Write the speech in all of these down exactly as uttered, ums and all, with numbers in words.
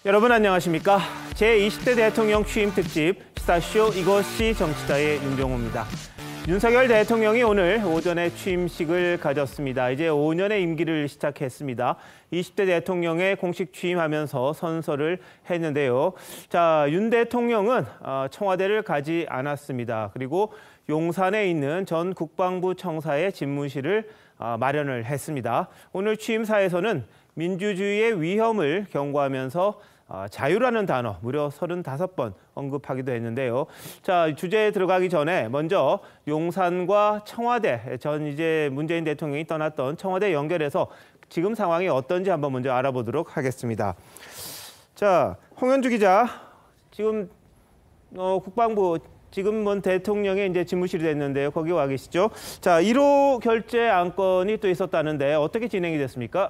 여러분 안녕하십니까? 제이십 대 대통령 취임 특집 시사쇼 이것이 정치다의 윤병호입니다. 윤석열 대통령이 오늘 오전에 취임식을 가졌습니다. 이제 오 년의 임기를 시작했습니다. 이십 대 대통령에 공식 취임하면서 선서를 했는데요. 자, 윤 대통령은 청와대를 가지 않았습니다. 그리고 용산에 있는 전 국방부 청사의 집무실을 마련을 했습니다. 오늘 취임사에서는 민주주의의 위험을 경고하면서 자유라는 단어 무려 서른다섯 번 언급하기도 했는데요. 자, 주제에 들어가기 전에 먼저 용산과 청와대, 전 이제 문재인 대통령이 떠났던 청와대 연결해서 지금 상황이 어떤지 한번 먼저 알아보도록 하겠습니다. 자, 홍현주 기자, 지금 어, 국방부 지금 뭐 대통령의 이제 집무실이 됐는데요. 거기 와 계시죠? 자, 일 호 결재 안건이 또 있었다는데 어떻게 진행이 됐습니까?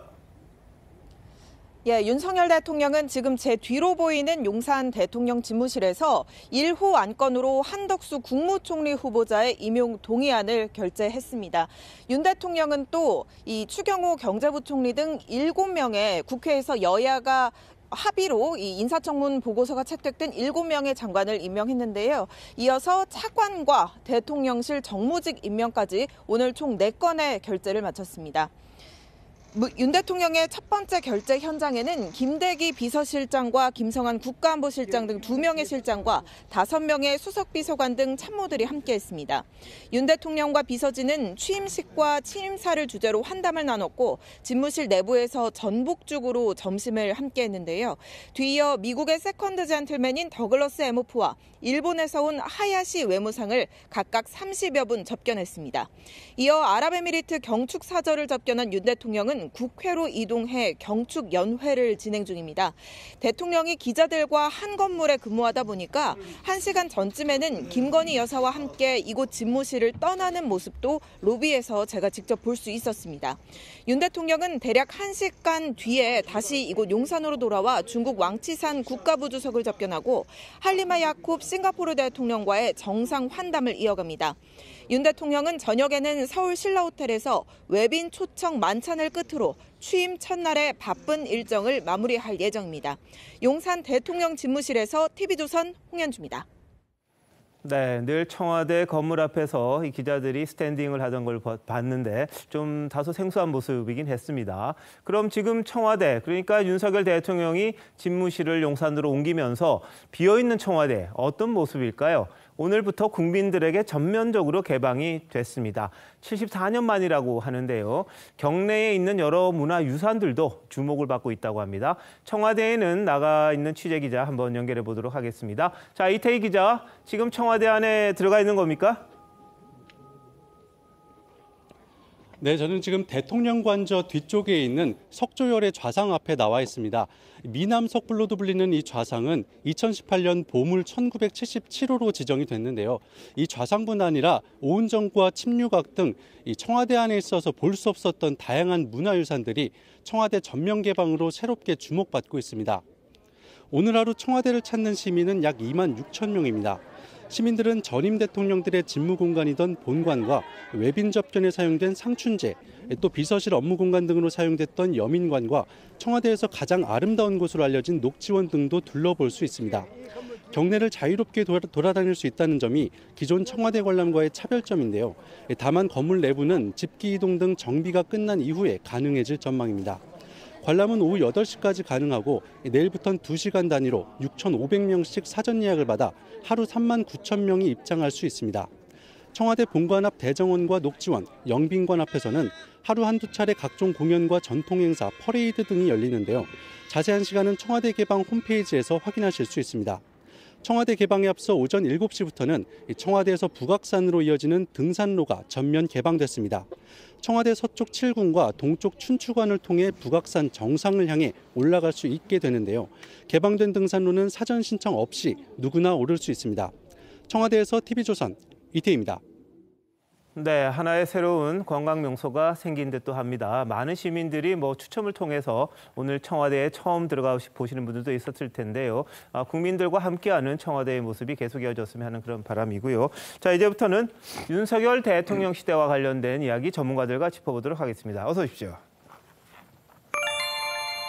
예, 윤석열 대통령은 지금 제 뒤로 보이는 용산 대통령 집무실에서 일 호 안건으로 한덕수 국무총리 후보자의 임용 동의안을 결재했습니다. 윤 대통령은 또 이 추경호 경제부총리 등 일곱 명의 국회에서 여야가 합의로 이 인사청문 보고서가 채택된 일곱 명의 장관을 임명했는데요. 이어서 차관과 대통령실 정무직 임명까지 오늘 총 네 건의 결재를 마쳤습니다. 윤 대통령의 첫 번째 결재 현장에는 김대기 비서실장과 김성한 국가안보실장 등 두 명의 실장과 다섯 명의 수석비서관 등 참모들이 함께했습니다. 윤 대통령과 비서진은 취임식과 취임사를 주제로 환담을 나눴고 집무실 내부에서 전복죽으로 점심을 함께했는데요. 뒤이어 미국의 세컨드 젠틀맨인 더글러스 에모프와 일본에서 온 하야시 외무상을 각각 삼십여 분 접견했습니다. 이어 아랍에미리트 경축 사절을 접견한 윤 대통령은 국회로 이동해 경축 연회를 진행 중입니다. 대통령이 기자들과 한 건물에 근무하다 보니까 한 시간 전쯤에는 김건희 여사와 함께 이곳 집무실을 떠나는 모습도 로비에서 제가 직접 볼 수 있었습니다. 윤 대통령은 대략 한 시간 뒤에 다시 이곳 용산으로 돌아와 중국 왕치산 국가부주석을 접견하고 할리마 야콥 싱가포르 대통령과의 정상 환담을 이어갑니다. 윤 대통령은 저녁에는 서울 신라호텔에서 외빈 초청 만찬을 끝으로 취임 첫날의 바쁜 일정을 마무리할 예정입니다. 용산 대통령 집무실에서 티비조선 홍현주입니다. 네, 늘 청와대 건물 앞에서 이 기자들이 스탠딩을 하던 걸 봤는데 좀 다소 생소한 모습이긴 했습니다. 그럼 지금 청와대, 그러니까 윤석열 대통령이 집무실을 용산으로 옮기면서 비어있는 청와대 어떤 모습일까요? 오늘부터 국민들에게 전면적으로 개방이 됐습니다. 칠십사 년 만이라고 하는데요. 경내에 있는 여러 문화유산들도 주목을 받고 있다고 합니다. 청와대에는 나가 있는 취재기자 한번 연결해 보도록 하겠습니다. 자, 이태희 기자, 지금 청와대 안에 들어가 있는 겁니까? 네, 저는 지금 대통령 관저 뒤쪽에 있는 석조열의 좌상 앞에 나와 있습니다. 미남 석불로도 불리는 이 좌상은 이천십팔 년 보물 천구백칠십칠 호로 지정이 됐는데요. 이 좌상뿐 아니라 오은정과 침류각 등 이 청와대 안에 있어서 볼 수 없었던 다양한 문화유산들이 청와대 전면 개방으로 새롭게 주목받고 있습니다. 오늘 하루 청와대를 찾는 시민은 약 이만 육천 명입니다. 시민들은 전임 대통령들의 집무 공간이던 본관과 외빈 접견에 사용된 상춘재, 또 비서실 업무 공간 등으로 사용됐던 여민관과 청와대에서 가장 아름다운 곳으로 알려진 녹지원 등도 둘러볼 수 있습니다. 경내를 자유롭게 돌아다닐 수 있다는 점이 기존 청와대 관람과의 차별점인데요. 다만 건물 내부는 집기 이동 등 정비가 끝난 이후에 가능해질 전망입니다. 관람은 오후 여덟 시까지 가능하고 내일부터는 두 시간 단위로 육천오백 명씩 사전 예약을 받아 하루 삼만 구천 명이 입장할 수 있습니다. 청와대 본관 앞 대정원과 녹지원, 영빈관 앞에서는 하루 한두 차례 각종 공연과 전통행사, 퍼레이드 등이 열리는데요. 자세한 시간은 청와대 개방 홈페이지에서 확인하실 수 있습니다. 청와대 개방에 앞서 오전 일곱 시부터는 청와대에서 북악산으로 이어지는 등산로가 전면 개방됐습니다. 청와대 서쪽 칠궁과 동쪽 춘추관을 통해 북악산 정상을 향해 올라갈 수 있게 되는데요. 개방된 등산로는 사전 신청 없이 누구나 오를 수 있습니다. 청와대에서 티비조선 이태희입니다. 네, 하나의 새로운 관광 명소가 생긴 듯도 합니다. 많은 시민들이 뭐 추첨을 통해서 오늘 청와대에 처음 들어가 보시는 분들도 있었을 텐데요. 아, 국민들과 함께하는 청와대의 모습이 계속 이어졌으면 하는 그런 바람이고요. 자, 이제부터는 윤석열 대통령 시대와 관련된 이야기 전문가들과 짚어보도록 하겠습니다. 어서 오십시오.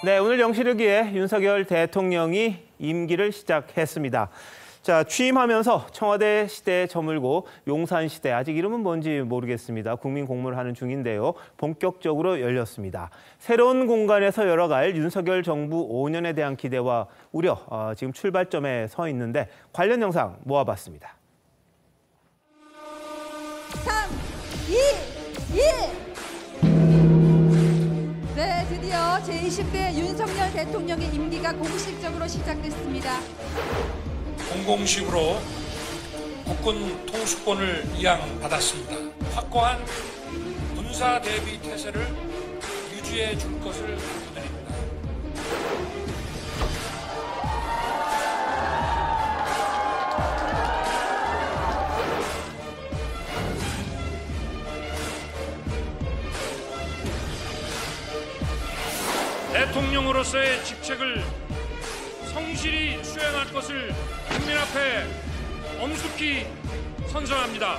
네, 오늘 영시르기에 윤석열 대통령이 임기를 시작했습니다. 자, 취임하면서 청와대 시대에 저물고 용산 시대, 아직 이름은 뭔지 모르겠습니다. 국민 공무를 하는 중인데요. 본격적으로 열렸습니다. 새로운 공간에서 열어갈 윤석열 정부 오 년에 대한 기대와 우려, 어, 지금 출발점에 서 있는데 관련 영상 모아봤습니다. 삼, 이, 일! 네, 드디어 제이십 대 윤석열 대통령의 임기가 공식적으로 시작됐습니다. 공공식으로 국군 통수권을 이양받았습니다. 확고한 군사 대비 태세를 유지해 줄 것을 부탁드립니다. 대통령으로서의 직책을 성실히 수행할 것을 국민 앞에 엄숙히 선서합니다.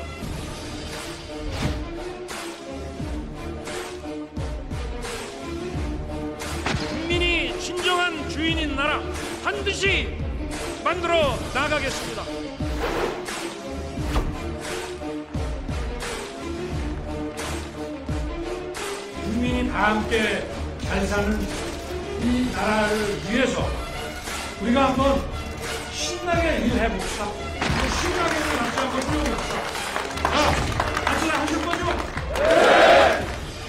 국민이 진정한 주인인 나라 반드시 만들어 나가겠습니다. 국민이 다 함께 잘 사는 이 나라를 위해서 우리가 한번 신나게 일해봅시다. 신나게 일 같이 한번 해봅시다. 자, 같이 하실 거죠? 네!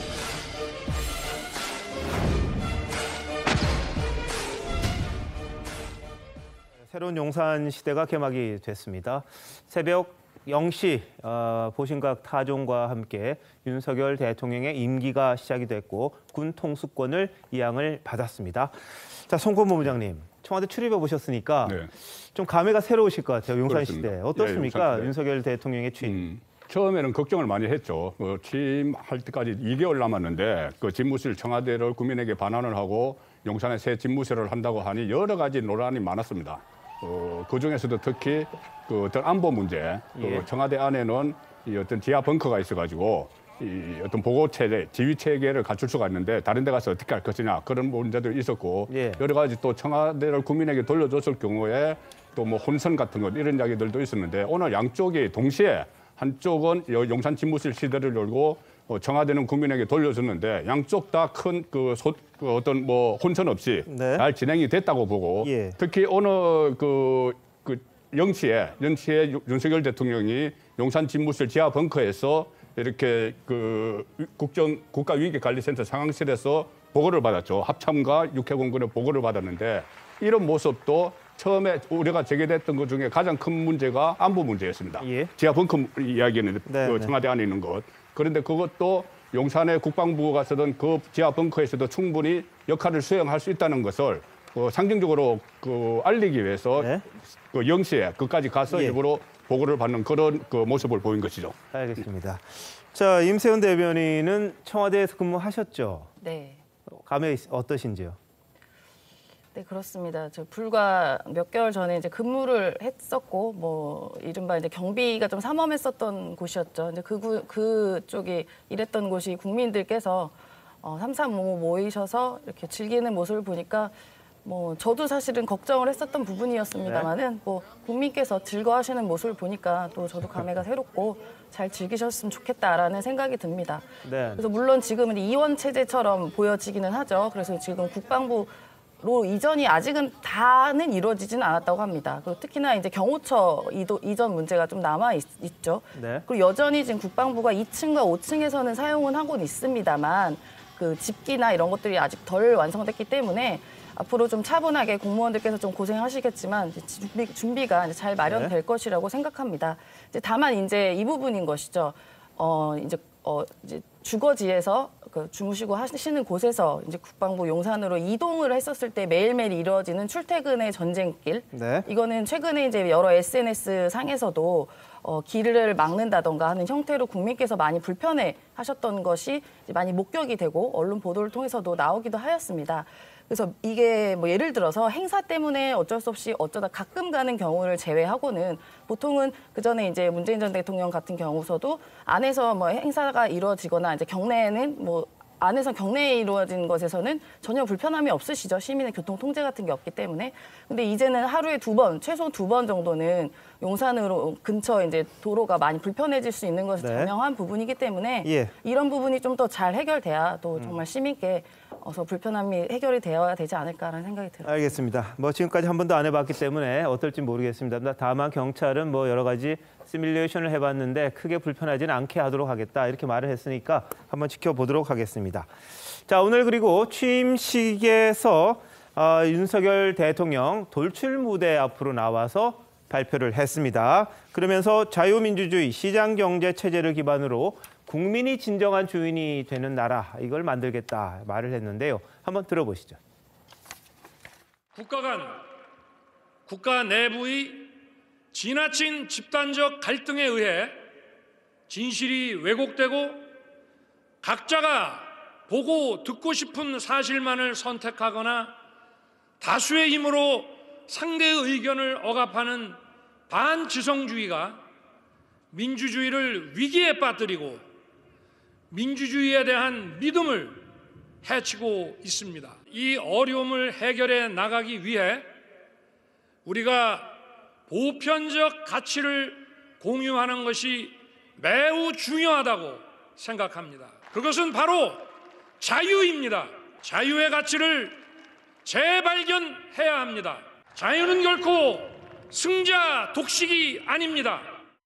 새로운 용산 시대가 개막이 됐습니다. 새벽 영 시 어, 보신각 타종과 함께 윤석열 대통령의 임기가 시작이 됐고 군 통수권을 이양을 받았습니다. 자, 송건모 부장님, 청와대 출입해 보셨으니까 네. 좀 감회가 새로우실 것 같아요. 용산 그렇습니다. 시대 어떻습니까? 예, 용산 시대. 윤석열 대통령의 취임. 음, 처음에는 걱정을 많이 했죠. 그 취임할 때까지 이 개월 남았는데 그 집무실 청와대를 국민에게 반환을 하고 용산에 새 집무실을 한다고 하니 여러 가지 논란이 많았습니다. 어, 그 중에서도 특히 그 어떤 안보 문제, 예. 그 청와대 안에는 이 어떤 지하 벙커가 있어가지고 이 어떤 보고 체계, 지휘 체계를 갖출 수가 있는데 다른 데 가서 어떻게 할 것이냐 그런 문제도 있었고 예. 여러 가지 또 청와대를 국민에게 돌려줬을 경우에 또 뭐 혼선 같은 것 이런 이야기들도 있었는데 오늘 양쪽이 동시에 한쪽은 용산 집무실 시대를 열고 어, 청와대는 국민에게 돌려줬는데 양쪽 다 큰 그 그 어떤 뭐 혼선 없이 네. 잘 진행이 됐다고 보고 예. 특히 오늘 그, 그 영시에 영시에 윤석열 대통령이 용산 집무실 지하 벙커에서 이렇게 그 국정 국가위기관리센터 상황실에서 보고를 받았죠. 합참과 육해공군의 보고를 받았는데 이런 모습도 처음에 우리가 제기됐던 것 중에 가장 큰 문제가 안보 문제였습니다. 예. 지하 벙커 이야기는 네, 그 네. 청와대 안에 있는 것. 그런데 그것도 용산의 국방부가 쓰던 그 지하 벙커에서도 충분히 역할을 수행할 수 있다는 것을 어, 상징적으로 그 알리기 위해서 네. 그 영시에 끝까지 가서 예. 일부러 보고를 받는 그런 그 모습을 보인 것이죠. 알겠습니다. 자, 임세훈 대변인은 청와대에서 근무하셨죠? 네. 감회 어떠신지요? 네, 그렇습니다. 저 불과 몇 개월 전에 이제 근무를 했었고, 뭐, 이른바 이제 경비가 좀 삼엄했었던 곳이었죠. 이제 그, 구, 그쪽이 일했던 곳이 국민들께서 어, 삼삼오오 모이셔서 이렇게 즐기는 모습을 보니까 뭐, 저도 사실은 걱정을 했었던 부분이었습니다만은 뭐, 국민께서 즐거워하시는 모습을 보니까 또 저도 감회가 새롭고 잘 즐기셨으면 좋겠다라는 생각이 듭니다. 네. 그래서 물론 지금은 이원 체제처럼 보여지기는 하죠. 그래서 지금 국방부 로 이전이 아직은 다는 이루어지진 않았다고 합니다. 그리고 특히나 이제 경호처 이도, 이전 문제가 좀 남아 있, 있죠. 네. 그리고 여전히 지금 국방부가 이 층과 오 층에서는 사용은 하고는 있습니다만 그 집기나 이런 것들이 아직 덜 완성됐기 때문에 앞으로 좀 차분하게 공무원들께서 좀 고생하시겠지만 이제 준비, 준비가 이제 잘 마련될 네. 것이라고 생각합니다. 이제 다만 이제 이 부분인 것이죠. 어 이제 어 이제 주거지에서 그 주무시고 하시는 곳에서 이제 국방부 용산으로 이동을 했었을 때 매일매일 이루어지는 출퇴근의 전쟁길. 네. 이거는 최근에 이제 여러 에스엔에스 상에서도 어, 길을 막는다던가 하는 형태로 국민께서 많이 불편해 하셨던 것이 이제 많이 목격이 되고 언론 보도를 통해서도 나오기도 하였습니다. 그래서 이게 뭐 예를 들어서 행사 때문에 어쩔 수 없이 어쩌다 가끔 가는 경우를 제외하고는 보통은 그 전에 이제 문재인 전 대통령 같은 경우서도 안에서 뭐 행사가 이루어지거나 이제 경내에는 뭐 안에서 경내에 이루어진 것에서는 전혀 불편함이 없으시죠. 시민의 교통 통제 같은 게 없기 때문에. 근데 이제는 하루에 두 번, 최소 두 번 정도는 용산으로 근처 이제 도로가 많이 불편해질 수 있는 것은 네. 자명한 부분이기 때문에 예. 이런 부분이 좀 더 잘 해결돼야 또 정말 시민께 어서 불편함이 해결이 되어야 되지 않을까라는 생각이 들어요. 알겠습니다. 뭐 지금까지 한 번도 안 해봤기 때문에 어떨지 모르겠습니다. 다만 경찰은 뭐 여러 가지 시뮬레이션을 해봤는데 크게 불편하지는 않게 하도록 하겠다 이렇게 말을 했으니까 한번 지켜보도록 하겠습니다. 자, 오늘 그리고 취임식에서 어, 윤석열 대통령 돌출 무대 앞으로 나와서 발표를 했습니다. 그러면서 자유민주주의 시장경제 체제를 기반으로 국민이 진정한 주인이 되는 나라 이걸 만들겠다 말을 했는데요. 한번 들어보시죠. 국가 간, 국가 내부의 지나친 집단적 갈등에 의해 진실이 왜곡되고 각자가 보고 듣고 싶은 사실만을 선택하거나 다수의 힘으로 상대의 의견을 억압하는 반지성주의가 민주주의를 위기에 빠뜨리고 민주주의에 대한 믿음을 해치고 있습니다. 이 어려움을 해결해 나가기 위해 우리가 보편적 가치를 공유하는 것이 매우 중요하다고 생각합니다. 그것은 바로 자유입니다. 자유의 가치를 재발견해야 합니다. 자유는 결코 승자 독식이 아닙니다.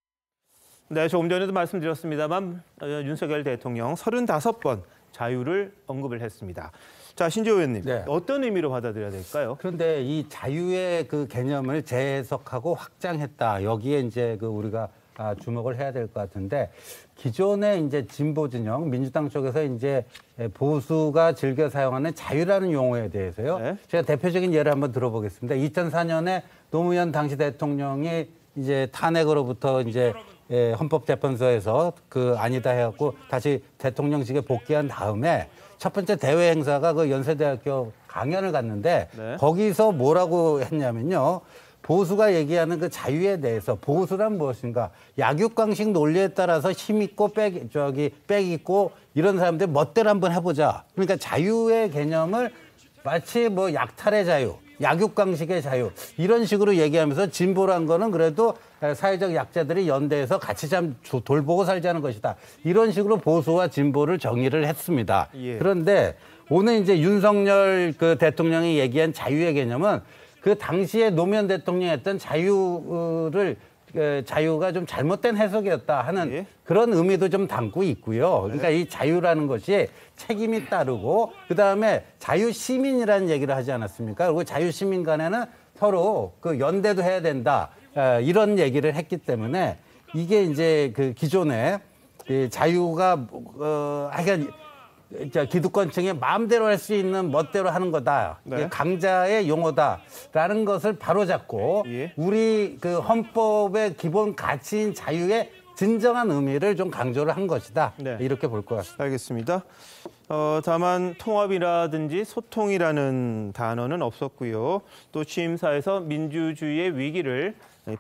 네, 조금 전에도 말씀드렸습니다만 윤석열 대통령 서른다섯 번 자유를 언급을 했습니다. 자, 신지호 의원님, 네. 어떤 의미로 받아들여야 될까요? 그런데 이 자유의 그 개념을 재해석하고 확장했다. 여기에 이제 그 우리가 주목을 해야 될 것 같은데 기존의 이제 진보 진영 민주당 쪽에서 이제 보수가 즐겨 사용하는 자유라는 용어에 대해서요. 네. 제가 대표적인 예를 한번 들어보겠습니다. 이천사 년에 노무현 당시 대통령이 이제 탄핵으로부터 이제 예, 헌법재판소에서 그 아니다 해갖고 다시 대통령직에 복귀한 다음에 첫 번째 대외 행사가 그 연세대학교 강연을 갔는데 네. 거기서 뭐라고 했냐면요. 보수가 얘기하는 그 자유에 대해서 보수란 무엇인가? 약육강식 논리에 따라서 힘 있고 빽 저기 빽 있고 이런 사람들 멋대로 한번 해보자. 그러니까 자유의 개념을 마치 뭐 약탈의 자유, 약육강식의 자유 이런 식으로 얘기하면서 진보란 거는 그래도 사회적 약자들이 연대해서 같이 좀 돌보고 살자는 것이다. 이런 식으로 보수와 진보를 정의를 했습니다. 예. 그런데 오늘 이제 윤석열 그 대통령이 얘기한 자유의 개념은 그 당시에 노무현 대통령이 했던 자유를 자유가 좀 잘못된 해석이었다 하는 예. 그런 의미도 좀 담고 있고요. 그러니까 이 자유라는 것이 책임이 따르고 그다음에 자유시민이라는 얘기를 하지 않았습니까? 그리고 자유시민 간에는 서로 그 연대도 해야 된다. 이런 얘기를 했기 때문에 이게 이제 그 기존에 자유가 어 하여간 기득권층이 마음대로 할 수 있는 멋대로 하는 거다. 네. 강자의 용어다라는 것을 바로잡고 예. 우리 그 헌법의 기본 가치인 자유의 진정한 의미를 좀 강조를 한 것이다. 네. 이렇게 볼 것 같습니다. 알겠습니다. 어, 다만 통합이라든지 소통이라는 단어는 없었고요. 또 취임사에서 민주주의의 위기를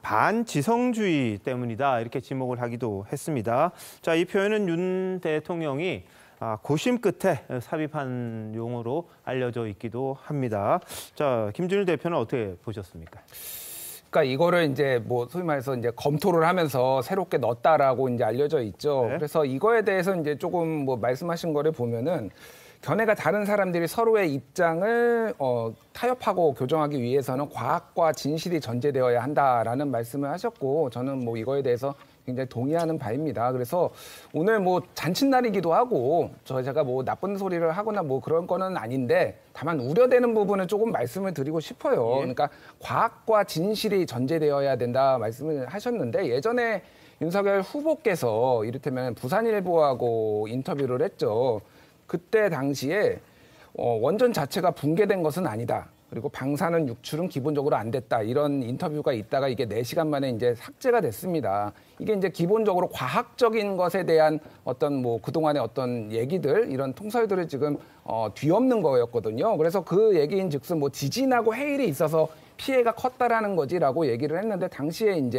반지성주의 때문이다 이렇게 지목을 하기도 했습니다. 자, 이 표현은 윤 대통령이 아, 고심 끝에 삽입한 용어로 알려져 있기도 합니다. 자, 김준일 대표는 어떻게 보셨습니까? 그러니까 이거를 이제 뭐 소위 말해서 이제 검토를 하면서 새롭게 넣었다라고 이제 알려져 있죠. 네. 그래서 이거에 대해서 이제 조금 뭐 말씀하신 거를 보면은 견해가 다른 사람들이 서로의 입장을 어, 타협하고 교정하기 위해서는 과학과 진실이 전제되어야 한다라는 말씀을 하셨고 저는 뭐 이거에 대해서 굉장히 동의하는 바입니다. 그래서 오늘 뭐 잔칫날이기도 하고 저 제가 뭐 나쁜 소리를 하거나 뭐 그런 거는 아닌데 다만 우려되는 부분을 조금 말씀을 드리고 싶어요. 예. 그러니까 과학과 진실이 전제되어야 된다 말씀을 하셨는데 예전에 윤석열 후보께서 이를테면 부산일보하고 인터뷰를 했죠. 그때 당시에 어, 원전 자체가 붕괴된 것은 아니다. 그리고 방사능 유출은 기본적으로 안 됐다. 이런 인터뷰가 있다가 이게 네 시간 만에 이제 삭제가 됐습니다. 이게 이제 기본적으로 과학적인 것에 대한 어떤 뭐 그동안의 어떤 얘기들, 이런 통설들을 지금 어, 뒤엎는 거였거든요. 그래서 그 얘기인 즉슨 뭐 지진하고 해일이 있어서 피해가 컸다라는 거지라고 얘기를 했는데 당시에 이제 그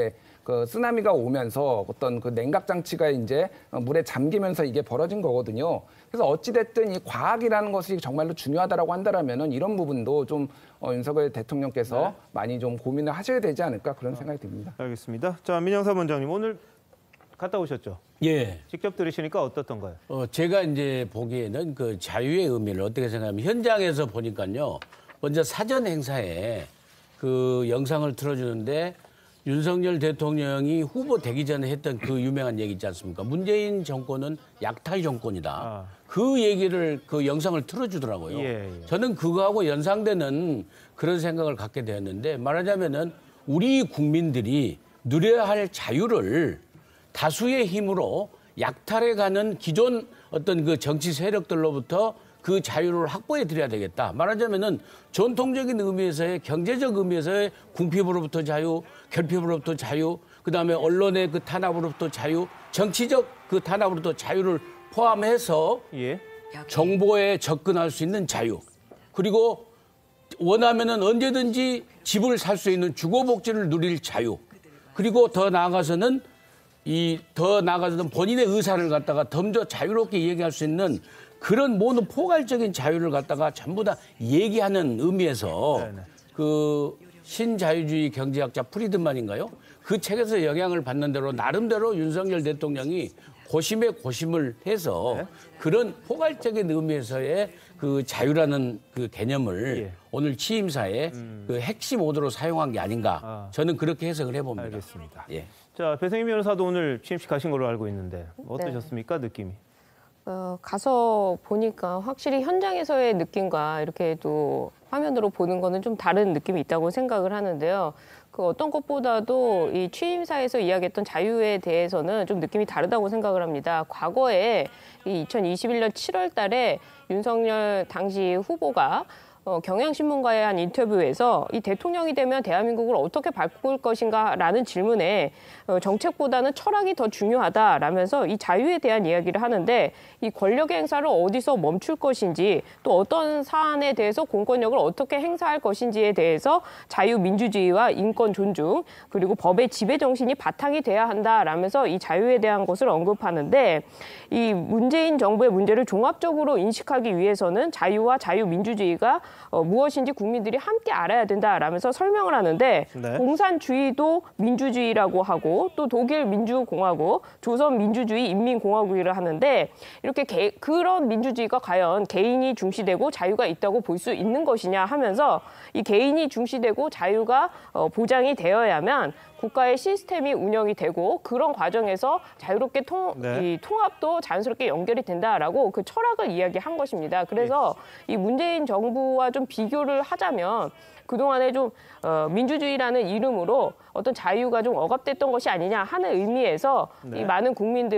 그 쓰나미가 오면서 어떤 그 냉각 장치가 이제 물에 잠기면서 이게 벌어진 거거든요. 그래서 어찌됐든 이 과학이라는 것이 정말로 중요하다라고 한다라면은 이런 부분도 좀 어, 윤석열 대통령께서 네. 많이 좀 고민을 하셔야 되지 않을까 그런 생각이 듭니다. 알겠습니다. 자, 민영삼 원장님 오늘 갔다 오셨죠? 예. 직접 들으시니까 어떻던가요? 어, 제가 이제 보기에는 그 자유의 의미를 어떻게 생각하면 현장에서 보니까요. 먼저 사전 행사에 그 영상을 틀어주는데 윤석열 대통령이 후보 되기 전에 했던 그 유명한 얘기 있지 않습니까? 문재인 정권은 약탈 정권이다. 아. 그 얘기를 그 영상을 틀어주더라고요. 예, 예. 저는 그거하고 연상되는 그런 생각을 갖게 되었는데 말하자면은 우리 국민들이 누려야 할 자유를 다수의 힘으로 약탈해가는 기존 어떤 그 정치 세력들로부터 그 자유를 확보해 드려야 되겠다. 말하자면은 전통적인 의미에서의 경제적 의미에서의 궁핍으로부터 자유, 결핍으로부터 자유, 그 다음에 언론의 그 탄압으로부터 자유, 정치적 그 탄압으로부터 자유를 포함해서 예. 정보에 접근할 수 있는 자유, 그리고 원하면은 언제든지 집을 살 수 있는 주거복지를 누릴 자유, 그리고 더 나아가서는 이 더 나아가서는 본인의 의사를 갖다가 더 자유롭게 얘기할 수 있는 그런 모든 포괄적인 자유를 갖다가 전부 다 얘기하는 의미에서 네네. 그 신자유주의 경제학자 프리드만인가요? 그 책에서 영향을 받는 대로 나름대로 윤석열 대통령이 고심에 고심을 해서 네. 그런 포괄적인 의미에서의 그 자유라는 그 개념을 예. 오늘 취임사에 음. 그 핵심 오도로 사용한 게 아닌가. 아. 저는 그렇게 해석을 해봅니다. 알겠습니다. 예. 자, 배승희 변호사도 오늘 취임식 가신 걸로 알고 있는데 어떠셨습니까? 네. 느낌이? 어, 가서 보니까 확실히 현장에서의 느낌과 이렇게 또 화면으로 보는 거는 좀 다른 느낌이 있다고 생각을 하는데요. 그 어떤 것보다도 이 취임사에서 이야기했던 자유에 대해서는 좀 느낌이 다르다고 생각을 합니다. 과거에 이 이천이십일 년 칠월 달에 윤석열 당시 후보가 어, 경향신문과의 한 인터뷰에서 이 대통령이 되면 대한민국을 어떻게 바꿀 것인가라는 질문에 어, 정책보다는 철학이 더 중요하다라면서 이 자유에 대한 이야기를 하는데 이 권력의 행사를 어디서 멈출 것인지 또 어떤 사안에 대해서 공권력을 어떻게 행사할 것인지에 대해서 자유민주주의와 인권 존중 그리고 법의 지배 정신이 바탕이 돼야 한다라면서 이 자유에 대한 것을 언급하는데 이 문재인 정부의 문제를 종합적으로 인식하기 위해서는 자유와 자유민주주의가 어, 무엇인지 국민들이 함께 알아야 된다라면서 설명을 하는데 네. 공산주의도 민주주의라고 하고 또 독일 민주공화국, 조선 민주주의 인민공화국이라 하는데 이렇게 개, 그런 민주주의가 과연 개인이 중시되고 자유가 있다고 볼 수 있는 것이냐 하면서 이 개인이 중시되고 자유가 어, 보장이 되어야만 국가의 시스템이 운영이 되고 그런 과정에서 자유롭게 통, 네. 이 통합도 자연스럽게 연결이 된다라고 그 철학을 이야기한 것입니다. 그래서 네. 이 문재인 정부와 좀 비교를 하자면 그동안에 좀 어, 민주주의라는 이름으로 어떤 자유가 좀 억압됐던 것이 아니냐 하는 의미에서 네. 이 많은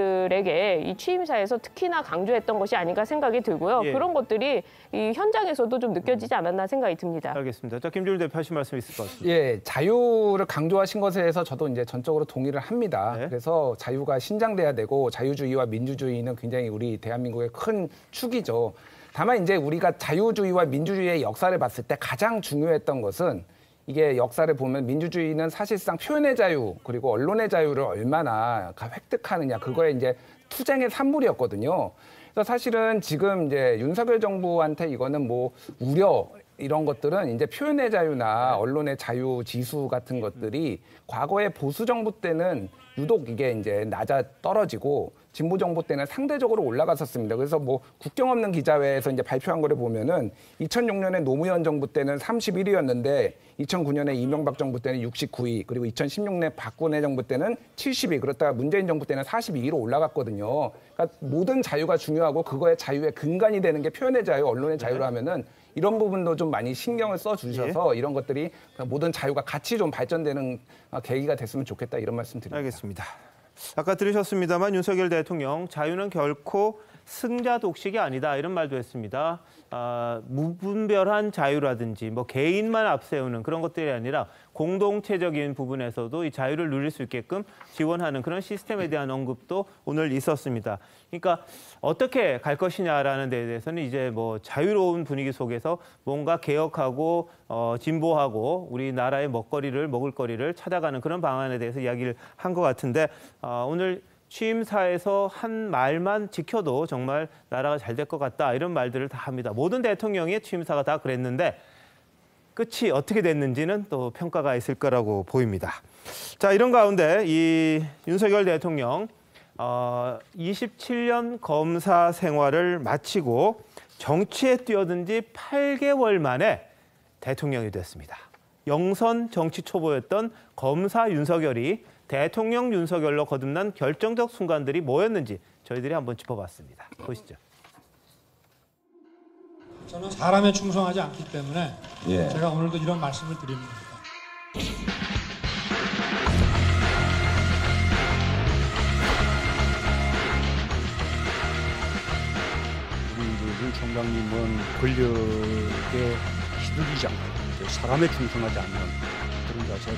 국민들에게 이 취임사에서 특히나 강조했던 것이 아닌가 생각이 들고요. 예. 그런 것들이 이 현장에서도 좀 느껴지지 않았나 생각이 듭니다. 알겠습니다. 자, 김준일 대표 하신 말씀 있을 것 같습니다. 예, 자유를 강조하신 것에 대해서 저도 이제 전적으로 동의를 합니다. 네. 그래서 자유가 신장돼야 되고 자유주의와 민주주의는 굉장히 우리 대한민국의 큰 축이죠. 다만 이제 우리가 자유주의와 민주주의의 역사를 봤을 때 가장 중요했던 것은 이게 역사를 보면 민주주의는 사실상 표현의 자유 그리고 언론의 자유를 얼마나 획득하느냐 그거에 이제 투쟁의 산물이었거든요. 그래서 사실은 지금 이제 윤석열 정부한테 이거는 뭐 우려 이런 것들은 이제 표현의 자유나 언론의 자유 지수 같은 것들이 과거의 보수 정부 때는 유독 이게 이제 낮아 떨어지고 진보 정부 때는 상대적으로 올라갔었습니다. 그래서 뭐 국경 없는 기자회에서 이제 발표한 거를 보면은 이천육 년에 노무현 정부 때는 삼십일 위였는데 이천구 년에 이명박 정부 때는 육십구 위, 그리고 이천십육 년 박근혜 정부 때는 칠십 위, 그렇다가 문재인 정부 때는 사십이 위로 올라갔거든요. 그러니까 모든 자유가 중요하고 그거의 자유의 근간이 되는 게 표현의 자유, 언론의 자유로 하면은 이런 부분도 좀 많이 신경을 써 주셔서 예. 이런 것들이 모든 자유가 같이 좀 발전되는 계기가 됐으면 좋겠다 이런 말씀 드립니다. 알겠습니다. 아까 들으셨습니다만 윤석열 대통령 자유는 결코 승자 독식이 아니다 이런 말도 했습니다. 아, 무분별한 자유라든지 뭐 개인만 앞세우는 그런 것들이 아니라 공동체적인 부분에서도 이 자유를 누릴 수 있게끔 지원하는 그런 시스템에 대한 언급도 오늘 있었습니다. 그러니까 어떻게 갈 것이냐라는 데에 대해서는 이제 뭐 자유로운 분위기 속에서 뭔가 개혁하고 어, 진보하고 우리나라의 먹거리를 먹을거리를 찾아가는 그런 방안에 대해서 이야기를 한 것 같은데 어, 오늘 취임사에서 한 말만 지켜도 정말 나라가 잘 될 것 같다 이런 말들을 다 합니다. 모든 대통령의 취임사가 다 그랬는데 끝이 어떻게 됐는지는 또 평가가 있을 거라고 보입니다. 자, 이런 가운데 이 윤석열 대통령 어, 이십칠 년 검사 생활을 마치고 정치에 뛰어든 지 팔 개월 만에 대통령이 됐습니다. 영선 정치 초보였던 검사 윤석열이 대통령 윤석열로 거듭난 결정적 순간들이 뭐였는지 저희들이 한번 짚어봤습니다. 보시죠. 저는 사람에 충성하지 않기 때문에 예. 제가 오늘도 이런 말씀을 드립니다. 우리 윤 총장님은 권력에 휘둘리지 않고 사람에 충성하지 않는 그런 자세를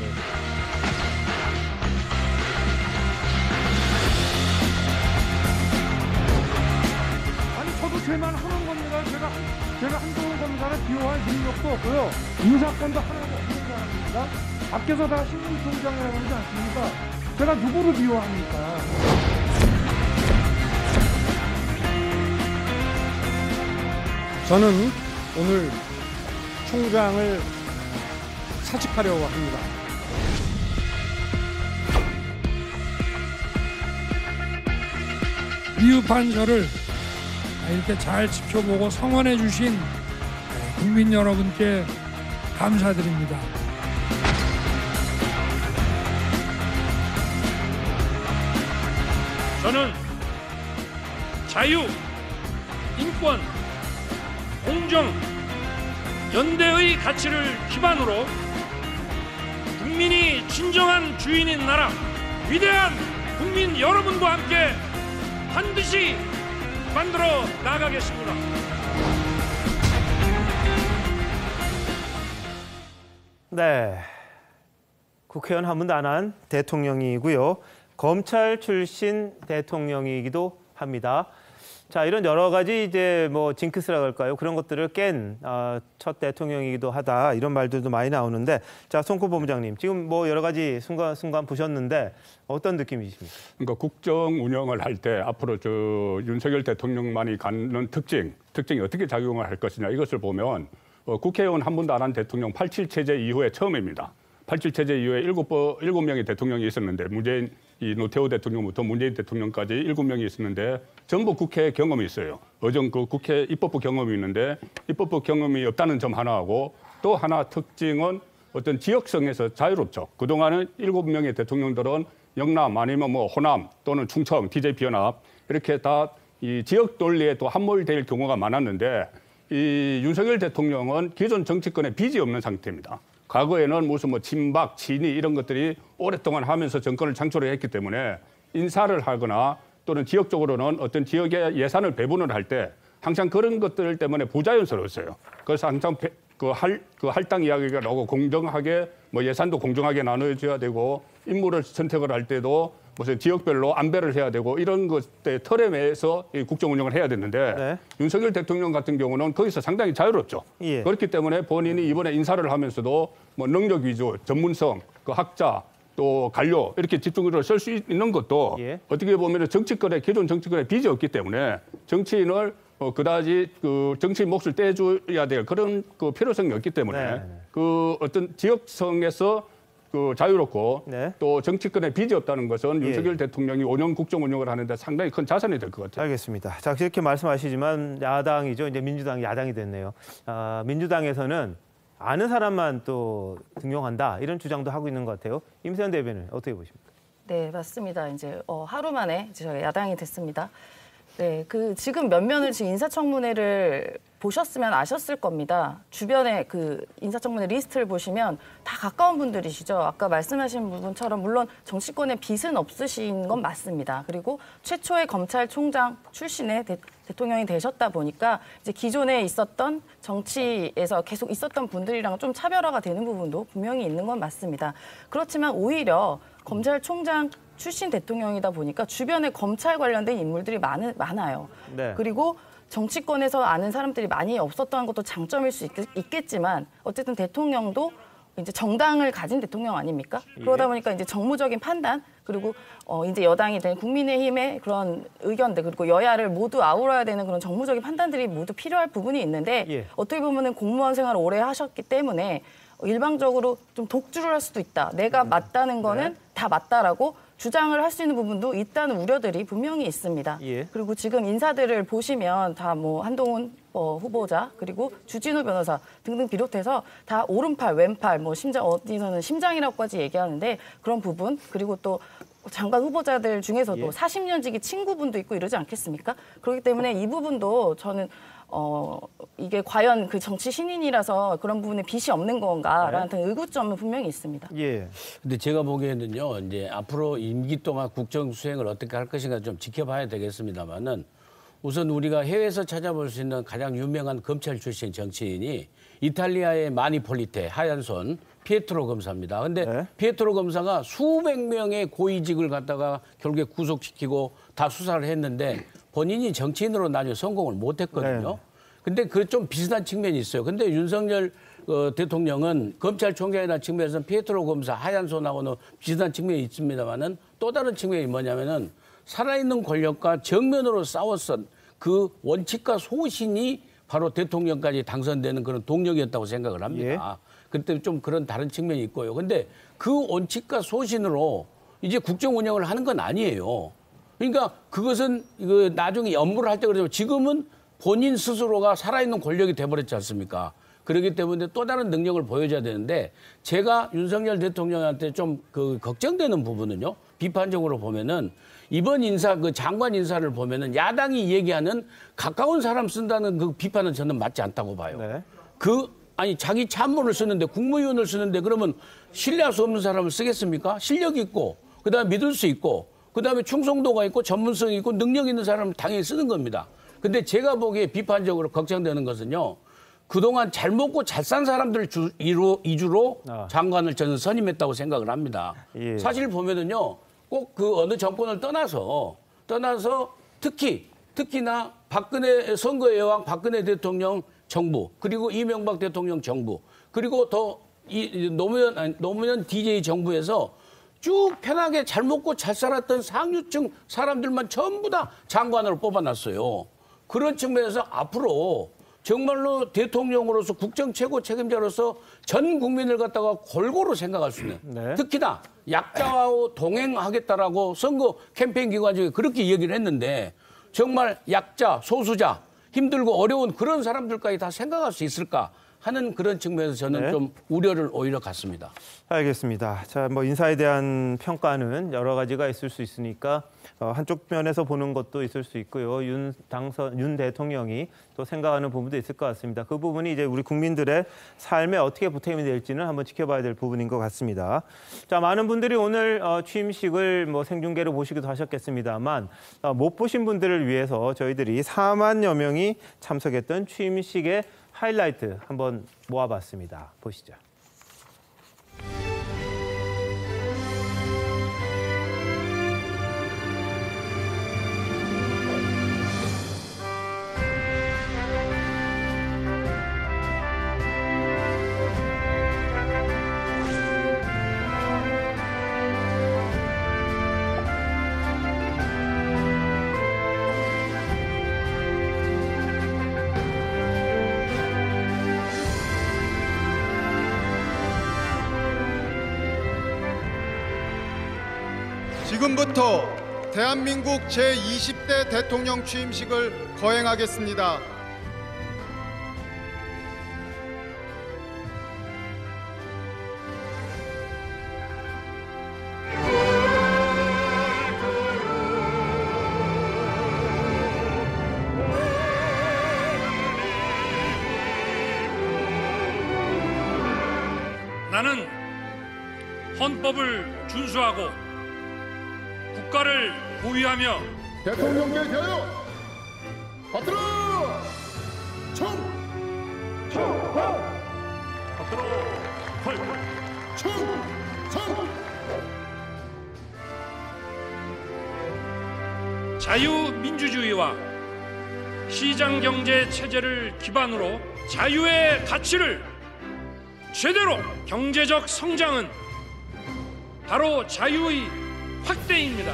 저도 제만 하는 겁니다. 제가 제가 한동훈 검사를 비호할 능력도 없고요. 인사권도 하나도 없는 사람입니다. 밖에서 다 신분총장이라고 그러지 않습니까? 제가 누구를 비호합니까? 저는 오늘 총장을 사직하려고 합니다. 미흡한 저를 이렇게 잘 지켜보고 성원해 주신 국민 여러분께 감사드립니다. 저는 자유, 인권, 공정, 연대의 가치를 기반으로 국민이 진정한 주인인 나라, 위대한 국민 여러분과 함께 반드시 만들어 나가겠습니다. 네, 국회의원 한 번도 안 한 대통령이고요. 검찰 출신 대통령이기도 합니다. 자, 이런 여러 가지 이제 뭐 징크스라고 할까요? 그런 것들을 깬 첫 대통령이기도 하다 이런 말들도 많이 나오는데, 자, 손꼽 본부장님, 지금 뭐 여러 가지 순간 순간 보셨는데 어떤 느낌이십니까? 그러니까 국정 운영을 할 때 앞으로 저 윤석열 대통령만이 갖는 특징, 특징이 어떻게 작용을 할 것이냐 이것을 보면 어, 국회의원 한 번도 안 한 대통령 팔십칠 체제 이후에 처음입니다. 팔십칠 체제 이후에 일곱 번, 일곱 명의 대통령이 있었는데 문재인 이 노태우 대통령부터 문재인 대통령까지 일곱 명이 있었는데 전부 국회 경험이 있어요. 어정 그 국회 입법부 경험이 있는데 입법부 경험이 없다는 점 하나하고 또 하나 특징은 어떤 지역성에서 자유롭죠. 그동안은 일곱 명의 대통령들은 영남 아니면 뭐 호남 또는 충청, 티제이피 연합 이렇게 다 이 지역 논리에 또 함몰될 경우가 많았는데 이 윤석열 대통령은 기존 정치권에 빚이 없는 상태입니다. 과거에는 무슨 뭐 친박, 친이 이런 것들이 오랫동안 하면서 정권을 창출을 했기 때문에 인사를 하거나 또는 지역적으로는 어떤 지역의 예산을 배분을 할 때 항상 그런 것들 때문에 부자연스러웠어요. 그래서 항상 그 할, 그 할당 이야기가 나오고 공정하게 뭐 예산도 공정하게 나눠줘야 되고 인물을 선택을 할 때도 무슨 지역별로 안배를 해야 되고 이런 것들 틀에 매서 국정 운영을 해야 됐는데 네. 윤석열 대통령 같은 경우는 거기서 상당히 자유롭죠. 예. 그렇기 때문에 본인이 이번에 인사를 하면서도 뭐 능력 위주, 전문성, 그 학자 또 관료 이렇게 집중을 쓸 수 있는 것도 예. 어떻게 보면 정치권에 기존 정치권에 빚이 없기 때문에 정치인을 어, 그다지 그 정치인 몫을 떼줘야 될 그런 그 필요성이 없기 때문에 네. 그 어떤 지역성에서 그 자유롭고 네. 또 정치권에 빚이 없다는 것은 예. 윤석열 대통령이 오 년 국정 운영을 하는데 상당히 큰 자산이 될 것 같아요. 알겠습니다. 자, 이렇게 말씀하시지만 야당이죠. 이제 민주당이 야당이 됐네요. 아, 민주당에서는 아는 사람만 또 등용한다 이런 주장도 하고 있는 것 같아요. 임세현 대변인 어떻게 보십니까? 네, 맞습니다. 이제 어, 하루 만에 저희 야당이 됐습니다. 네, 그 지금 면면을 지금 인사청문회를 보셨으면 아셨을 겁니다. 주변에 그 인사청문회 리스트를 보시면 다 가까운 분들이시죠. 아까 말씀하신 부분처럼 물론 정치권에 빚은 없으신 건 맞습니다. 그리고 최초의 검찰총장 출신의 대, 대통령이 되셨다 보니까 이제 기존에 있었던 정치에서 계속 있었던 분들이랑 좀 차별화가 되는 부분도 분명히 있는 건 맞습니다. 그렇지만 오히려 검찰총장 출신 대통령이다 보니까 주변에 검찰 관련된 인물들이 많, 많아요. 네. 그리고 정치권에서 아는 사람들이 많이 없었던 것도 장점일 수 있, 있겠지만 어쨌든 대통령도 이제 정당을 가진 대통령 아닙니까? 예. 그러다 보니까 이제 정무적인 판단 그리고 어 이제 여당이 된 국민의힘의 그런 의견들 그리고 여야를 모두 아우러야 되는 그런 정무적인 판단들이 모두 필요할 부분이 있는데 예. 어떻게 보면은 공무원 생활을 오래 하셨기 때문에 일방적으로 좀 독주를 할 수도 있다. 내가 맞다는 거는 네. 다 맞다라고 주장을 할 수 있는 부분도 있다는 우려들이 분명히 있습니다. 예. 그리고 지금 인사들을 보시면 다 뭐 한동훈 어, 후보자 그리고 주진우 변호사 등등 비롯해서 다 오른팔, 왼팔, 뭐 심장 어디서는 심장이라고까지 얘기하는데 그런 부분 그리고 또 장관 후보자들 중에서도 예. 사십 년지기 친구분도 있고 이러지 않겠습니까? 그렇기 때문에 이 부분도 저는 어 이게 과연 그 정치 신인이라서 그런 부분에 빚이 없는 건가라는 네. 의구점은 분명히 있습니다. 예. 근데 제가 보기에는요, 이제 앞으로 임기 동안 국정 수행을 어떻게 할 것인가 좀 지켜봐야 되겠습니다만은 우선 우리가 해외에서 찾아볼 수 있는 가장 유명한 검찰 출신 정치인이 이탈리아의 마니폴리테 하얀 손 피에트로 검사입니다. 근데 네. 피에트로 검사가 수백 명의 고위직을 갖다가 결국에 구속시키고 다 수사를 했는데 본인이 정치인으로 나중에 성공을 못했거든요. 네. 근데 그 좀 비슷한 측면이 있어요. 근데 윤석열 어, 대통령은 검찰총장이라는 측면에서는 피에트로 검사 하얀 손하고는 비슷한 측면이 있습니다만은 또 다른 측면이 뭐냐면은 살아있는 권력과 정면으로 싸웠던 그 원칙과 소신이 바로 대통령까지 당선되는 그런 동력이었다고 생각을 합니다. 예. 그때 좀 그런 다른 측면이 있고요. 근데 그 원칙과 소신으로 이제 국정 운영을 하는 건 아니에요. 그러니까 그것은 이거 나중에 업무를 할 때 그러죠. 지금은 본인 스스로가 살아있는 권력이 돼버렸지 않습니까? 그렇기 때문에 또 다른 능력을 보여줘야 되는데 제가 윤석열 대통령한테 좀 그 걱정되는 부분은요. 비판적으로 보면은 이번 인사 그 장관 인사를 보면은 야당이 얘기하는 가까운 사람 쓴다는 그 비판은 저는 맞지 않다고 봐요. 네. 그 아니 자기 참모를 쓰는데 국무위원을 쓰는데 그러면 신뢰할 수 없는 사람을 쓰겠습니까? 실력이 있고 그다음에 믿을 수 있고 그다음에 충성도가 있고 전문성이 있고 능력 있는 사람을 당연히 쓰는 겁니다. 근데 제가 보기에 비판적으로 걱정되는 것은요. 그동안 잘 먹고 잘 산 사람들 주, 이로, 이주로 아. 장관을 저는 선임했다고 생각을 합니다. 예. 사실 보면은요. 꼭 그 어느 정권을 떠나서 떠나서 특히 특히나 박근혜 선거의 여왕 박근혜 대통령 정부 그리고 이명박 대통령 정부 그리고 더 이 노무현 아니, 노무현 디제이 정부에서 쭉 편하게 잘 먹고 잘 살았던 상류층 사람들만 전부 다 장관으로 뽑아놨어요. 그런 측면에서 앞으로 정말로 대통령으로서 국정 최고 책임자로서 전 국민을 갖다가 골고루 생각할 수 있는 네. 특히나 약자와 동행하겠다라고 선거 캠페인 기간 중에 그렇게 얘기를 했는데 정말 약자, 소수자, 힘들고 어려운 그런 사람들까지 다 생각할 수 있을까 하는 그런 측면에서 저는 네. 좀 우려를 오히려 갖습니다. 알겠습니다. 자, 뭐 인사에 대한 평가는 여러 가지가 있을 수 있으니까 어, 한쪽 면에서 보는 것도 있을 수 있고요. 윤 당선, 윤 대통령이 또 생각하는 부분도 있을 것 같습니다. 그 부분이 이제 우리 국민들의 삶에 어떻게 보탬이 될지는 한번 지켜봐야 될 부분인 것 같습니다. 자, 많은 분들이 오늘 어, 취임식을 뭐 생중계로 보시기도 하셨겠습니다만 어, 못 보신 분들을 위해서 저희들이 사만여 명이 참석했던 취임식의 하이라이트 한번 모아봤습니다. 보시죠. 지금부터 대한민국 제이십 대 대통령 취임식을 거행하겠습니다. 나는 헌법을 준수하고 국가를 보위하며 대통령께 대하여 받들어! 청! 청하! 받들어! 헐! 청! 청! 자유민주주의와 시장경제 체제를 기반으로 자유의 가치를 제대로 경제적 성장은 바로 자유의 확대입니다.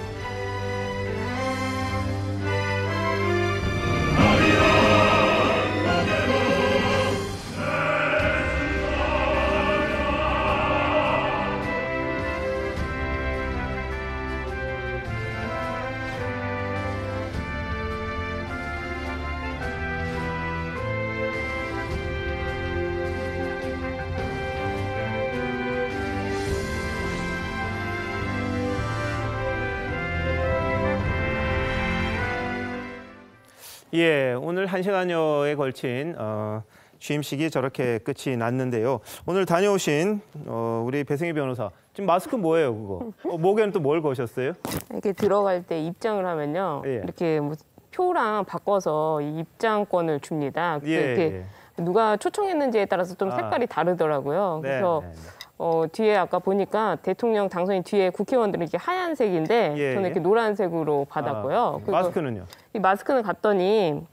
예, 오늘 한 시간여에 걸친 어, 취임식이 저렇게 끝이 났는데요. 오늘 다녀오신 어, 우리 배승희 변호사, 지금 마스크 뭐예요, 그거? 어, 목에는 또 뭘 거셨어요? 이렇게 들어갈 때 입장을 하면요, 예. 이렇게 뭐 표랑 바꿔서 이 입장권을 줍니다. 예, 이렇게 예. 누가 초청했는지에 따라서 좀 아. 색깔이 다르더라고요. 네, 그래서 네, 네. 어, 뒤에 아까 보니까 대통령 당선인 뒤에 국회의원들은 이렇게 하얀색인데 예, 저는 예. 이렇게 노란색으로 받았고요. 아, 그리고 마스크는요? 이 마스크는 갔더니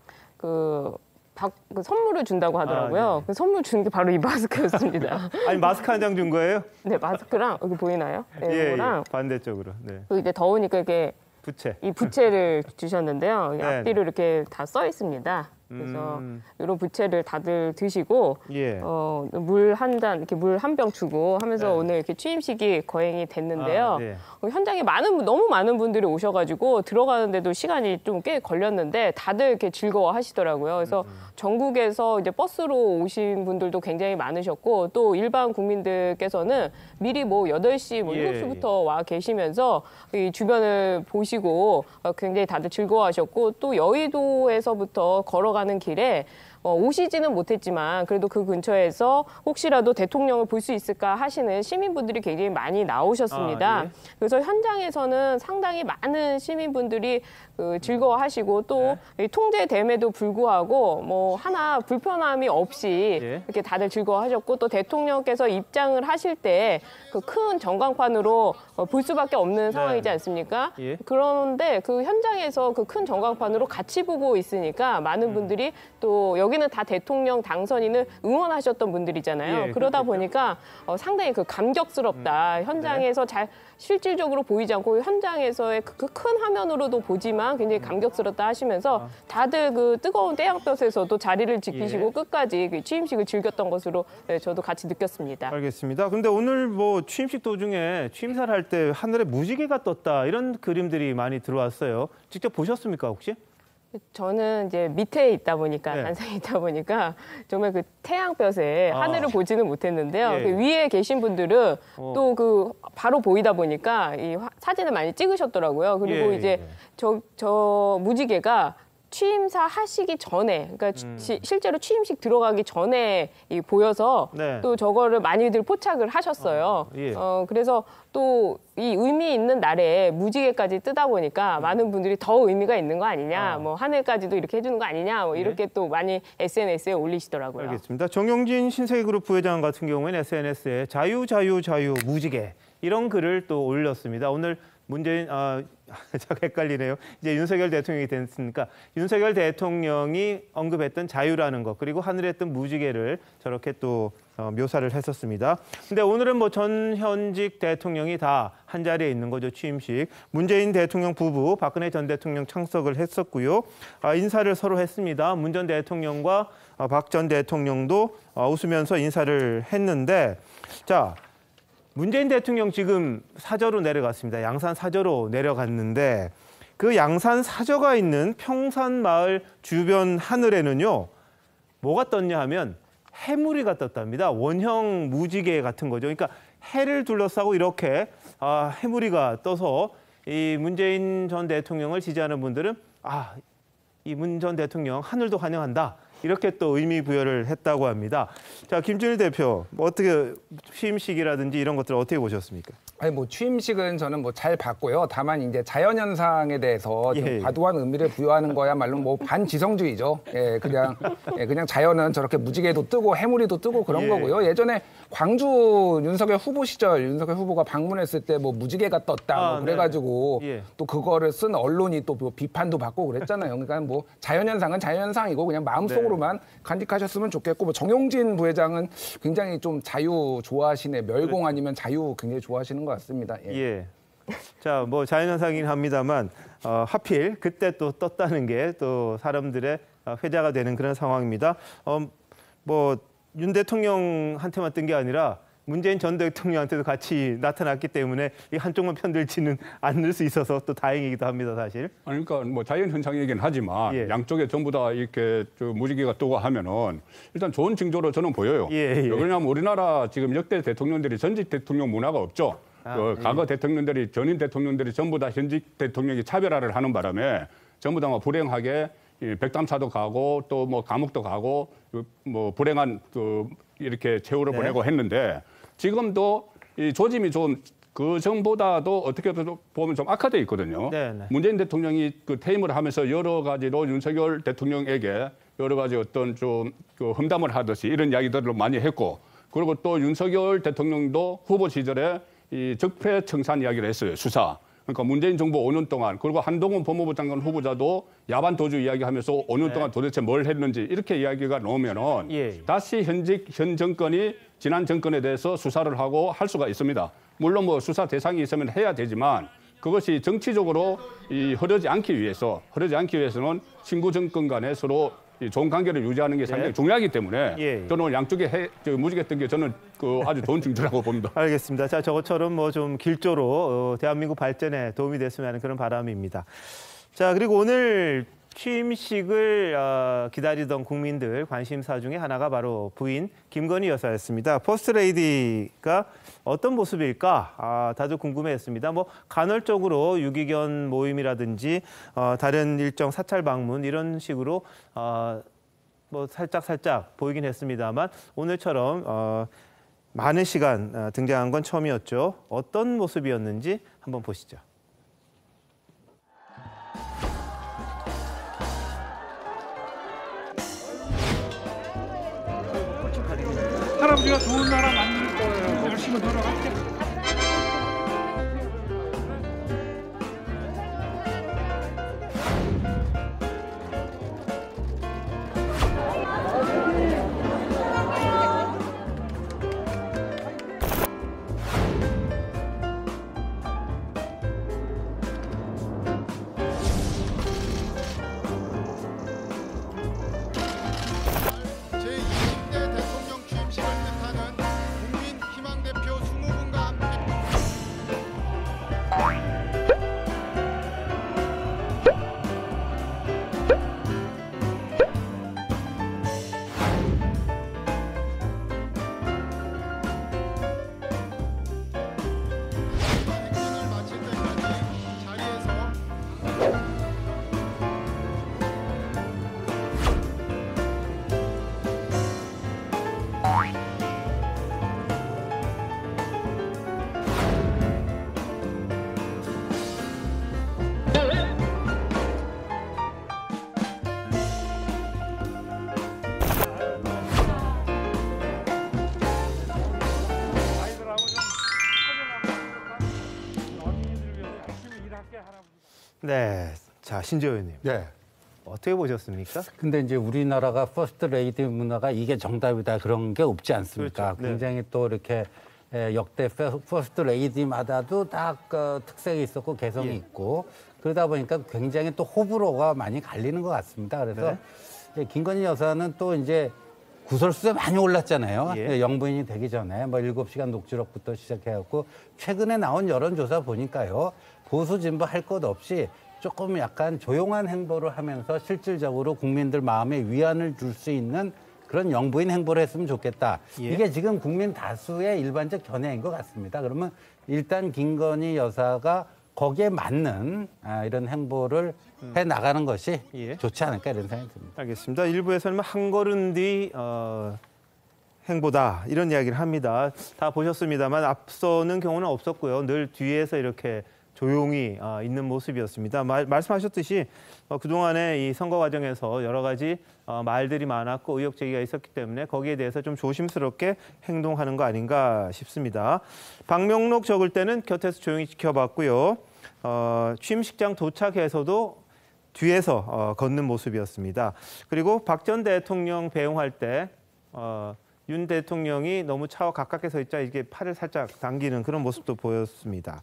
그, 박, 그 선물을 준다고 하더라고요. 아, 네. 그 선물 주는 게 바로 이 마스크였습니다. 아니, 마스크 한 장 준 거예요? 네, 마스크랑 여기 보이나요? 네, 예, 이거랑 예, 반대쪽으로. 네. 그리고 이제 더우니까 이렇게 부채. 이 부채를 주셨는데요. 네, 앞뒤로 이렇게 다 써 있습니다. 그래서 음. 이런 부채를 다들 드시고 예. 어, 물 한 잔 이렇게 물 한 병 주고 하면서 네. 오늘 이렇게 취임식이 거행이 됐는데요. 아, 네. 어, 현장에 많은 분- 너무 많은 분들이 오셔가지고 들어가는데도 시간이 좀 꽤 걸렸는데 다들 이렇게 즐거워하시더라고요. 그래서 음. 전국에서 이제 버스로 오신 분들도 굉장히 많으셨고 또 일반 국민들께서는 미리 뭐 여덟 시, 뭐 예, 일곱 시부터 와 계시면서 이 주변을 보시고 어, 굉장히 다들 즐거워하셨고 또 여의도에서부터 걸어가는 길에 어, 오시지는 못했지만 그래도 그 근처에서 혹시라도 대통령을 볼 수 있을까 하시는 시민분들이 굉장히 많이 나오셨습니다. 아, 예. 그래서 현장에서는 상당히 많은 시민분들이 그 즐거워하시고 또 네. 이 통제됨에도 불구하고 뭐 하나 불편함이 없이 예. 이렇게 다들 즐거워하셨고 또 대통령께서 입장을 하실 때 그 큰 전광판으로 어, 볼 수밖에 없는 상황이지 않습니까? 예. 그런데 그 현장에서 그 큰 전광판으로 같이 보고 있으니까 많은 분들이 또 여기는 다 대통령 당선인을 응원하셨던 분들이잖아요. 예, 그러다 그렇겠죠. 보니까 어, 상당히 그 감격스럽다. 현장에서 잘 실질적으로 보이지 않고 현장에서의 그 큰 화면으로도 보지만 굉장히 감격스럽다 하시면서 다들 그 뜨거운 태양볕에서도 자리를 지키시고 예. 끝까지 그 취임식을 즐겼던 것으로 네, 저도 같이 느꼈습니다. 알겠습니다. 근데 오늘 뭐 취임식 도중에 취임사를 할 때 하늘에 무지개가 떴다 이런 그림들이 많이 들어왔어요. 직접 보셨습니까 혹시? 저는 이제 밑에 있다 보니까 네. 단상에 있다 보니까 정말 그 태양볕에 아. 하늘을 보지는 못했는데요. 예. 그 위에 계신 분들은 어. 또 그 바로 보이다 보니까 이 화- 사진을 많이 찍으셨더라고요. 그리고 예, 이제 예. 저, 저 무지개가 취임사 하시기 전에, 그러니까 음. 시- 실제로 취임식 들어가기 전에 이 보여서 네. 또 저거를 많이들 포착을 하셨어요. 어, 예. 어, 그래서 또 이 의미 있는 날에 무지개까지 뜨다 보니까 많은 분들이 더 의미가 있는 거 아니냐, 아. 뭐 하늘까지도 이렇게 해주는 거 아니냐, 뭐 이렇게 또 많이 에스엔에스에 올리시더라고요. 알겠습니다. 정용진 신세계그룹 부회장 같은 경우에는 에스엔에스에 자유 자유 자유 무지개 이런 글을 또 올렸습니다. 오늘 문재인 아 잠깐 헷갈리네요. 이제 윤석열 대통령이 됐으니까 윤석열 대통령이 언급했던 자유라는 것 그리고 하늘에 뜬 무지개를 저렇게 또 어, 묘사를 했었습니다. 근데 오늘은 뭐 전현직 대통령이 다 한 자리에 있는 거죠. 취임식. 문재인 대통령 부부, 박근혜 전 대통령 참석을 했었고요. 아, 인사를 서로 했습니다. 문 전 대통령과 어, 박 전 대통령도 어, 웃으면서 인사를 했는데 자. 문재인 대통령 지금 사저로 내려갔습니다. 양산 사저로 내려갔는데 그 양산 사저가 있는 평산마을 주변 하늘에는요. 뭐가 떴냐 하면 해무리가 떴답니다. 원형 무지개 같은 거죠. 그러니까 해를 둘러싸고 이렇게 아, 해무리가 떠서 이 문재인 전 대통령을 지지하는 분들은 아, 이 문 전 대통령 하늘도 환영한다. 이렇게 또 의미 부여를 했다고 합니다. 자, 김준일 대표, 뭐 어떻게 취임식이라든지 이런 것들을 어떻게 보셨습니까? 아니 뭐 취임식은 저는 뭐 잘 봤고요. 다만 이제 자연현상에 대해서 좀 예, 예. 과도한 의미를 부여하는 거야말로 뭐 반지성주의죠. 예, 그냥 예, 그냥 자연은 저렇게 무지개도 뜨고 해무리도 뜨고 그런 예. 거고요. 예전에 광주 윤석열 후보 시절 윤석열 후보가 방문했을 때 뭐 무지개가 떴다 아, 뭐 그래가지고 예. 또 그거를 쓴 언론이 또 뭐 비판도 받고 그랬잖아요. 그러니까 뭐 자연현상은 자연현상이고 그냥 마음속으로만 네. 간직하셨으면 좋겠고 뭐 정용진 부회장은 굉장히 좀 자유 좋아하시네. 멸공 아니면 자유 굉장히 좋아하시는 것 같습니다. 예. 예. 자, 뭐 자연현상이긴 합니다만 어, 하필 그때 또 떴다는 게 또 사람들의 회자가 되는 그런 상황입니다. 어, 뭐 윤 대통령한테만 뜬 게 아니라 문재인 전 대통령한테도 같이 나타났기 때문에 이 한쪽만 편들지는 않을 수 있어서 또 다행이기도 합니다, 사실. 아니, 그러니까 뭐 자연 현상이긴 하지만 예. 양쪽에 전부 다 이렇게 저 무지개가 뜨고 하면은 일단 좋은 징조로 저는 보여요. 예, 예. 왜냐하면 우리나라 지금 역대 대통령들이 전직 대통령 문화가 없죠. 아, 그 예. 과거 대통령들이 전임 대통령들이 전부 다 현직 대통령이 차별화를 하는 바람에 전부 다 뭐 불행하게 이 백담사도 가고 또 뭐 감옥도 가고 뭐 불행한 그 이렇게 최후를 네. 보내고 했는데 지금도 이 조짐이 좀 그 전보다도 어떻게 보면 좀 악화돼 있거든요. 네, 네. 문재인 대통령이 그 퇴임을 하면서 여러 가지로 윤석열 대통령에게 여러 가지 어떤 좀 그 험담을 하듯이 이런 이야기들을 많이 했고 그리고 또 윤석열 대통령도 후보 시절에 이 적폐 청산 이야기를 했어요. 수사. 그러니까 문재인 정부 오 년 동안 그리고 한동훈 법무부 장관 후보자도 야반 도주 이야기하면서 오 년 동안 도대체 뭘 했는지 이렇게 이야기가 나오면은 예. 다시 현직 현 정권이 지난 정권에 대해서 수사를 하고 할 수가 있습니다. 물론 뭐 수사 대상이 있으면 해야 되지만 그것이 정치적으로 이 흐르지 않기 위해서 흐르지 않기 위해서는 신구 정권 간에 서로 이 좋은 관계를 유지하는 게 상당히 네. 중요하기 때문에 예. 저는 오늘 양쪽에 해, 저 무지개 뜬 게 저는 그 아주 좋은 징조라고 봅니다. 알겠습니다. 자, 저것처럼 뭐 좀 길조로 어, 대한민국 발전에 도움이 됐으면 하는 그런 바람입니다. 자, 그리고 오늘 취임식을 어, 기다리던 국민들 관심사 중에 하나가 바로 부인 김건희 여사였습니다. 퍼스트레이디가 어떤 모습일까? 아, 다들 궁금해했습니다. 뭐 간헐적으로 유기견 모임이라든지 어, 다른 일정 사찰 방문 이런 식으로 어, 뭐 살짝 살짝 보이긴 했습니다만 오늘처럼 어, 많은 시간 어, 등장한 건 처음이었죠. 어떤 모습이었는지 한번 보시죠. 할아버지가 좋은 나라 만들 거예요. 열심히 돌아갈게. 제이십 대 대통령 취임식을 뜻하는 국민 희망 대표 이십 분과 함께 행진을 마칠 때까지 자리에서 아이들하고 좀 허전하고 어린이들 위해서 열심히 일할게 할아버지. 네, 자 신재호 의원님. 네. 어떻게 보셨습니까? 근데 이제 우리나라가 퍼스트 레이디 문화가 이게 정답이다 그런 게 없지 않습니까? 그렇죠. 네. 굉장히 또 이렇게 에, 역대 페- 퍼스트 레이디마다도 딱 그 특색이 있었고 개성이 예. 있고 그러다 보니까 굉장히 또 호불호가 많이 갈리는 것 같습니다. 그래서 네. 이제 김건희 여사는 또 이제 구설수에 많이 올랐잖아요. 예. 영부인이 되기 전에 뭐 일곱 시간 녹취록부터 시작해갖고 최근에 나온 여론조사 보니까요. 보수 진보 할 것 없이 조금 약간 조용한 행보를 하면서 실질적으로 국민들 마음에 위안을 줄 수 있는 그런 영부인 행보를 했으면 좋겠다. 예. 이게 지금 국민 다수의 일반적 견해인 것 같습니다. 그러면 일단 김건희 여사가 거기에 맞는 아, 이런 행보를 해 나가는 것이 예. 좋지 않을까 이런 생각이 듭니다. 알겠습니다. 일부에서는 한 걸음 뒤 어, 행보다 이런 이야기를 합니다. 다 보셨습니다만 앞서는 경우는 없었고요. 늘 뒤에서 이렇게 조용히 어, 있는 모습이었습니다. 말, 말씀하셨듯이 어, 그동안의 이 선거 과정에서 여러 가지 어, 말들이 많았고 의혹 제기가 있었기 때문에 거기에 대해서 좀 조심스럽게 행동하는 거 아닌가 싶습니다. 방명록 적을 때는 곁에서 조용히 지켜봤고요. 어, 취임식장 도착해서도 뒤에서 어, 걷는 모습이었습니다. 그리고 박 전 대통령 배웅할 때 어, 윤 대통령이 너무 차와 가깝게 서 있자 이게 팔을 살짝 당기는 그런 모습도 보였습니다.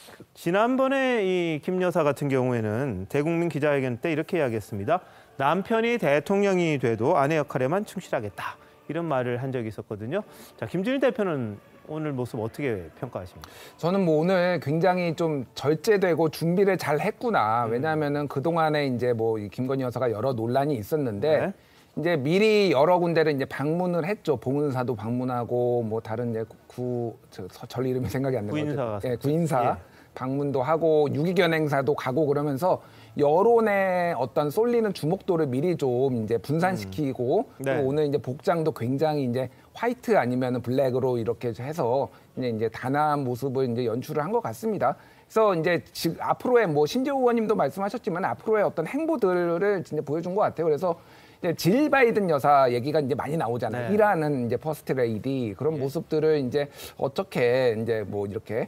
지난번에 이 김 여사 같은 경우에는 대국민 기자회견 때 이렇게 이야기했습니다. 남편이 대통령이 돼도 아내 역할에만 충실하겠다. 이런 말을 한 적이 있었거든요. 자, 김준일 대표는 오늘 모습 어떻게 평가하십니까? 저는 뭐 오늘 굉장히 좀 절제되고 준비를 잘 했구나. 음. 왜냐하면은 그동안에 이제 뭐 김건희 여사가 여러 논란이 있었는데 네. 이제 미리 여러 군데를 이제 방문을 했죠. 봉은사도 방문하고 뭐 다른 이제 구, 저, 절 이름이 생각이 안 나요. 구인사. 예, 구인사. 예. 방문도 하고 유기견 행사도 가고 그러면서 여론의 어떤 쏠리는 주목도를 미리 좀 이제 분산시키고 음. 네. 그리고 오늘 이제 복장도 굉장히 이제 화이트 아니면 블랙으로 이렇게 해서 이제 이제 단아한 모습을 이제 연출을 한 것 같습니다. 그래서 이제 지금 앞으로의 뭐 신재호 의원님도 말씀하셨지만 앞으로의 어떤 행보들을 진짜 보여준 것 같아요. 그래서 이제 질 바이든 여사 얘기가 이제 많이 나오잖아요. 네. 일하는 이제 퍼스트 레이디 그런 예. 모습들을 이제 어떻게 이제 뭐 이렇게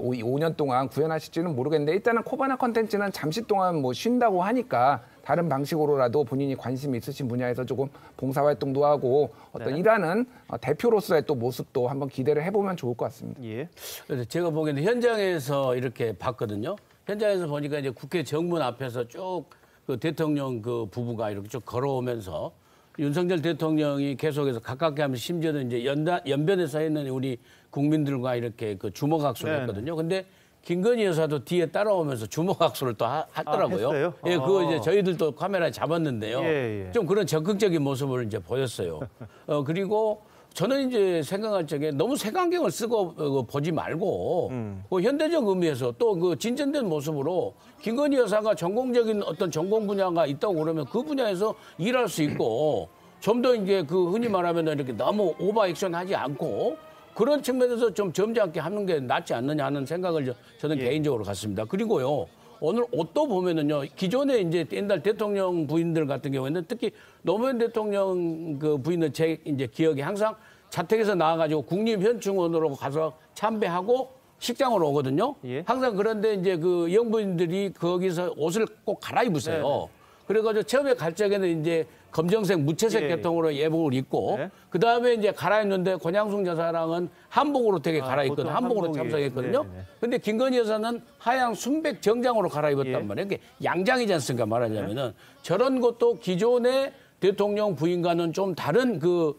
오 년 동안 구현하실지는 모르겠는데 일단은 코바나 컨텐츠는 잠시 동안 뭐 쉰다고 하니까 다른 방식으로라도 본인이 관심이 있으신 분야에서 조금 봉사활동도 하고 어떤 네. 일하는 대표로서의 또 모습도 한번 기대를 해보면 좋을 것 같습니다. 예. 그래서 제가 보기에는 현장에서 이렇게 봤거든요. 현장에서 보니까 이제 국회 정문 앞에서 쭉 그 대통령 그 부부가 이렇게 쭉 걸어오면서 윤석열 대통령이 계속해서 가깝게 하면서 심지어는 이제 연다, 연변에 서 있는 우리 국민들과 이렇게 그 주먹악수를 네네. 했거든요. 근데 김건희 여사도 뒤에 따라오면서 주먹악수를 또 하, 하더라고요. 아, 했어요? 예, 그거 어. 이제 저희들도 카메라에 잡았는데요. 예, 예. 좀 그런 적극적인 모습을 이제 보였어요. 어, 그리고 저는 이제 생각할 적에 너무 색안경을 쓰고 어, 보지 말고 음. 그 현대적 의미에서 또 그 진전된 모습으로 김건희 여사가 전공적인 어떤 전공 분야가 있다고 그러면 그 분야에서 일할 수 있고 좀 더 이제 그 흔히 말하면 이렇게 너무 오버 액션 하지 않고 그런 측면에서 좀 점잖게 하는 게 낫지 않느냐 하는 생각을 저, 저는 예. 개인적으로 갖습니다. 그리고요. 오늘 옷도 보면은요, 기존에 이제 옛날 대통령 부인들 같은 경우에는 특히 노무현 대통령 그 부인은 제 이제 기억에 항상 자택에서 나와가지고 국립현충원으로 가서 참배하고 식장으로 오거든요. 예. 항상 그런데 이제 그 영부인들이 거기서 옷을 꼭 갈아입으세요. 네네. 그래가지고 처음에 갈 적에는 이제 검정색 무채색 예. 계통으로 예복을 입고 네. 그 다음에 이제 갈아입는데 권양숙 여사랑은 한복으로 되게 아, 갈아입거든. 보통 한복으로 한복이- 참석했거든요. 네네. 근데 김건희 여사는 하양 순백 정장으로 갈아입었단 예. 말이에요. 이게 양장이지 않습니까? 말하자면은 저런 것도 기존의 대통령 부인과는 좀 다른 그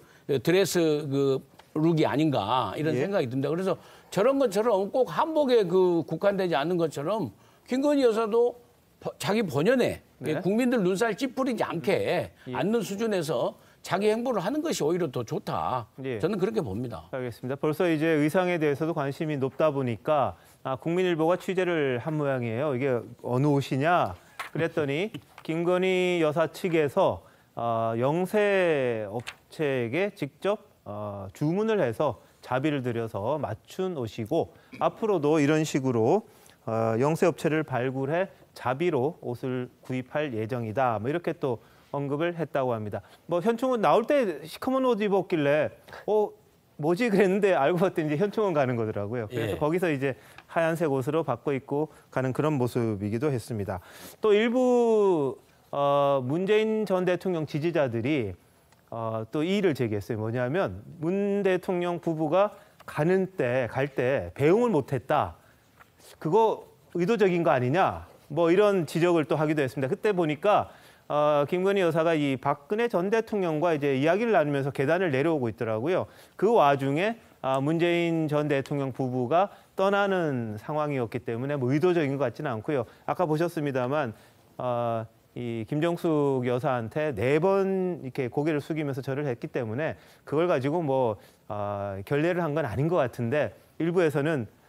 드레스 그 룩이 아닌가 이런 예. 생각이 듭니다. 그래서 저런 것처럼 꼭 한복에 그 국한되지 않는 것처럼 김건희 여사도 버- 자기 본연의 네. 국민들 눈살 찌푸리지 않게 예. 않는 수준에서 자기 행보를 하는 것이 오히려 더 좋다. 예. 저는 그렇게 봅니다. 알겠습니다. 벌써 이제 의상에 대해서도 관심이 높다 보니까 아, 국민일보가 취재를 한 모양이에요. 이게 어느 옷이냐? 그랬더니 김건희 여사 측에서 어, 영세 업체에게 직접 어, 주문을 해서 자비를 들여서 맞춘 옷이고 앞으로도 이런 식으로 어, 영세 업체를 발굴해 자비로 옷을 구입할 예정이다. 뭐 이렇게 또 언급을 했다고 합니다. 뭐 현충원 나올 때 시커먼 옷 입었길래 어 뭐지 그랬는데 알고 봤더니 이제 현충원 가는 거더라고요. 그래서 예. 거기서 이제 하얀색 옷으로 바꿔 입고 가는 그런 모습이기도 했습니다. 또 일부 어, 문재인 전 대통령 지지자들이 어, 또 이의를 제기했어요. 뭐냐면 문 대통령 부부가 가는 때 갈 때 배웅을 못했다. 그거 의도적인 거 아니냐? 뭐 이런 지적을 또 하기도 했습니다. 그때 보니까 어, 김건희 여사가 이 박근혜 전 대통령과 이제 이야기를 나누면서 계단을 내려오고 있더라고요. 그 와중에 아, 문재인 전 대통령 부부가 떠나는 상황이었기 때문에 뭐 의도적인 것 같지는 않고요. 아까 보셨습니다만 어, 이 김정숙 여사한테 네 번 이렇게 고개를 숙이면서 절을 했기 때문에 그걸 가지고 뭐 어, 결례를 한 건 아닌 것 같은데 일부에서는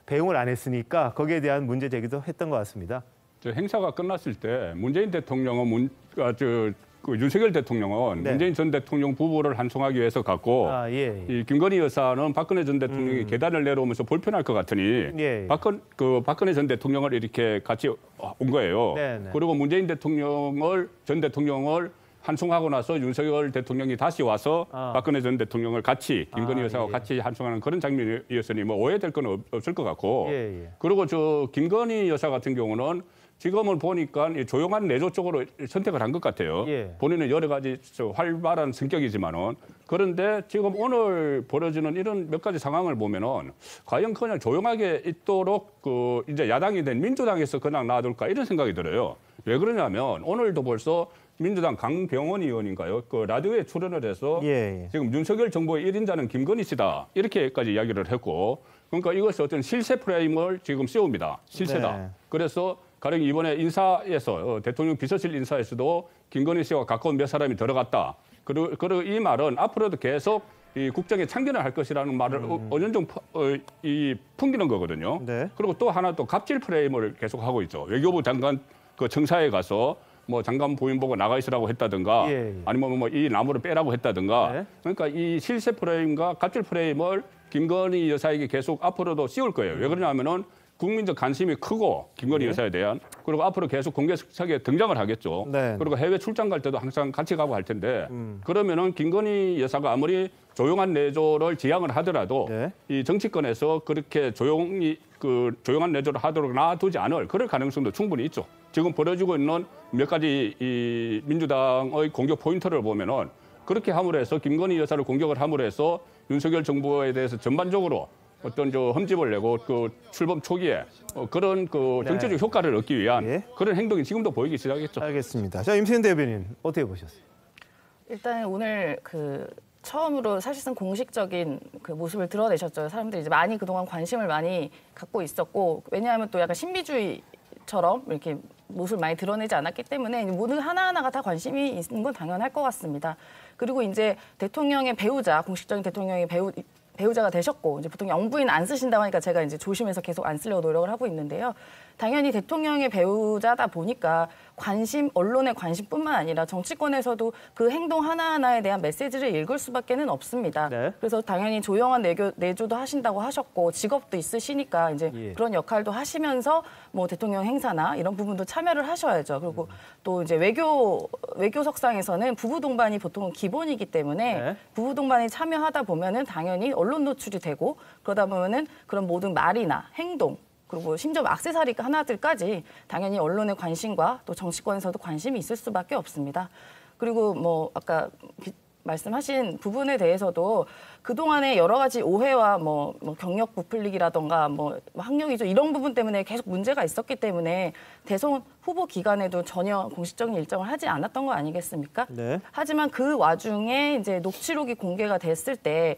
배웅을 안 했으니까 거기에 대한 문제 제기도 했던 것 같습니다. 저 행사가 끝났을 때 문재인 대통령은 문, 아, 저, 그 윤석열 대통령은 네. 문재인 전 대통령 부부를 환송하기 위해서 갔고 아, 예, 예. 이 김건희 여사는 박근혜 전 대통령이 음. 계단을 내려오면서 불편할 것 같으니 예, 예. 박근, 그 박근혜 전 대통령을 이렇게 같이 온 거예요. 네, 네. 그리고 문재인 대통령을 전 대통령을 환송하고 나서 윤석열 대통령이 다시 와서 아. 박근혜 전 대통령을 같이 김건희 아, 여사와 예. 같이 환송하는 그런 장면이었으니 뭐 오해될 건 없, 없을 것 같고 예, 예. 그리고 저 김건희 여사 같은 경우는 지금은 보니까 이 조용한 내조 쪽으로 선택을 한 것 같아요. 예. 본인은 여러 가지 저 활발한 성격이지만은 그런데 지금 오늘 벌어지는 이런 몇 가지 상황을 보면은 과연 그냥 조용하게 있도록 그 이제 야당이 된 민주당에서 그냥 놔둘까 이런 생각이 들어요. 왜 그러냐면 오늘도 벌써 민주당 강병원 의원인가요? 그 라디오에 출연을 해서 예, 예. 지금 윤석열 정부의 일 인자는 김건희 씨다 이렇게까지 이야기를 했고 그러니까 이것이 어떤 실세 프레임을 지금 씌웁니다. 실세다. 네. 그래서 가령 이번에 인사에서 어, 대통령 비서실 인사에서도 김건희 씨와 가까운 몇 사람이 들어갔다. 그리고, 그리고 이 말은 앞으로도 계속 이 국정에 참견을 할 것이라는 말을 음. 언연중 어, 이 풍기는 거거든요. 네. 그리고 또 하나 또 갑질 프레임을 계속 하고 있죠. 외교부 장관 그 청사에 가서 뭐 장관 부인 보고 나가 있으라고 했다든가 예, 예. 아니면 뭐 이 나무를 빼라고 했다든가 네. 그러니까 이 실세 프레임과 갑질 프레임을 김건희 여사에게 계속 앞으로도 씌울 거예요. 왜 그러냐면은 국민적 관심이 크고 김건희 네. 여사에 대한 그리고 앞으로 계속 공개석에 등장을 하겠죠. 네. 그리고 해외 출장 갈 때도 항상 같이 가고 할 텐데 음. 그러면은 김건희 여사가 아무리 조용한 내조를 지향을 하더라도 네. 이 정치권에서 그렇게 조용히 그 조용한 내조를 하도록 놔두지 않을 그럴 가능성도 충분히 있죠. 지금 벌어지고 있는 몇 가지 이 민주당의 공격 포인트를 보면은 그렇게 함으로 해서 김건희 여사를 공격을 함으로 해서 윤석열 정부에 대해서 전반적으로 어떤 저 흠집을 내고 그 출범 초기에 어, 그런 그 정치적 네. 효과를 얻기 위한 예. 그런 행동이 지금도 보이기 시작했죠. 알겠습니다. 자, 임세현 대변인 어떻게 보셨어요? 일단 오늘 그 처음으로 사실상 공식적인 그 모습을 드러내셨죠. 사람들이 이제 많이 그동안 관심을 많이 갖고 있었고 왜냐하면 또 약간 신비주의처럼 이렇게 모습을 많이 드러내지 않았기 때문에 모든 하나하나가 다 관심이 있는 건 당연할 것 같습니다. 그리고 이제 대통령의 배우자, 공식적인 대통령의 배우 배우자가 되셨고 이제 보통 영부인 안 쓰신다고 하니까 제가 이제 조심해서 계속 안 쓰려고 노력을 하고 있는데요. 당연히 대통령의 배우자다 보니까 관심, 언론의 관심뿐만 아니라 정치권에서도 그 행동 하나하나에 대한 메시지를 읽을 수밖에는 없습니다. 네. 그래서 당연히 조용한 내교, 내조도 하신다고 하셨고 직업도 있으시니까 이제 예. 그런 역할도 하시면서 뭐 대통령 행사나 이런 부분도 참여를 하셔야죠. 그리고 또 이제 외교 외교 석상에서는 부부 동반이 보통은 기본이기 때문에 네. 부부 동반이 참여하다 보면은 당연히 언론 노출이 되고 그러다 보면은 그런 모든 말이나 행동 그리고 심지어 액세서리 하나들까지 당연히 언론의 관심과 또 정치권에서도 관심이 있을 수밖에 없습니다. 그리고 뭐 아까 비, 말씀하신 부분에 대해서도 그동안의 여러 가지 오해와 뭐, 뭐 경력 부풀리기라던가 뭐 학력 위조 이런 부분 때문에 계속 문제가 있었기 때문에 대선 후보 기간에도 전혀 공식적인 일정을 하지 않았던 거 아니겠습니까? 네. 하지만 그 와중에 이제 녹취록이 공개가 됐을 때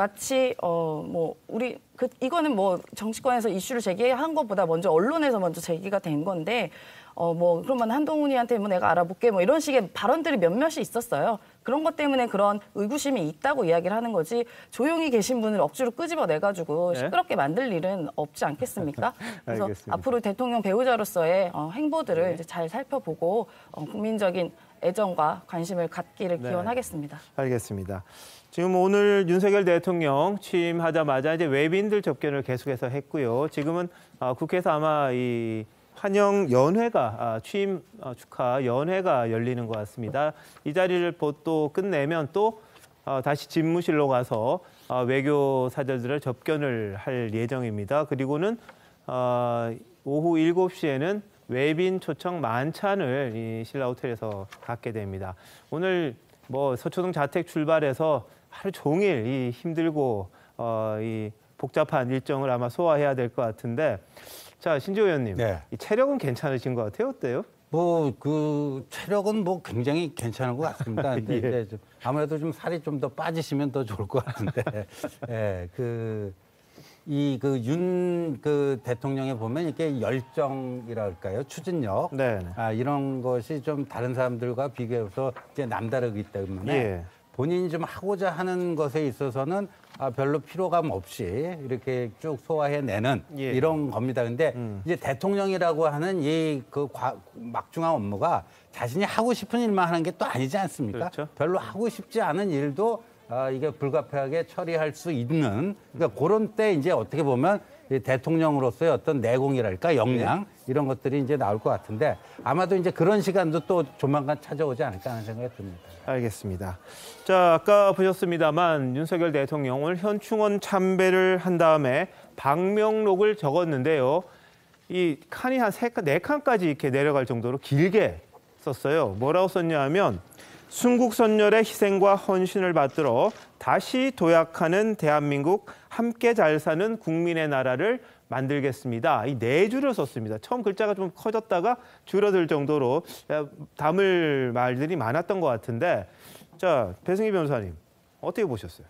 마치 어 뭐 우리 그 이거는 뭐 정치권에서 이슈를 제기한 것보다 먼저 언론에서 먼저 제기가 된 건데 어 뭐 그러면 한동훈이한테 뭐 내가 알아볼게 뭐 이런 식의 발언들이 몇몇이 있었어요. 그런 것 때문에 그런 의구심이 있다고 이야기를 하는 거지 조용히 계신 분을 억지로 끄집어내 가지고 네. 시끄럽게 만들 일은 없지 않겠습니까? 그래서 알겠습니다. 앞으로 대통령 배우자로서의 어, 행보들을 네. 이제 잘 살펴보고 어, 국민적인 애정과 관심을 갖기를 네. 기원하겠습니다. 알겠습니다. 지금 오늘 윤석열 대통령 취임하자마자 이제 외빈들 접견을 계속해서 했고요. 지금은 어, 국회에서 아마 이 환영 연회가 아, 취임 어, 축하 연회가 열리는 것 같습니다. 이 자리를 또 끝내면 또 어, 다시 집무실로 가서 어, 외교 사절들을 접견을 할 예정입니다. 그리고는 어, 오후 일곱 시에는 외빈 초청 만찬을 이 신라 호텔에서 갖게 됩니다. 오늘 뭐 서초동 자택 출발해서 하루 종일 이 힘들고 어, 이 복잡한 일정을 아마 소화해야 될 것 같은데, 자 신지호 의원님, 네. 이 체력은 괜찮으신 것 같아요? 어때요? 뭐 그 체력은 뭐 굉장히 괜찮은 것 같습니다. 근데 예. 이제 좀 아무래도 좀 살이 좀 더 빠지시면 더 좋을 것 같은데, 예, 그 이 그 윤 그 대통령에 보면 이렇게 열정이랄까요, 추진력, 네. 아 이런 것이 좀 다른 사람들과 비교해서 이제 남다르기 때문에. 예. 본인이 좀 하고자 하는 것에 있어서는 아, 별로 피로감 없이 이렇게 쭉 소화해내는 예. 이런 겁니다. 근데 음. 이제 대통령이라고 하는 이 그 막중한 업무가 자신이 하고 싶은 일만 하는 게 또 아니지 않습니까? 그렇죠. 별로 하고 싶지 않은 일도 아, 이게 불가피하게 처리할 수 있는 그러니까 그런 때 이제 어떻게 보면 이 대통령으로서의 어떤 내공이랄까 역량 네. 이런 것들이 이제 나올 것 같은데 아마도 이제 그런 시간도 또 조만간 찾아오지 않을까 하는 생각이 듭니다. 알겠습니다. 자, 아까 보셨습니다만 윤석열 대통령 오늘 현충원 참배를 한 다음에 방명록을 적었는데요. 이 칸이 한 세 칸, 네 칸까지 이렇게 내려갈 정도로 길게 썼어요. 뭐라고 썼냐 하면 순국 선열의 희생과 헌신을 받들어 다시 도약하는 대한민국 함께 잘 사는 국민의 나라를 만들겠습니다. 이 네 줄을 썼습니다. 처음 글자가 좀 커졌다가 줄어들 정도로 담을 말들이 많았던 것 같은데 자, 배승희 변호사님 어떻게 보셨어요?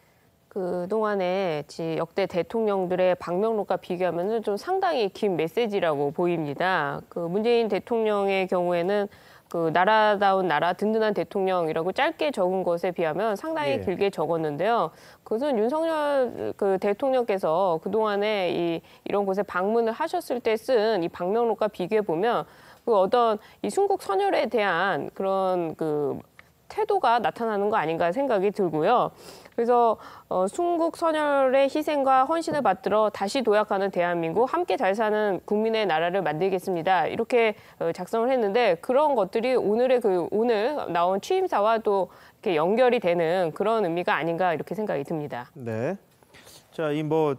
그동안에 역대 대통령들의 방명록과 비교하면 좀 상당히 긴 메시지라고 보입니다. 그 문재인 대통령의 경우에는 그 나라다운 나라 든든한 대통령이라고 짧게 적은 것에 비하면 상당히 예. 길게 적었는데요. 그것은 윤석열 그 대통령께서 그동안에 이 이런 곳에 방문을 하셨을 때 쓴 이 방명록과 비교해 보면 그 어떤 이 순국 선열에 대한 그런 그 태도가 나타나는 거 아닌가 생각이 들고요. 그래서 어, 순국 선열의 희생과 헌신을 받들어 다시 도약하는 대한민국, 함께 잘 사는 국민의 나라를 만들겠습니다. 이렇게 어, 작성을 했는데 그런 것들이 오늘의 그 오늘 나온 취임사와 또 이렇게 연결이 되는 그런 의미가 아닌가 이렇게 생각이 듭니다. 네. 자, 이 뭐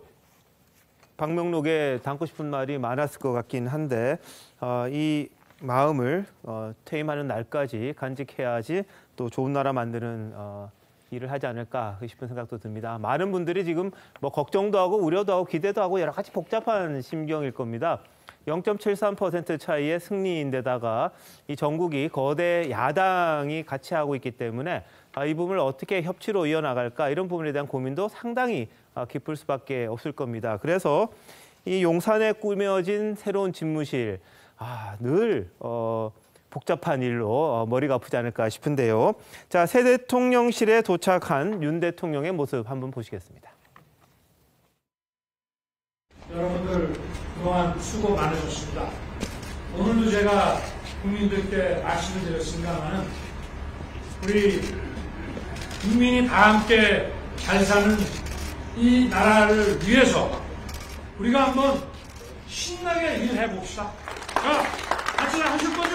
방명록에 담고 싶은 말이 많았을 것 같긴 한데 어, 이 마음을 어, 퇴임하는 날까지 간직해야지 또 좋은 나라 만드는 어, 일을 하지 않을까 싶은 생각도 듭니다. 많은 분들이 지금 뭐 걱정도 하고 우려도 하고 기대도 하고 여러 가지 복잡한 심경일 겁니다. 영 점 칠삼 퍼센트 차이의 승리인데다가 이 전국이 거대 야당이 같이 하고 있기 때문에 아, 이 부분을 어떻게 협치로 이어나갈까 이런 부분에 대한 고민도 상당히 아, 깊을 수밖에 없을 겁니다. 그래서 이 용산에 꾸며진 새로운 집무실 아, 늘 어, 복잡한 일로 어, 머리가 아프지 않을까 싶은데요. 자, 새 대통령실에 도착한 윤 대통령의 모습 한번 보시겠습니다. 여러분들 그동안 수고 많으셨습니다. 오늘도 제가 국민들께 말씀을 드렸습니다만 우리 국민이 다 함께 잘 사는 이 나라를 위해서 우리가 한번 신나게 일해 봅시다. 자, 같이 하실 거죠?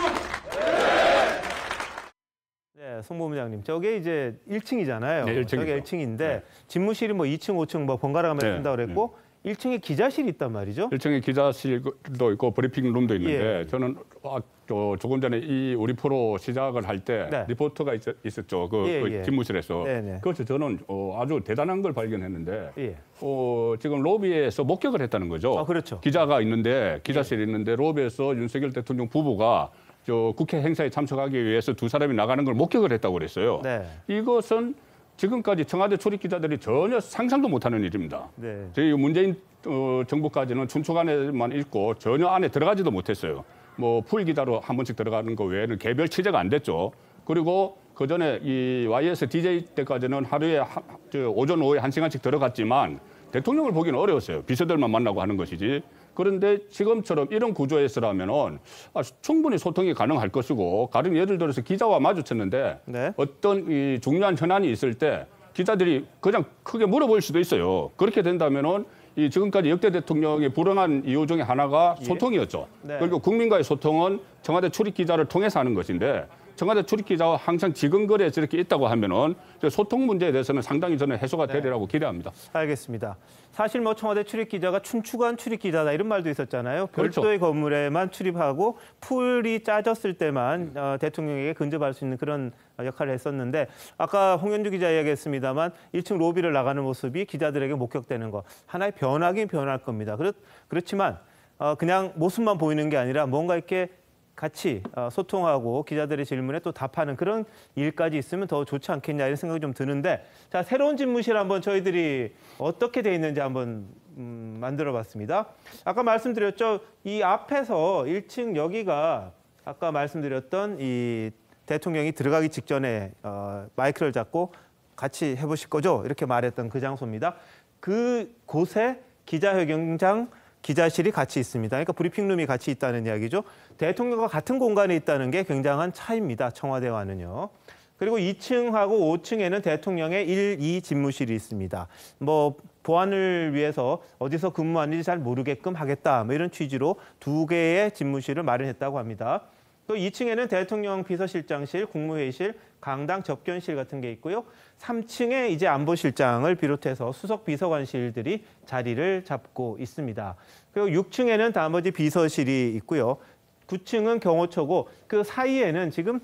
네, 송 본부장님. 저게 이제 일 층이잖아요. 네, 일 층이죠. 저게 일 층인데 네. 집무실이 뭐 이 층, 오 층 뭐 번갈아 가면서 네, 쓴다고 그랬고 네. 일 층에 기자실이 있단 말이죠. 일 층에 기자실도 있고 브리핑룸도 있는데 예. 저는 아, 저, 조금 전에 이 우리 프로 시작을 할 때 네. 리포터가 있, 있었죠. 그, 예, 그 예. 집무실에서. 네네. 그래서 저는 어, 아주 대단한 걸 발견했는데 예. 어, 지금 로비에서 목격을 했다는 거죠. 아, 그렇죠. 기자가 있는데 기자실이 예. 있는데 로비에서 윤석열 대통령 부부가 저 국회 행사에 참석하기 위해서 두 사람이 나가는 걸 목격을 했다고 그랬어요. 네. 이것은 지금까지 청와대 출입 기자들이 전혀 상상도 못하는 일입니다. 네. 저희 문재인 어, 정부까지는 춘추관에만 있고 전혀 안에 들어가지도 못했어요. 뭐 풀 기자로 한 번씩 들어가는 거 외에는 개별 취재가 안 됐죠. 그리고 그 전에 이 와이에스 디제이 때까지는 하루에 하, 저 오전 오후에 한 시간씩 들어갔지만 대통령을 보기는 어려웠어요. 비서들만 만나고 하는 것이지. 그런데 지금처럼 이런 구조에서라면은 아, 충분히 소통이 가능할 것이고, 가령 예를 들어서 기자와 마주쳤는데 네. 어떤 이 중요한 현안이 있을 때 기자들이 그냥 크게 물어볼 수도 있어요. 그렇게 된다면은 이 지금까지 역대 대통령의 불응한 이유 중에 하나가 소통이었죠. 예. 네. 그리고 국민과의 소통은 청와대 출입 기자를 통해서 하는 것인데, 청와대 출입 기자와 항상 지근거리에 저렇게 있다고 하면은 소통 문제에 대해서는 상당히 저는 해소가 되리라고 네. 기대합니다. 알겠습니다. 사실 뭐 청와대 출입 기자가 춘추관 출입 기자다 이런 말도 있었잖아요. 그렇죠. 별도의 건물에만 출입하고 풀이 짜졌을 때만 어, 대통령에게 근접할 수 있는 그런 역할을 했었는데, 아까 홍현주 기자 이야기했습니다만 일 층 로비를 나가는 모습이 기자들에게 목격되는 거 하나의 변화긴 변할 겁니다. 그렇, 그렇지만 어, 그냥 모습만 보이는 게 아니라 뭔가 이렇게 같이 소통하고 기자들의 질문에 또 답하는 그런 일까지 있으면 더 좋지 않겠냐 이런 생각이 좀 드는데, 자, 새로운 집무실 한번 저희들이 어떻게 돼 있는지 한번 음, 만들어봤습니다. 아까 말씀드렸죠. 이 앞에서 일 층 여기가 아까 말씀드렸던 이 대통령이 들어가기 직전에 어, 마이크를 잡고 같이 해보실 거죠? 이렇게 말했던 그 장소입니다. 그 곳에 기자회견장, 기자실이 같이 있습니다. 그러니까 브리핑룸이 같이 있다는 이야기죠. 대통령과 같은 공간에 있다는 게 굉장한 차이입니다. 청와대와는요. 그리고 이 층하고 오 층에는 대통령의 일, 이 집무실이 있습니다. 뭐 보안을 위해서 어디서 근무하는지 잘 모르게끔 하겠다, 뭐 이런 취지로 두 개의 집무실을 마련했다고 합니다. 또 이 층에는 대통령 비서실장실, 국무회의실, 강당 접견실 같은 게 있고요. 삼 층에 이제 안보실장을 비롯해서 수석 비서관실들이 자리를 잡고 있습니다. 그리고 육 층에는 나머지 비서실이 있고요. 구 층은 경호처고 그 사이에는 지금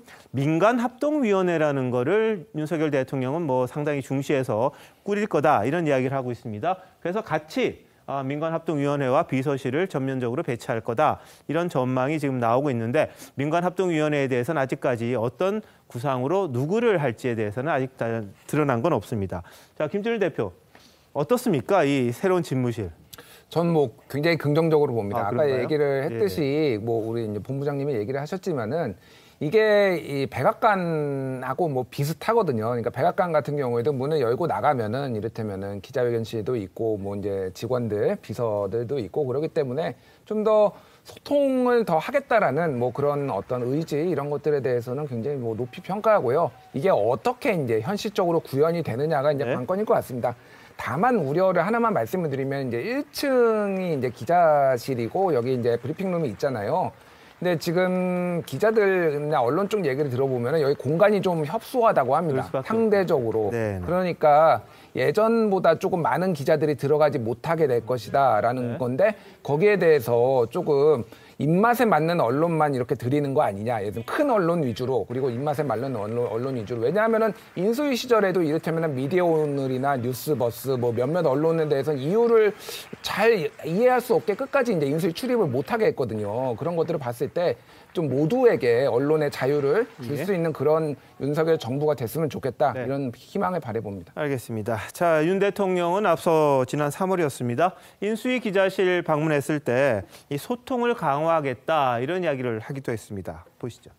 민간합동위원회라는 거를 윤석열 대통령은 뭐 상당히 중시해서 꾸릴 거다, 이런 이야기를 하고 있습니다. 그래서 같이 민간합동위원회와 비서실을 전면적으로 배치할 거다, 이런 전망이 지금 나오고 있는데, 민간합동위원회에 대해서는 아직까지 어떤 구상으로 누구를 할지에 대해서는 아직 다 드러난 건 없습니다. 자, 김준일 대표, 어떻습니까? 이 새로운 집무실. 전 뭐 굉장히 긍정적으로 봅니다. 아, 아까 그런가요? 얘기를 했듯이 예. 뭐 우리 이제 본부장님이 얘기를 하셨지만은 이게 이 백악관하고 뭐 비슷하거든요. 그러니까 백악관 같은 경우에도 문을 열고 나가면은 이를테면은 기자회견실도 있고 뭐 이제 직원들, 비서들도 있고 그러기 때문에 좀 더 소통을 더 하겠다라는 뭐 그런 어떤 의지, 이런 것들에 대해서는 굉장히 뭐 높이 평가하고요. 이게 어떻게 이제 현실적으로 구현이 되느냐가 이제 네. 관건일 것 같습니다. 다만 우려를 하나만 말씀을 드리면, 이제 일 층이 이제 기자실이고 여기 이제 브리핑룸이 있잖아요. 근데 지금 기자들이나 언론 쪽 얘기를 들어보면 여기 공간이 좀 협소하다고 합니다. 상대적으로. 네. 그러니까 예전보다 조금 많은 기자들이 들어가지 못하게 될 것이다라는 네. 건데, 거기에 대해서 조금 입맛에 맞는 언론만 이렇게 드리는 거 아니냐. 예를 들면 큰 언론 위주로, 그리고 입맛에 맞는 언론, 언론 위주로. 왜냐하면은 인수위 시절에도 이를테면 미디어 오늘이나 뉴스버스 뭐 몇몇 언론에 대해서는 이유를 잘 이해할 수 없게 끝까지 이제 인수위 출입을 못하게 했거든요. 그런 것들을 봤을 때 좀 모두에게 언론의 자유를 줄 수 예. 있는 그런 윤석열 정부가 됐으면 좋겠다. 네. 이런 희망을 바라봅니다. 알겠습니다. 자, 윤 대통령은 앞서 지난 삼월이었습니다. 인수위 기자실 방문했을 때 이 소통을 강화하겠다, 이런 이야기를 하기도 했습니다. 보시죠.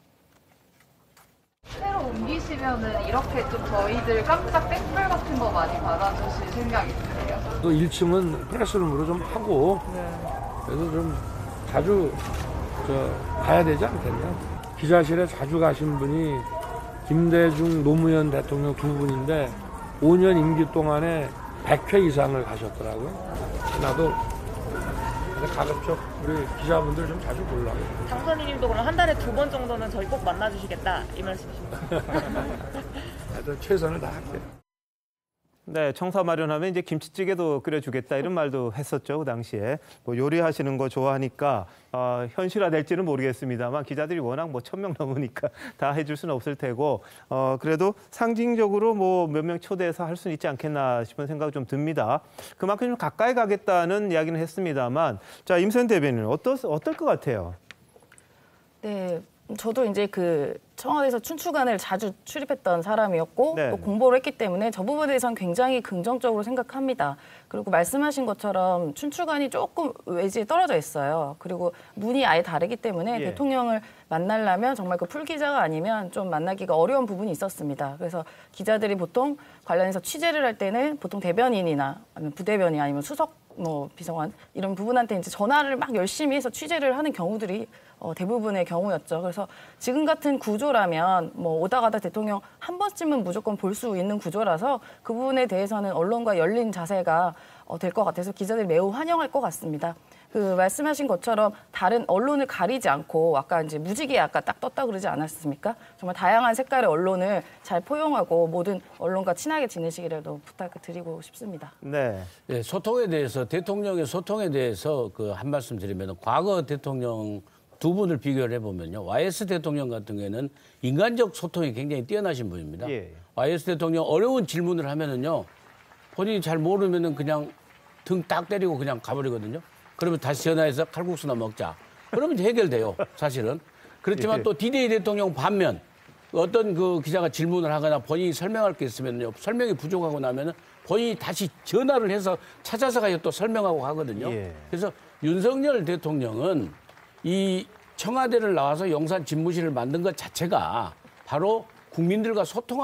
새로 옮기시면은 이렇게 좀 저희들 깜짝 땡플 같은 거 많이 받아주실 생각 있으세요? 또 일 층은 프레스룸으로 좀 하고 그래서 좀 자주 저 가야 되지 않겠냐. 기자실에 자주 가신 분이 김대중 노무현 대통령 두 분인데 오 년 임기 동안에 백 회 이상을 가셨더라고요. 나도 가급적 우리 기자분들 좀 자주 보려고. 당선인님도 그럼 한 달에 두 번 정도는 저희 꼭 만나주시겠다, 이 말씀이십니까? 하여튼 최선을 다할게요. 네, 청사 마련하면 이제 김치찌개도 끓여주겠다, 이런 말도 했었죠, 그 당시에. 뭐 요리하시는 거 좋아하니까 어, 현실화될지는 모르겠습니다만 기자들이 워낙 뭐 천 명 넘으니까 다 해줄 수는 없을 테고, 어, 그래도 상징적으로 뭐 몇 명 초대해서 할 수는 있지 않겠나 싶은 생각이 좀 듭니다. 그만큼 좀 가까이 가겠다는 이야기는 했습니다만, 자, 임선 대변인 어떠 어떨 것 같아요? 네. 저도 이제 그 청와대에서 춘추관을 자주 출입했던 사람이었고 네. 또 공부를 했기 때문에 저 부분에 대해서는 굉장히 긍정적으로 생각합니다. 그리고 말씀하신 것처럼 춘추관이 조금 외지에 떨어져 있어요. 그리고 문이 아예 다르기 때문에 예. 대통령을 만나려면 정말 그 풀기자가 아니면 좀 만나기가 어려운 부분이 있었습니다. 그래서 기자들이 보통 관련해서 취재를 할 때는 보통 대변인이나 아니면 부대변인 아니면 수석 뭐 비서관 이런 부분한테 이제 전화를 막 열심히 해서 취재를 하는 경우들이 어, 대부분의 경우였죠. 그래서 지금 같은 구조라면 뭐 오다 가다 대통령 한 번쯤은 무조건 볼 수 있는 구조라서 그 부분에 대해서는 언론과 열린 자세가 어, 될 것 같아서 기자들이 매우 환영할 것 같습니다. 그 말씀하신 것처럼 다른 언론을 가리지 않고 아까 이제 무지개 아까 딱 떴다 그러지 않았습니까? 정말 다양한 색깔의 언론을 잘 포용하고 모든 언론과 친하게 지내시기라도 부탁드리고 싶습니다. 네. 네, 소통에 대해서 대통령의 소통에 대해서 그 한 말씀 드리면 과거 대통령 두 분을 비교를 해보면요. 와이에스 대통령 같은 경우에는 인간적 소통이 굉장히 뛰어나신 분입니다. 예. 와이에스 대통령 어려운 질문을 하면은요. 본인이 잘 모르면은 그냥 등 딱 때리고 그냥 가버리거든요. 그러면 다시 전화해서 칼국수나 먹자. 그러면 해결돼요. 사실은. 그렇지만 예. 또 디데이 대통령 반면 어떤 그 기자가 질문을 하거나 본인이 설명할 게 있으면요. 설명이 부족하고 나면은 본인이 다시 전화를 해서 찾아서 가서 또 설명하고 하거든요. 예. 그래서 윤석열 대통령은 이 청와대를 나와서 용산 집무실을 만든 것 자체가 바로 국민들과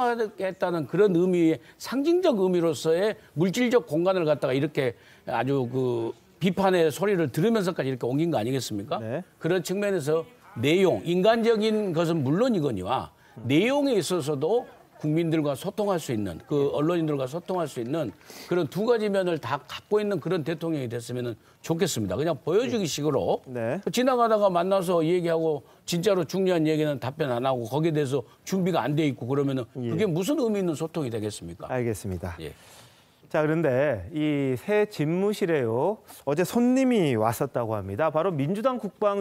소통하겠다는 그런 의미의 상징적 의미로서의 물질적 공간을 갖다가 이렇게 아주 그 비판의 소리를 들으면서까지 이렇게 옮긴 거 아니겠습니까? 네. 그런 측면에서 내용, 인간적인 것은 물론이거니와 내용에 있어서도 국민들과 소통할 수 있는, 그 언론인들과 소통할 수 있는 그런 두 가지 면을 다 갖고 있는 그런 대통령이 됐으면 좋겠습니다. 그냥 보여주기 식으로 네. 지나가다가 만나서 얘기하고 진짜로 중요한 얘기는 답변 안 하고 거기에 대해서 준비가 안 돼 있고 그러면은 그게 무슨 의미 있는 소통이 되겠습니까? 알겠습니다. 예. 자, 그런데 이 새 집무실에요. 어제 손님이 왔었다고 합니다. 바로 민주당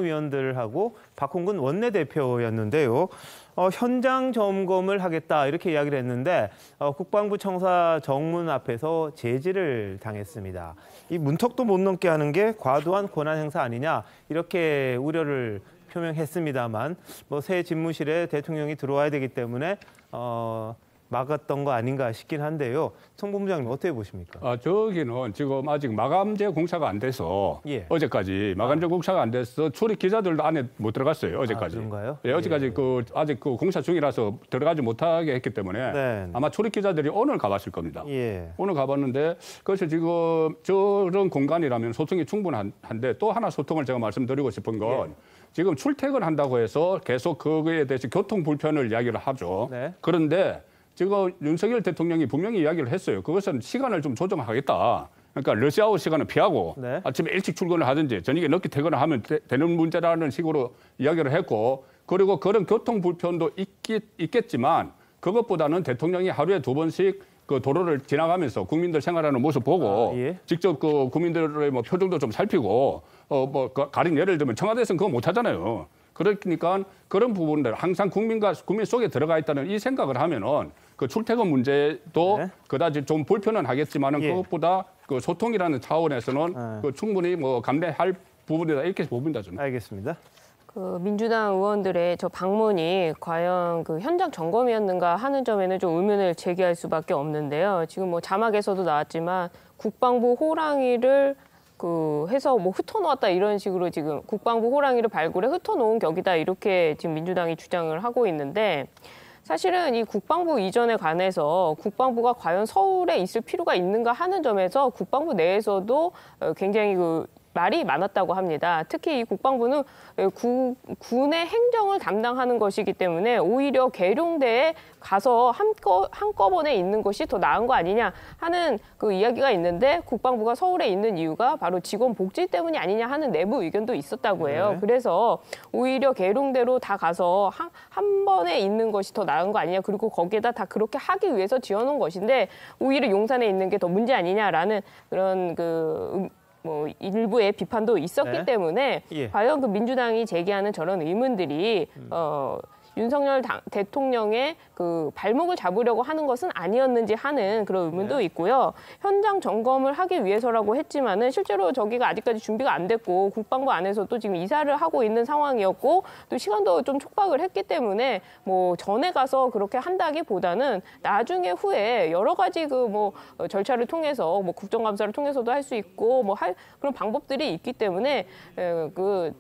국방위원들하고 박홍근 원내대표였는데요. 어, 현장 점검을 하겠다 이렇게 이야기를 했는데 어, 국방부 청사 정문 앞에서 제지를 당했습니다. 이 문턱도 못 넘게 하는 게 과도한 권한 행사 아니냐 이렇게 우려를 표명했습니다만 뭐 새 집무실에 대통령이 들어와야 되기 때문에 어, 막았던 거 아닌가 싶긴 한데요. 송 본부장님 어떻게 보십니까? 아, 저기는 지금 아직 마감재 공사가 안 돼서 예. 어제까지 마감재 아. 공사가 안 돼서 출입 기자들도 안에 못 들어갔어요. 어제까지. 아, 그런가요? 예, 어제까지 예. 그 아직 그 공사 중이라서 들어가지 못하게 했기 때문에 네. 아마 출입 기자들이 오늘 가봤을 겁니다. 예. 오늘 가봤는데 그래서 지금 저런 공간이라면 소통이 충분한데 또 하나 소통을 제가 말씀드리고 싶은 건 예. 지금 출퇴근한다고 해서 계속 그거에 대해서 교통 불편을 이야기를 하죠. 네. 그런데 지금 윤석열 대통령이 분명히 이야기를 했어요. 그것은 시간을 좀 조정하겠다. 그러니까 러시아워 시간을 피하고 네. 아침에 일찍 출근을 하든지 저녁에 늦게 퇴근을 하면 되, 되는 문제라는 식으로 이야기를 했고 그리고 그런 교통 불편도 있기, 있겠지만 그것보다는 대통령이 하루에 두 번씩 그 도로를 지나가면서 국민들 생활하는 모습 보고 아, 예. 직접 그 국민들의 뭐 표정도 좀 살피고 어 뭐 가령 예를 들면 청와대에서는 그거 못 하잖아요. 그러니까 그런 부분들 항상 국민과 국민 속에 들어가 있다는 이 생각을 하면은 그 출퇴근 문제도 네. 그다지 좀 불편은 하겠지만은 예. 그것보다 그 소통이라는 차원에서는 아. 그 충분히 뭐 감내할 부분이다 이렇게 봅니다 저는. 알겠습니다. 그 민주당 의원들의 저 방문이 과연 그 현장 점검이었는가 하는 점에는 좀 의문을 제기할 수밖에 없는데요. 지금 뭐 자막에서도 나왔지만 국방부 호랑이를 그 해서 뭐 흩어놓았다 이런 식으로 지금 국방부 호랑이를 발굴해 흩어놓은 격이다 이렇게 지금 민주당이 주장을 하고 있는데 사실은 이 국방부 이전에 관해서 국방부가 과연 서울에 있을 필요가 있는가 하는 점에서 국방부 내에서도 굉장히 그 말이 많았다고 합니다. 특히 이 국방부는 구, 군의 행정을 담당하는 것이기 때문에 오히려 계룡대에 가서 한꺼, 한꺼번에 있는 것이 더 나은 거 아니냐 하는 그 이야기가 있는데 국방부가 서울에 있는 이유가 바로 직원 복지 때문이 아니냐 하는 내부 의견도 있었다고 해요. 네. 그래서 오히려 계룡대로 다 가서 한, 한 번에 있는 것이 더 나은 거 아니냐. 그리고 거기에다 다 그렇게 하기 위해서 지어놓은 것인데 오히려 용산에 있는 게 더 문제 아니냐라는 그런 그 뭐 일부의 비판도 있었기 네. 때문에 예. 과연 그 민주당이 제기하는 저런 의문들이 음. 어, 윤석열 당, 대통령의 그 발목을 잡으려고 하는 것은 아니었는지 하는 그런 의문도 네. 있고요. 현장 점검을 하기 위해서라고 했지만은 실제로 저기가 아직까지 준비가 안 됐고 국방부 안에서도 지금 이사를 하고 있는 상황이었고 또 시간도 좀 촉박을 했기 때문에 뭐 전에 가서 그렇게 한다기보다는 나중에 후에 여러 가지 그 뭐 절차를 통해서 뭐 국정감사를 통해서도 할 수 있고 뭐 할 그런 방법들이 있기 때문에 에, 그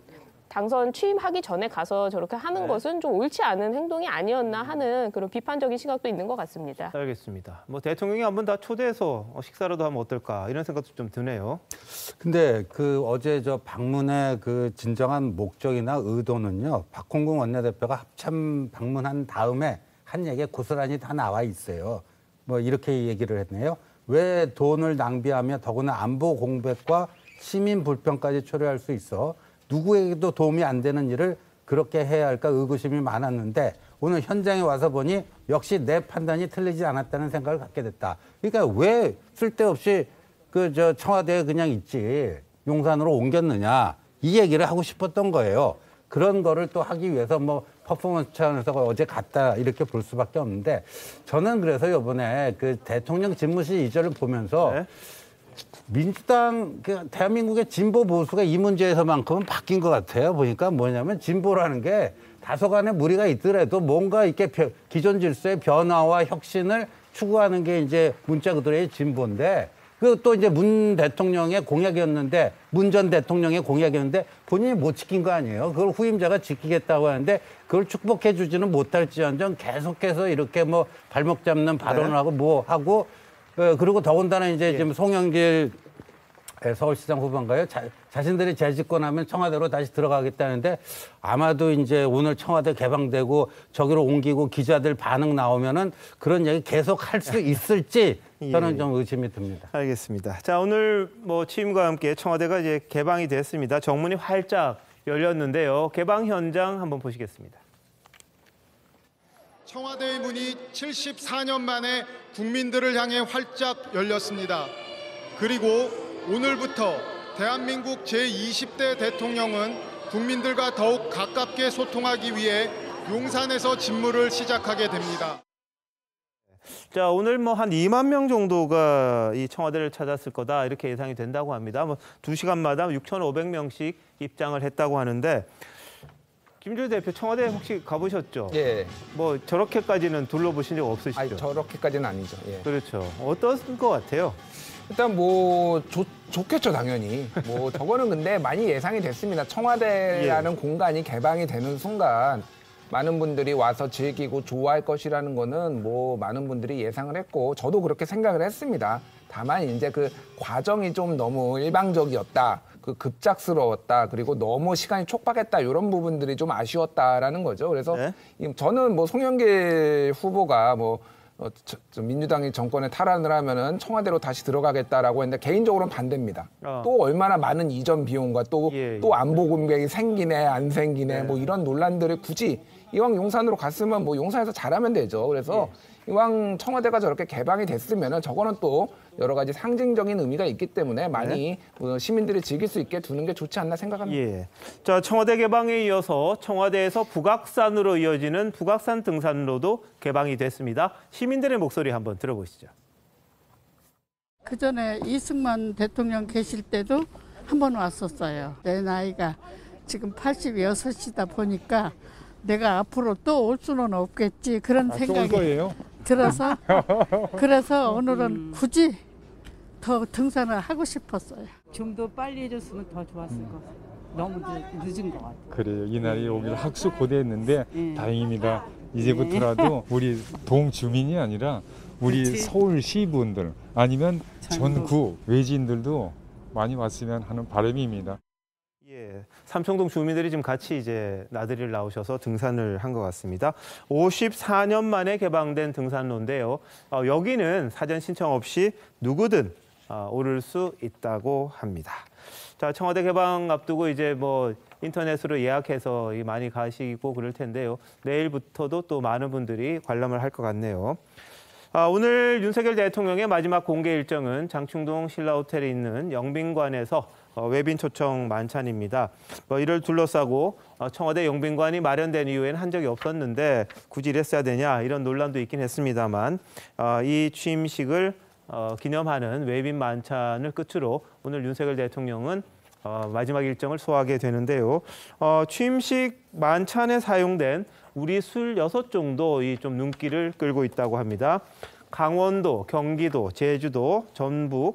당선 취임하기 전에 가서 저렇게 하는 네. 것은 좀 옳지 않은 행동이 아니었나 하는 그런 비판적인 시각도 있는 것 같습니다. 알겠습니다. 뭐 대통령이 한번 다 초대해서 식사라도 하면 어떨까 이런 생각도 좀 드네요. 근데 그 어제 저 방문의 그 진정한 목적이나 의도는요. 박홍근 원내대표가 합참 방문한 다음에 한 얘기에 고스란히 다 나와 있어요. 뭐 이렇게 얘기를 했네요. 왜 돈을 낭비하며 더구나 안보 공백과 시민 불편까지 초래할 수 있어? 누구에게도 도움이 안 되는 일을 그렇게 해야 할까 의구심이 많았는데 오늘 현장에 와서 보니 역시 내 판단이 틀리지 않았다는 생각을 갖게 됐다. 그러니까 왜 쓸데없이 그 저 청와대에 그냥 있지 용산으로 옮겼느냐 이 얘기를 하고 싶었던 거예요. 그런 거를 또 하기 위해서 뭐 퍼포먼스 차원에서 어제 갔다 이렇게 볼 수밖에 없는데 저는 그래서 이번에 그 대통령 집무실 이전을 보면서 네. 민주당, 그 대한민국의 진보 보수가 이 문제에서만큼은 바뀐 것 같아요. 보니까 뭐냐면 진보라는 게 다소간의 무리가 있더라도 뭔가 이렇게 기존 질서의 변화와 혁신을 추구하는 게 이제 문자 그들의 진보인데 그 또 이제 문 대통령의 공약이었는데 문 전 대통령의 공약이었는데 본인이 못 지킨 거 아니에요. 그걸 후임자가 지키겠다고 하는데 그걸 축복해 주지는 못할지언정 계속해서 이렇게 뭐 발목 잡는 발언을 네. 하고 뭐 하고 어, 그리고 더군다나 이제 예. 지금 송영길 서울시장 후보인가요? 자, 자신들이 재집권하면 청와대로 다시 들어가겠다는데 아마도 이제 오늘 청와대 개방되고 저기로 옮기고 기자들 반응 나오면은 그런 얘기 계속 할 수 있을지 저는 예. 좀 의심이 듭니다. 알겠습니다. 자, 오늘 뭐 취임과 함께 청와대가 이제 개방이 됐습니다. 정문이 활짝 열렸는데요. 개방 현장 한번 보시겠습니다. 청와대의 문이 칠십사 년 만에 국민들을 향해 활짝 열렸습니다. 그리고 오늘부터 대한민국 제이십 대 대통령은 국민들과 더욱 가깝게 소통하기 위해 용산에서 직무를 시작하게 됩니다. 자, 오늘 뭐 한 이만 명 정도가 이 청와대를 찾았을 거다 이렇게 예상이 된다고 합니다. 뭐 두 시간마다 육천오백 명씩 입장을 했다고 하는데 김주일 대표 청와대 혹시 가보셨죠? 예. 뭐 저렇게까지는 둘러보신 적 없으시죠? 아니, 저렇게까지는 아니죠. 예. 그렇죠. 어떤 것 같아요? 일단 뭐 좋, 좋겠죠, 당연히. 뭐 저거는 근데 많이 예상이 됐습니다. 청와대라는 예. 공간이 개방이 되는 순간 많은 분들이 와서 즐기고 좋아할 것이라는 거는 뭐 많은 분들이 예상을 했고 저도 그렇게 생각을 했습니다. 다만 이제 그 과정이 좀 너무 일방적이었다. 그 급작스러웠다. 그리고 너무 시간이 촉박했다. 이런 부분들이 좀 아쉬웠다라는 거죠. 그래서 네? 저는 뭐 송영길 후보가 뭐 어, 저, 저 민주당이 정권에 탈환을 하면은 청와대로 다시 들어가겠다라고 했는데 개인적으로는 반대입니다. 어. 또 얼마나 많은 이전 비용과 또 예, 또 안보 공백이 생기네 안 생기네 네. 뭐 이런 논란들을 굳이 이왕 용산으로 갔으면 뭐 용산에서 잘하면 되죠. 그래서 예. 이왕 청와대가 저렇게 개방이 됐으면은 저거는 또 여러 가지 상징적인 의미가 있기 때문에 많이 어, 시민들이 즐길 수 있게 두는 게 좋지 않나 생각합니다. 예. 자, 청와대 개방에 이어서 청와대에서 북악산으로 이어지는 북악산 등산로도 개방이 됐습니다. 시민들의 목소리 한번 들어보시죠. 그 전에 이승만 대통령 계실 때도 한 번 왔었어요. 내 나이가 지금 팔십육이다 보니까 내가 앞으로 또 올 수는 없겠지 그런 아, 생각이 또 올 거예요? 들어서 그래서 오늘은 굳이 더 등산을 하고 싶었어요. 좀 더 빨리 해줬으면 더 좋았을 것 같아요. 너무 늦, 늦은 것 같아요. 그래요. 이날이 오길 학수고대했는데 예. 다행입니다. 이제부터라도 우리 동 주민이 아니라 우리 그치. 서울시 분들 아니면 전국. 전국 외지인들도 많이 왔으면 하는 바람입니다. 예, 삼청동 주민들이 지금 같이 이제 나들이를 나오셔서 등산을 한 것 같습니다. 오십사 년 만에 개방된 등산로인데요. 어, 여기는 사전 신청 없이 누구든 어, 오를 수 있다고 합니다. 자, 청와대 개방 앞두고 이제 뭐 인터넷으로 예약해서 많이 가시고 그럴 텐데요. 내일부터도 또 많은 분들이 관람을 할 것 같네요. 아, 오늘 윤석열 대통령의 마지막 공개 일정은 장충동 신라호텔에 있는 영빈관에서 어, 외빈 초청 만찬입니다. 뭐 이를 둘러싸고 어, 청와대 영빈관이 마련된 이후에는 한 적이 없었는데 굳이 이랬어야 되냐 이런 논란도 있긴 했습니다만 어, 이 취임식을 어, 기념하는 외빈 만찬을 끝으로 오늘 윤석열 대통령은 어, 마지막 일정을 소화하게 되는데요. 어, 취임식 만찬에 사용된 우리 술 여섯 종도 좀 눈길을 끌고 있다고 합니다. 강원도, 경기도, 제주도, 전북,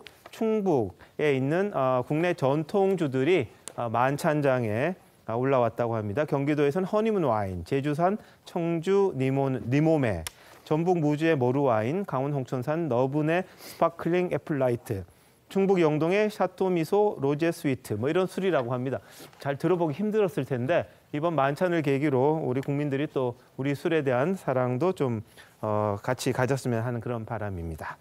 충북에 있는 어, 국내 전통주들이 어, 만찬장에 어, 올라왔다고 합니다. 경기도에서는 허니문 와인, 제주산 청주 니모, 니모메, 전북 무주의 모루와인, 강원 홍천산 너분의 스파클링 애플라이트, 충북 영동의 샤토 미소 로제 스위트 뭐 이런 술이라고 합니다. 잘 들어보기 힘들었을 텐데 이번 만찬을 계기로 우리 국민들이 또 우리 술에 대한 사랑도 좀 어, 같이 가졌으면 하는 그런 바람입니다.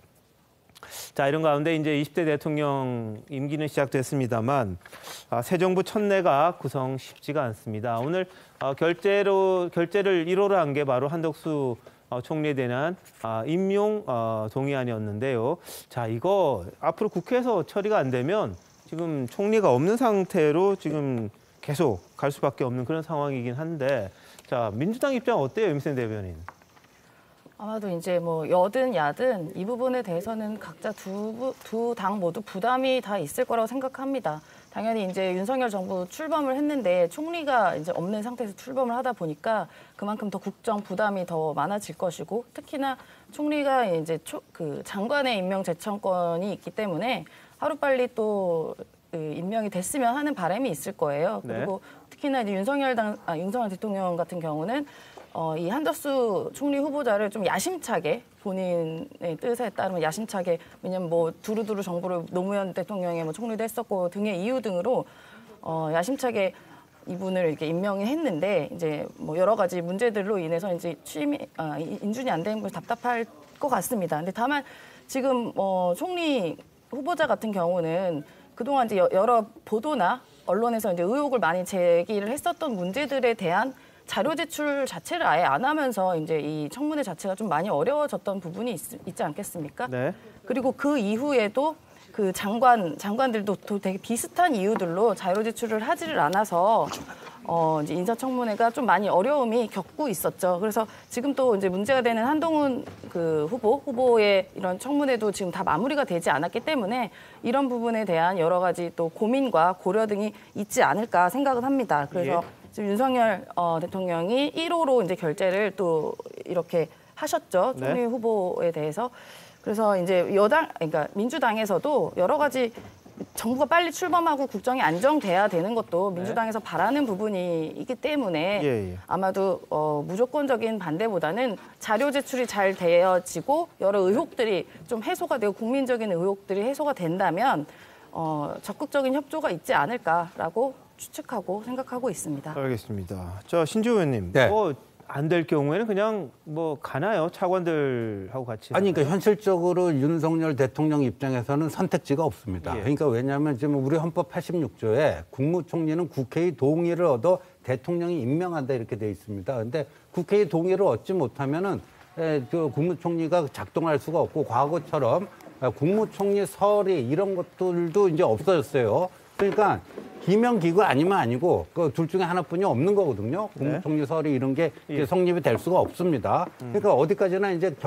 자, 이런 가운데 이제 이십 대 대통령 임기는 시작됐습니다만 아, 새 정부 첫내가 구성 쉽지가 않습니다. 오늘 어, 결재로 결재를 일 호로 한 게 바로 한덕수 어, 총리에 대한 아, 임용 어, 동의안이었는데요. 자, 이거 앞으로 국회에서 처리가 안 되면 지금 총리가 없는 상태로 지금 계속 갈 수밖에 없는 그런 상황이긴 한데, 자, 민주당 입장 어때요, 임sen 대변인? 아마도 이제 뭐 여든 야든 이 부분에 대해서는 각자 두 두 당 모두 부담이 다 있을 거라고 생각합니다. 당연히 이제 윤석열 정부 출범을 했는데 총리가 이제 없는 상태에서 출범을 하다 보니까 그만큼 더 국정 부담이 더 많아질 것이고 특히나 총리가 이제 초, 그 장관의 임명 제청권이 있기 때문에 하루빨리 또 그 임명이 됐으면 하는 바람이 있을 거예요. 그리고 네. 특히나 이제 윤석열 당, 아, 윤석열 대통령 같은 경우는 어, 이 한덕수 총리 후보자를 좀 야심차게 본인의 뜻에 따르면 야심차게 왜냐면 뭐 두루두루 정부를 노무현 대통령의 뭐 총리도 했었고 등의 이유 등으로 어, 야심차게 이분을 이렇게 임명했는데 이제 뭐 여러 가지 문제들로 인해서 이제 취임이 아, 인준이 안 되는 걸 답답할 것 같습니다. 근데 다만 지금 어, 총리 후보자 같은 경우는 그동안 이제 여러 보도나 언론에서 이제 의혹을 많이 제기를 했었던 문제들에 대한 자료 제출 자체를 아예 안 하면서 이제 이 청문회 자체가 좀 많이 어려워졌던 부분이 있, 있지 않겠습니까? 네. 그리고 그 이후에도 그 장관 장관들도 또 되게 비슷한 이유들로 자료 제출을 하지를 않아서 어 이제 인사청문회가 좀 많이 어려움이 겪고 있었죠. 그래서 지금 또 이제 문제가 되는 한동훈 그 후보 후보의 이런 청문회도 지금 다 마무리가 되지 않았기 때문에 이런 부분에 대한 여러 가지 또 고민과 고려 등이 있지 않을까 생각은 합니다. 그래서 예. 지금 윤석열 어, 대통령이 일 호로 이제 결재를 또 이렇게 하셨죠. 총리 네. 후보에 대해서. 그래서 이제 여당, 그러니까 민주당에서도 여러 가지 정부가 빨리 출범하고 국정이 안정돼야 되는 것도 민주당에서 네. 바라는 부분이 있기 때문에 예, 예. 아마도 어, 무조건적인 반대보다는 자료 제출이 잘 되어지고 여러 의혹들이 좀 해소가 되고 국민적인 의혹들이 해소가 된다면 어, 적극적인 협조가 있지 않을까라고 추측하고 생각하고 있습니다. 알겠습니다. 저 신주 의원님, 네. 뭐 안 될 경우에는 그냥 뭐 가나요? 차관들하고 같이. 아니, 그러니까 현실적으로 윤석열 대통령 입장에서는 선택지가 없습니다. 예. 그러니까 왜냐하면 지금 우리 헌법 팔십육 조에 국무총리는 국회의 동의를 얻어 대통령이 임명한다 이렇게 돼 있습니다. 그런데 국회의 동의를 얻지 못하면은 그 국무총리가 작동할 수가 없고 과거처럼 국무총리 서리 이런 것들도 이제 없어졌어요. 그러니까 기명기구 아니면 아니고 그 둘 중에 하나뿐이 없는 거거든요. 국무총리 서리 이런 게 예. 성립이 될 수가 없습니다. 그러니까 어디까지나 이제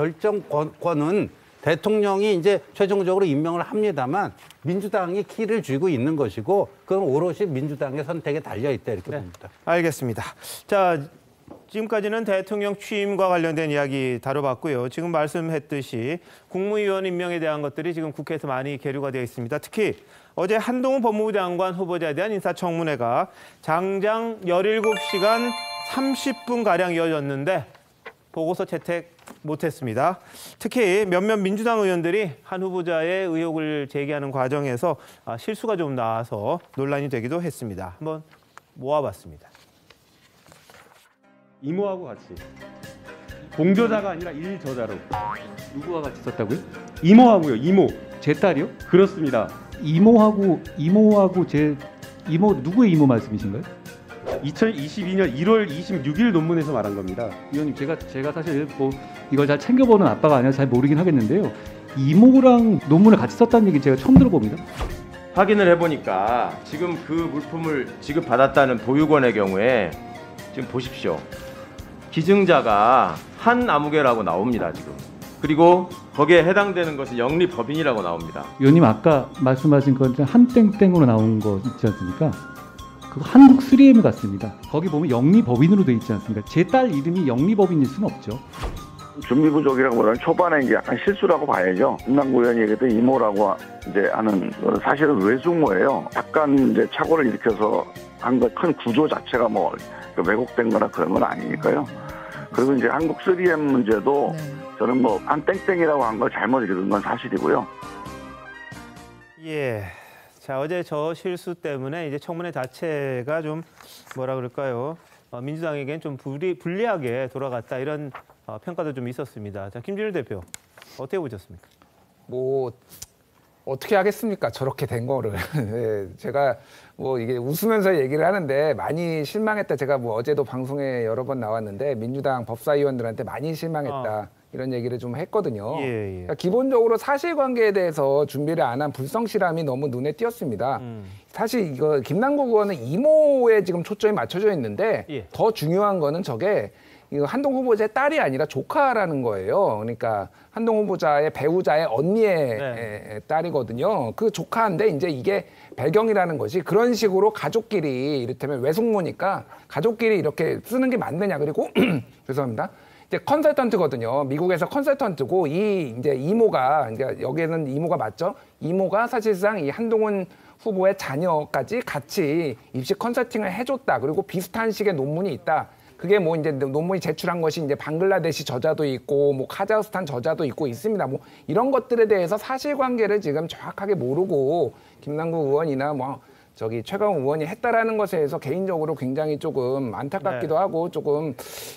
결정권은 대통령이 이제 최종적으로 임명을 합니다만 민주당이 키를 쥐고 있는 것이고 그건 오롯이 민주당의 선택에 달려 있다 이렇게 네. 봅니다. 알겠습니다. 자. 지금까지는 대통령 취임과 관련된 이야기 다뤄봤고요. 지금 말씀했듯이 국무위원 임명에 대한 것들이 지금 국회에서 많이 계류가 되어 있습니다. 특히 어제 한동훈 법무부 장관 후보자에 대한 인사청문회가 장장 열일곱 시간 삼십 분가량 이어졌는데 보고서 채택 못했습니다. 특히 몇몇 민주당 의원들이 한 후보자의 의혹을 제기하는 과정에서 실수가 좀 나와서 논란이 되기도 했습니다. 한번 모아봤습니다. 이모하고 같이 공저자가 아니라 일저자로. 누구와 같이 썼다고요? 이모하고요. 이모. 제 딸이요? 그렇습니다. 이모하고 이모하고 제 이모 누구의 이모 말씀이신가요? 이천이십이 년 일월 이십육일 논문에서 말한 겁니다. 위원님, 제가 제가 사실 뭐 이걸 잘 챙겨보는 아빠가 아니라 잘 모르긴 하겠는데요. 이모랑 논문을 같이 썼다는 얘기 제가 처음 들어봅니다. 확인을 해보니까 지금 그 물품을 지급받았다는 보육원의 경우에 지금 보십시오. 기증자가 한 아무개라고 나옵니다, 지금. 그리고 거기에 해당되는 것이 영리법인이라고 나옵니다. 위원님, 아까 말씀하신 건 한땡땡으로 나온 거 있지 않습니까? 그거 한국 쓰리엠 같습니다. 거기 보면 영리법인으로 돼 있지 않습니까? 제 딸 이름이 영리법인일 수는 없죠. 준비 부족이라고 보다는 초반에 이제 약간 실수라고 봐야죠. 김남국 의원이 얘기했던 이모라고 이제 하는 사실은 외숙모예요. 약간 이제 착오를 일으켜서 한 것 큰 구조 자체가 뭐 왜곡된 거나 그런 건 아니니까요. 그리고 이제 한국 쓰리엠 문제도 네. 저는 뭐 한 땡땡이라고 한 걸 잘못 읽은 건 사실이고요. 예. 자, 어제 저 실수 때문에 이제 청문회 자체가 좀 뭐라 그럴까요? 어, 민주당에겐 좀 불리, 불리하게 돌아갔다 이런 어, 평가도 좀 있었습니다. 자, 김준일 대표 어떻게 보셨습니까? 뭐 어떻게 하겠습니까? 저렇게 된 거를. 네, 제가 뭐 이게 웃으면서 얘기를 하는데 많이 실망했다. 제가 뭐 어제도 방송에 여러 번 나왔는데 민주당 법사위원들한테 많이 실망했다. 어. 이런 얘기를 좀 했거든요. 예, 예. 그러니까 기본적으로 사실관계에 대해서 준비를 안 한 불성실함이 너무 눈에 띄었습니다. 음. 사실 이거 김남국 의원은 이모에 지금 초점이 맞춰져 있는데 예. 더 중요한 거는 저게 이거 한동 후보자의 딸이 아니라 조카라는 거예요. 그러니까 한동 후보자의 배우자의 언니의 네. 딸이거든요. 그 조카인데 이제 이게 배경이라는 것이 그런 식으로 가족끼리 이를테면 외숙모니까 가족끼리 이렇게 쓰는 게 맞느냐. 그리고 죄송합니다. 이제 컨설턴트거든요. 미국에서 컨설턴트고 이 이제 이모가 그러니까 여기에는 이모가 맞죠? 이모가 사실상 이 한동훈 후보의 자녀까지 같이 입시 컨설팅을 해줬다. 그리고 비슷한 식의 논문이 있다. 그게 뭐 이제 논문이 제출한 것이 이제 방글라데시 저자도 있고 뭐 카자흐스탄 저자도 있고 있습니다. 뭐 이런 것들에 대해서 사실관계를 지금 정확하게 모르고 김남국 의원이나 뭐 저기 최강욱 의원이 했다라는 것에 대해서 개인적으로 굉장히 조금 안타깝기도 네. 하고 조금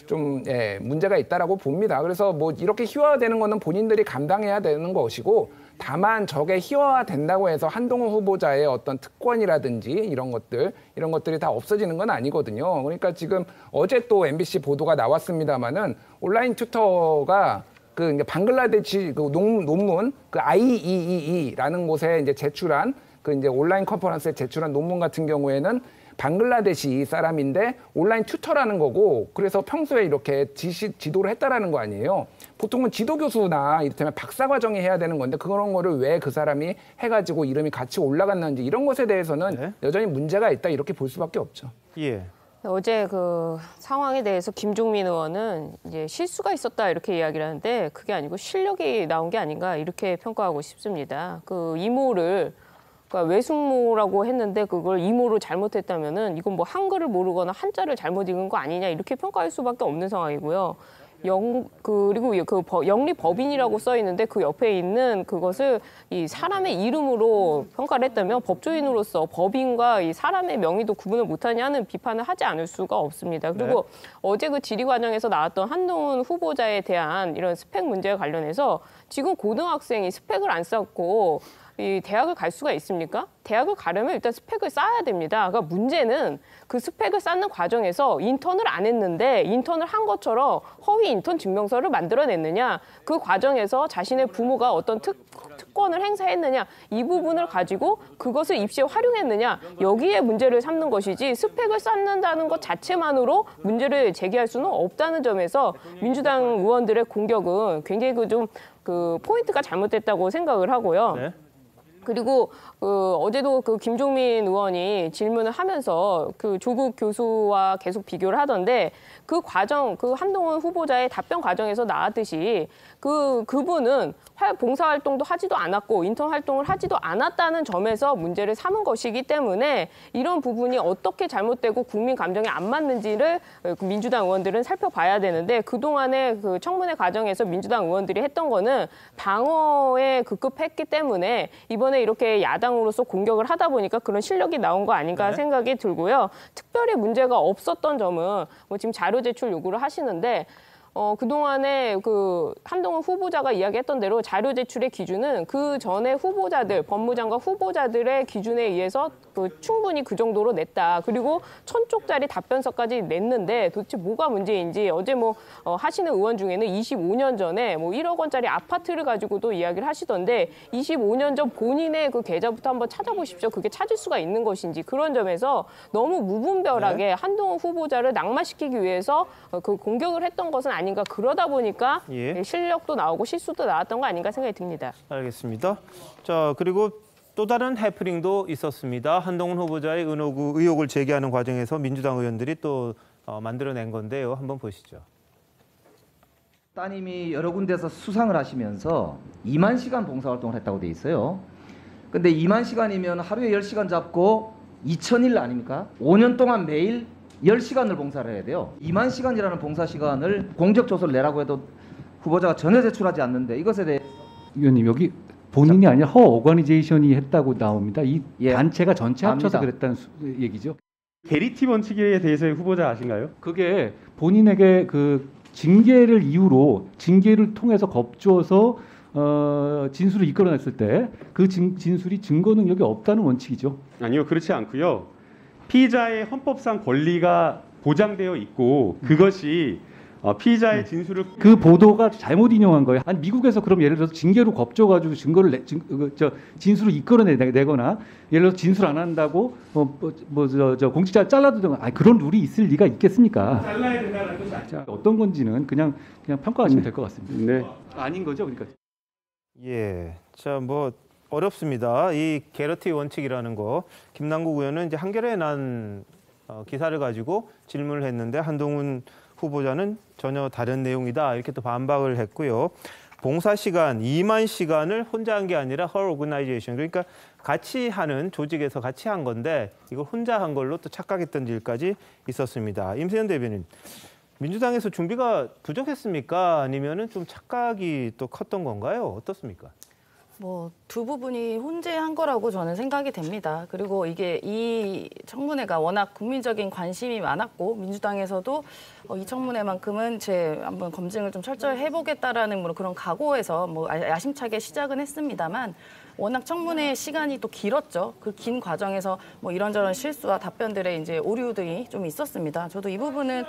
좀 예, 문제가 있다라고 봅니다. 그래서 뭐 이렇게 희화화되는 거는 본인들이 감당해야 되는 것이고 다만 저게 희화화된다고 해서 한동훈 후보자의 어떤 특권이라든지 이런 것들 이런 것들이 다 없어지는 건 아니거든요. 그러니까 지금 어제 또 엠비씨 보도가 나왔습니다마는 온라인 튜터가 그 이제 방글라데시 그 논, 논문 그 아이이이이라는 곳에 이제 제출한 그 이제 온라인 컨퍼런스에 제출한 논문 같은 경우에는 방글라데시 사람인데 온라인 튜터라는 거고 그래서 평소에 이렇게 지시, 지도를 했다라는 거 아니에요. 보통은 지도 교수나 이를테면 박사 과정이 해야 되는 건데 그런 거를 왜 그 사람이 해가지고 이름이 같이 올라갔는지 이런 것에 대해서는 네? 여전히 문제가 있다 이렇게 볼 수밖에 없죠. 예. 어제 그 상황에 대해서 김종민 의원은 이제 실수가 있었다 이렇게 이야기를 하는데 그게 아니고 실력이 나온 게 아닌가 이렇게 평가하고 싶습니다. 그 이모를 그러니까 외숙모라고 했는데 그걸 이모로 잘못했다면은 이건 뭐 한글을 모르거나 한자를 잘못 읽은 거 아니냐 이렇게 평가할 수밖에 없는 상황이고요. 영 그리고 그 영리 법인이라고 써 있는데 그 옆에 있는 그것을 이 사람의 이름으로 평가를 했다면 법조인으로서 법인과 이 사람의 명의도 구분을 못하냐는 비판을 하지 않을 수가 없습니다. 그리고 네. 어제 그 질의 과정에서 나왔던 한동훈 후보자에 대한 이런 스펙 문제와 관련해서 지금 고등학생이 스펙을 안 쌓고 이 대학을 갈 수가 있습니까? 대학을 가려면 일단 스펙을 쌓아야 됩니다. 그러니까 문제는 그 스펙을 쌓는 과정에서 인턴을 안 했는데 인턴을 한 것처럼 허위 인턴 증명서를 만들어냈느냐, 그 과정에서 자신의 부모가 어떤 특, 특권을 행사했느냐, 이 부분을 가지고 그것을 입시에 활용했느냐, 여기에 문제를 삼는 것이지 스펙을 쌓는다는 것 자체만으로 문제를 제기할 수는 없다는 점에서 민주당 의원들의 공격은 굉장히 그 좀 그 포인트가 잘못됐다고 생각을 하고요. 네. 그리고 그 어제도 그 김종민 의원이 질문을 하면서 그 조국 교수와 계속 비교를 하던데 그 과정, 그 한동훈 후보자의 답변 과정에서 나왔듯이 그 그분은 봉사활동도 하지도 않았고 인턴 활동을 하지도 않았다는 점에서 문제를 삼은 것이기 때문에 이런 부분이 어떻게 잘못되고 국민 감정에 안 맞는지를 민주당 의원들은 살펴봐야 되는데 그동안의 그 청문회 과정에서 민주당 의원들이 했던 거는 방어에 급급했기 때문에 이번에 이렇게 야당으로서 공격을 하다 보니까 그런 실력이 나온 거 아닌가 네. 생각이 들고요. 특별히 문제가 없었던 점은 뭐 지금 자료 제출 요구를 하시는데 어, 그동안에 그 한동훈 후보자가 이야기했던 대로 자료 제출의 기준은 그 전에 후보자들, 법무장관 후보자들의 기준에 의해서 그 충분히 그 정도로 냈다. 그리고 천 쪽짜리 답변서까지 냈는데 도대체 뭐가 문제인지 어제 뭐 어, 하시는 의원 중에는 이십오 년 전에 뭐 일억 원짜리 아파트를 가지고도 이야기를 하시던데 이십오 년 전 본인의 그 계좌부터 한번 찾아보십시오. 그게 찾을 수가 있는 것인지 그런 점에서 너무 무분별하게 네. 한동훈 후보자를 낙마시키기 위해서 그 공격을 했던 것은 아니 아닌가. 그러다 보니까 예. 실력도 나오고 실수도 나왔던 거 아닌가 생각이 듭니다. 알겠습니다. 자, 그리고 또 다른 해프닝도 있었습니다. 한동훈 후보자의 의혹을 제기하는 과정에서 민주당 의원들이 또 어, 만들어낸 건데요. 한번 보시죠. 따님이 여러 군데서 수상을 하시면서 이만 시간 봉사활동을 했다고 돼 있어요. 근데 이만 시간이면 하루에 열 시간 잡고 이천 일 아닙니까? 오 년 동안 매일 열 시간을 봉사를 해야 돼요. 이만 시간이라는 봉사 시간을 공적 조서를 내라고 해도 후보자가 전혀 제출하지 않는데 이것에 대해 위원님 여기 본인이 아니라 허 오거니제이션이 했다고 나옵니다. 이 예. 단체가 전체 합쳐서 압니다. 그랬다는 수, 얘기죠. 게리티 원칙에 대해서의 후보자 아신가요? 그게 본인에게 그 징계를 이유로 징계를 통해서 겁줘서 어, 진술을 이끌어냈을 때 그 진술이 증거 능력이 없다는 원칙이죠. 아니요, 그렇지 않고요. 피의자의 헌법상 권리가 보장되어 있고 그것이 어, 피의자의 진술을 그 보도가 잘못 인용한 거예요. 아니 미국에서 그럼 예를 들어서 징계로 겁줘가지고 증거를 내, 증, 그, 저 진술을 이끌어내거나 예를 들어서 진술 안 한다고 뭐뭐저 저 공직자 잘라두든가 아 그런 룰이 있을 리가 있겠습니까? 잘라야 된다는 것이 아니죠. 어떤 건지는 그냥 그냥 평가하시면 될 것 같습니다. 네. 아닌 거죠, 그러니까. 예, 자 뭐 어렵습니다. 이 게러티 원칙이라는 거 김남국 의원은 이제 한겨레에 난 어, 기사를 가지고 질문을 했는데 한동훈 후보자는 전혀 다른 내용이다 이렇게 또 반박을 했고요. 봉사 시간 이만 시간을 혼자 한 게 아니라 her organization 그러니까 같이 하는 조직에서 같이 한 건데 이걸 혼자 한 걸로 또 착각했던 일까지 있었습니다. 임세현 대변인, 민주당에서 준비가 부족했습니까? 아니면은 좀 착각이 또 컸던 건가요? 어떻습니까? 뭐 두 부분이 혼재한 거라고 저는 생각이 됩니다. 그리고 이게 이 청문회가 워낙 국민적인 관심이 많았고 민주당에서도 어, 이 청문회만큼은 제 한번 검증을 좀 철저히 해보겠다라는 뭐 그런 각오에서 뭐 야심차게 시작은 했습니다만 워낙 청문회 시간이 또 길었죠. 그 긴 과정에서 뭐 이런저런 실수와 답변들의 이제 오류 등이 좀 있었습니다. 저도 이 부분은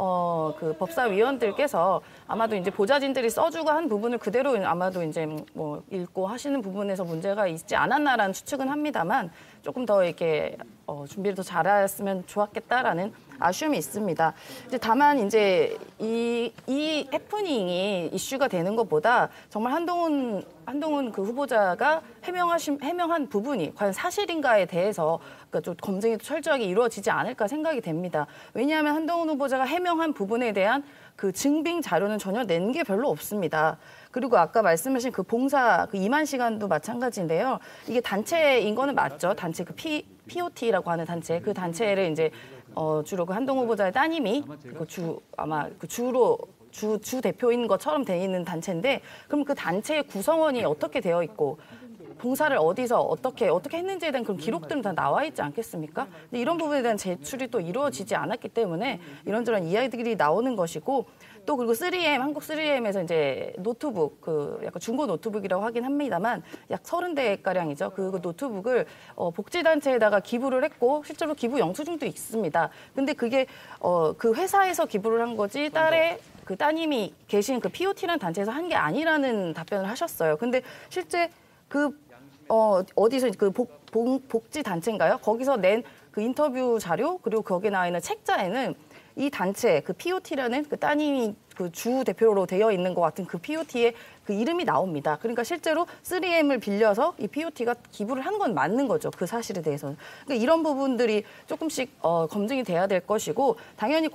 어, 그 법사위원들께서 아마도 이제 보좌진들이 써주고 한 부분을 그대로 아마도 이제 뭐 읽고 하시는 부분에서 문제가 있지 않았나라는 추측은 합니다만 조금 더 이렇게 어, 준비를 더 잘했으면 좋았겠다라는 아쉬움이 있습니다. 이제 다만 이제 이, 이 해프닝이 이슈가 되는 것보다 정말 한동훈 한동훈 그 후보자가 해명하신 해명한 부분이 과연 사실인가에 대해서 그러니까 좀 검증이 철저하게 이루어지지 않을까 생각이 됩니다. 왜냐하면 한동훈 후보자가 해명한 부분에 대한 그 증빙 자료는 전혀 낸 게 별로 없습니다. 그리고 아까 말씀하신 그 봉사 그 이만 시간도 마찬가지인데요. 이게 단체인 거는 맞죠. 단체 그 P, 피오티라고 하는 단체 그 단체를 이제 어, 주로 그 한동훈 후보자의 따님이 그 주 아마 그 주로 주, 주 대표인 것처럼 돼 있는 단체인데 그럼 그 단체의 구성원이 어떻게 되어 있고 봉사를 어디서 어떻게 어떻게 했는지에 대한 그런 기록들은 다 나와 있지 않겠습니까? 근데 이런 부분에 대한 제출이 또 이루어지지 않았기 때문에 이런저런 이야기들이 나오는 것이고 또 그리고 쓰리엠 한국 쓰리엠에서 이제 노트북 그 약간 중고 노트북이라고 하긴 합니다만 약 서른 대 가량이죠. 그 노트북을 어, 복지단체에다가 기부를 했고 실제로 기부 영수증도 있습니다. 근데 그게 어, 그 회사에서 기부를 한 거지 딸의 그 따님이 계신 그 피오티라는 단체에서 한 게 아니라는 답변을 하셨어요. 근데 실제 그 어, 어디서 그 복, 복, 복지 단체인가요? 거기서 낸 그 인터뷰 자료 그리고 거기에 나와 있는 책자에는 이 단체 그 피오티라는 그 따님이 그 주 대표로 되어 있는 것 같은 그 피오티의 그 이름이 나옵니다. 그러니까 실제로 쓰리엠을 빌려서 이 피오티가 기부를 한 건 맞는 거죠. 그 사실에 대해서는. 그러니까 이런 부분들이 조금씩 어, 검증이 돼야 될 것이고 당연히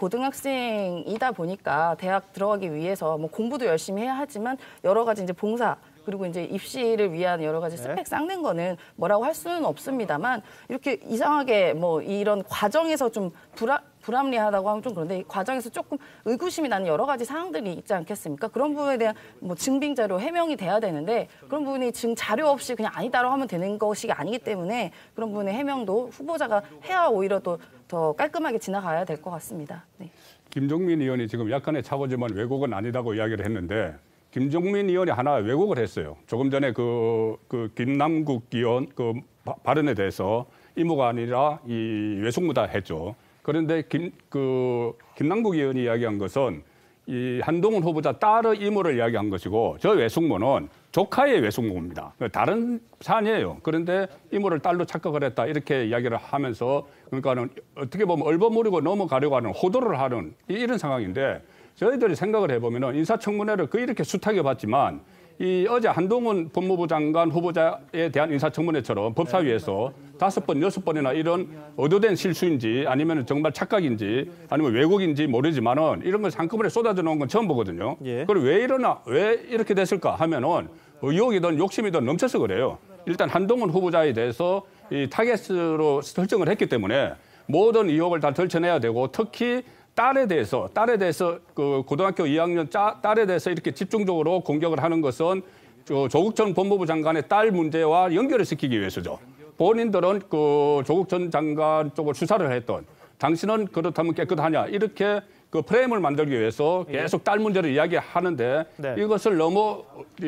고등학생이다 보니까 대학 들어가기 위해서 뭐 공부도 열심히 해야 하지만 여러 가지 이제 봉사 그리고 이제 입시를 위한 여러 가지 스펙 쌓는 거는 뭐라고 할 수는 없습니다만 이렇게 이상하게 뭐 이런 과정에서 좀 불안 불합리하다고 하면 좀 그런데 이 과정에서 조금 의구심이 나는 여러 가지 사항들이 있지 않겠습니까? 그런 부분에 대한 뭐 증빙 자료 해명이 돼야 되는데 그런 부분이 증 자료 없이 그냥 아니다라고 하면 되는 것이 아니기 때문에 그런 부분의 해명도 후보자가 해야 오히려 또 더 깔끔하게 지나가야 될 것 같습니다. 네. 김종민 의원이 지금 약간의 착오지만 왜곡은 아니다고 이야기를 했는데 김종민 의원이 하나 왜곡을 했어요. 조금 전에 그, 그 김남국 의원 그 발언에 대해서 이모가 아니라 이 외숙모다 했죠. 그런데 김, 그 김남국 의원이 이야기한 것은 이 한동훈 후보자 딸의 이모를 이야기한 것이고 저 외숙모는 조카의 외숙모입니다. 다른 사안이에요. 그런데 이모를 딸로 착각을 했다 이렇게 이야기를 하면서 그러니까는 어떻게 보면 얼버무리고 넘어가려고 하는 호도를 하는 이런 상황인데 저희들이 생각을 해보면은 인사청문회를 그 이렇게 숱하게 봤지만 이 어제 한동훈 법무부 장관 후보자에 대한 인사청문회처럼 법사위에서 다섯 번, 여섯 번이나 이런 의도된 실수인지 아니면 정말 착각인지 아니면 왜곡인지 모르지만은 이런 걸 한꺼번에 쏟아져 놓은 건 처음 보거든요. 예. 그리고 왜 이러나, 왜 이렇게 됐을까 하면은 의혹이든 욕심이든 넘쳐서 그래요. 일단 한동훈 후보자에 대해서 이 타겟으로 설정을 했기 때문에 모든 의혹을 다 덜쳐내야 되고 특히 딸에 대해서 딸에 대해서 그 고등학교 이 학년 짜, 딸에 대해서 이렇게 집중적으로 공격을 하는 것은 조국 전 법무부 장관의 딸 문제와 연결을 시키기 위해서죠. 본인들은 그 조국 전 장관 쪽을 수사를 했던 당신은 그렇다면 깨끗하냐 이렇게 그 프레임을 만들기 위해서 계속 딸 문제를 이야기하는데 네. 이것을 너무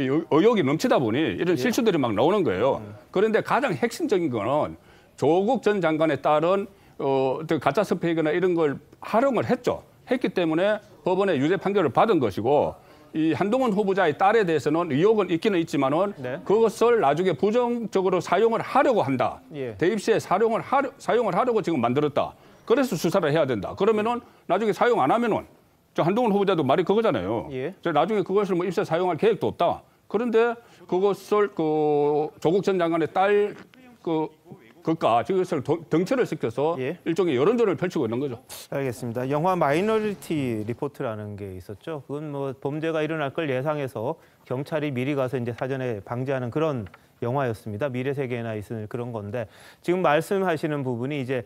의혹이 넘치다 보니 이런 실수들이 막 나오는 거예요. 그런데 가장 핵심적인 거는 조국 전 장관의 딸은 어, 가짜 스페이크나 이런 걸 활용을 했죠. 했기 때문에 법원의 유죄 판결을 받은 것이고 이 한동훈 후보자의 딸에 대해서는 의혹은 있기는 있지만은 네. 그것을 나중에 부정적으로 사용을 하려고 한다. 예. 대입시에 사용을 하려, 사용을 하려고 지금 만들었다. 그래서 수사를 해야 된다. 그러면은 나중에 사용 안 하면은 저 한동훈 후보자도 말이 그거잖아요. 예. 나중에 그것을 뭐 입시에 사용할 계획도 없다. 그런데 그것을 그 조국 전 장관의 딸 그 그까 그것을 덩치를 시켜서 예. 일종의 여론전을 펼치고 있는 거죠. 알겠습니다. 영화 마이너리티 리포트라는 게 있었죠. 그건 뭐 범죄가 일어날 걸 예상해서 경찰이 미리 가서 이제 사전에 방지하는 그런 영화였습니다. 미래 세계에나 있을 그런 건데 지금 말씀하시는 부분이 이제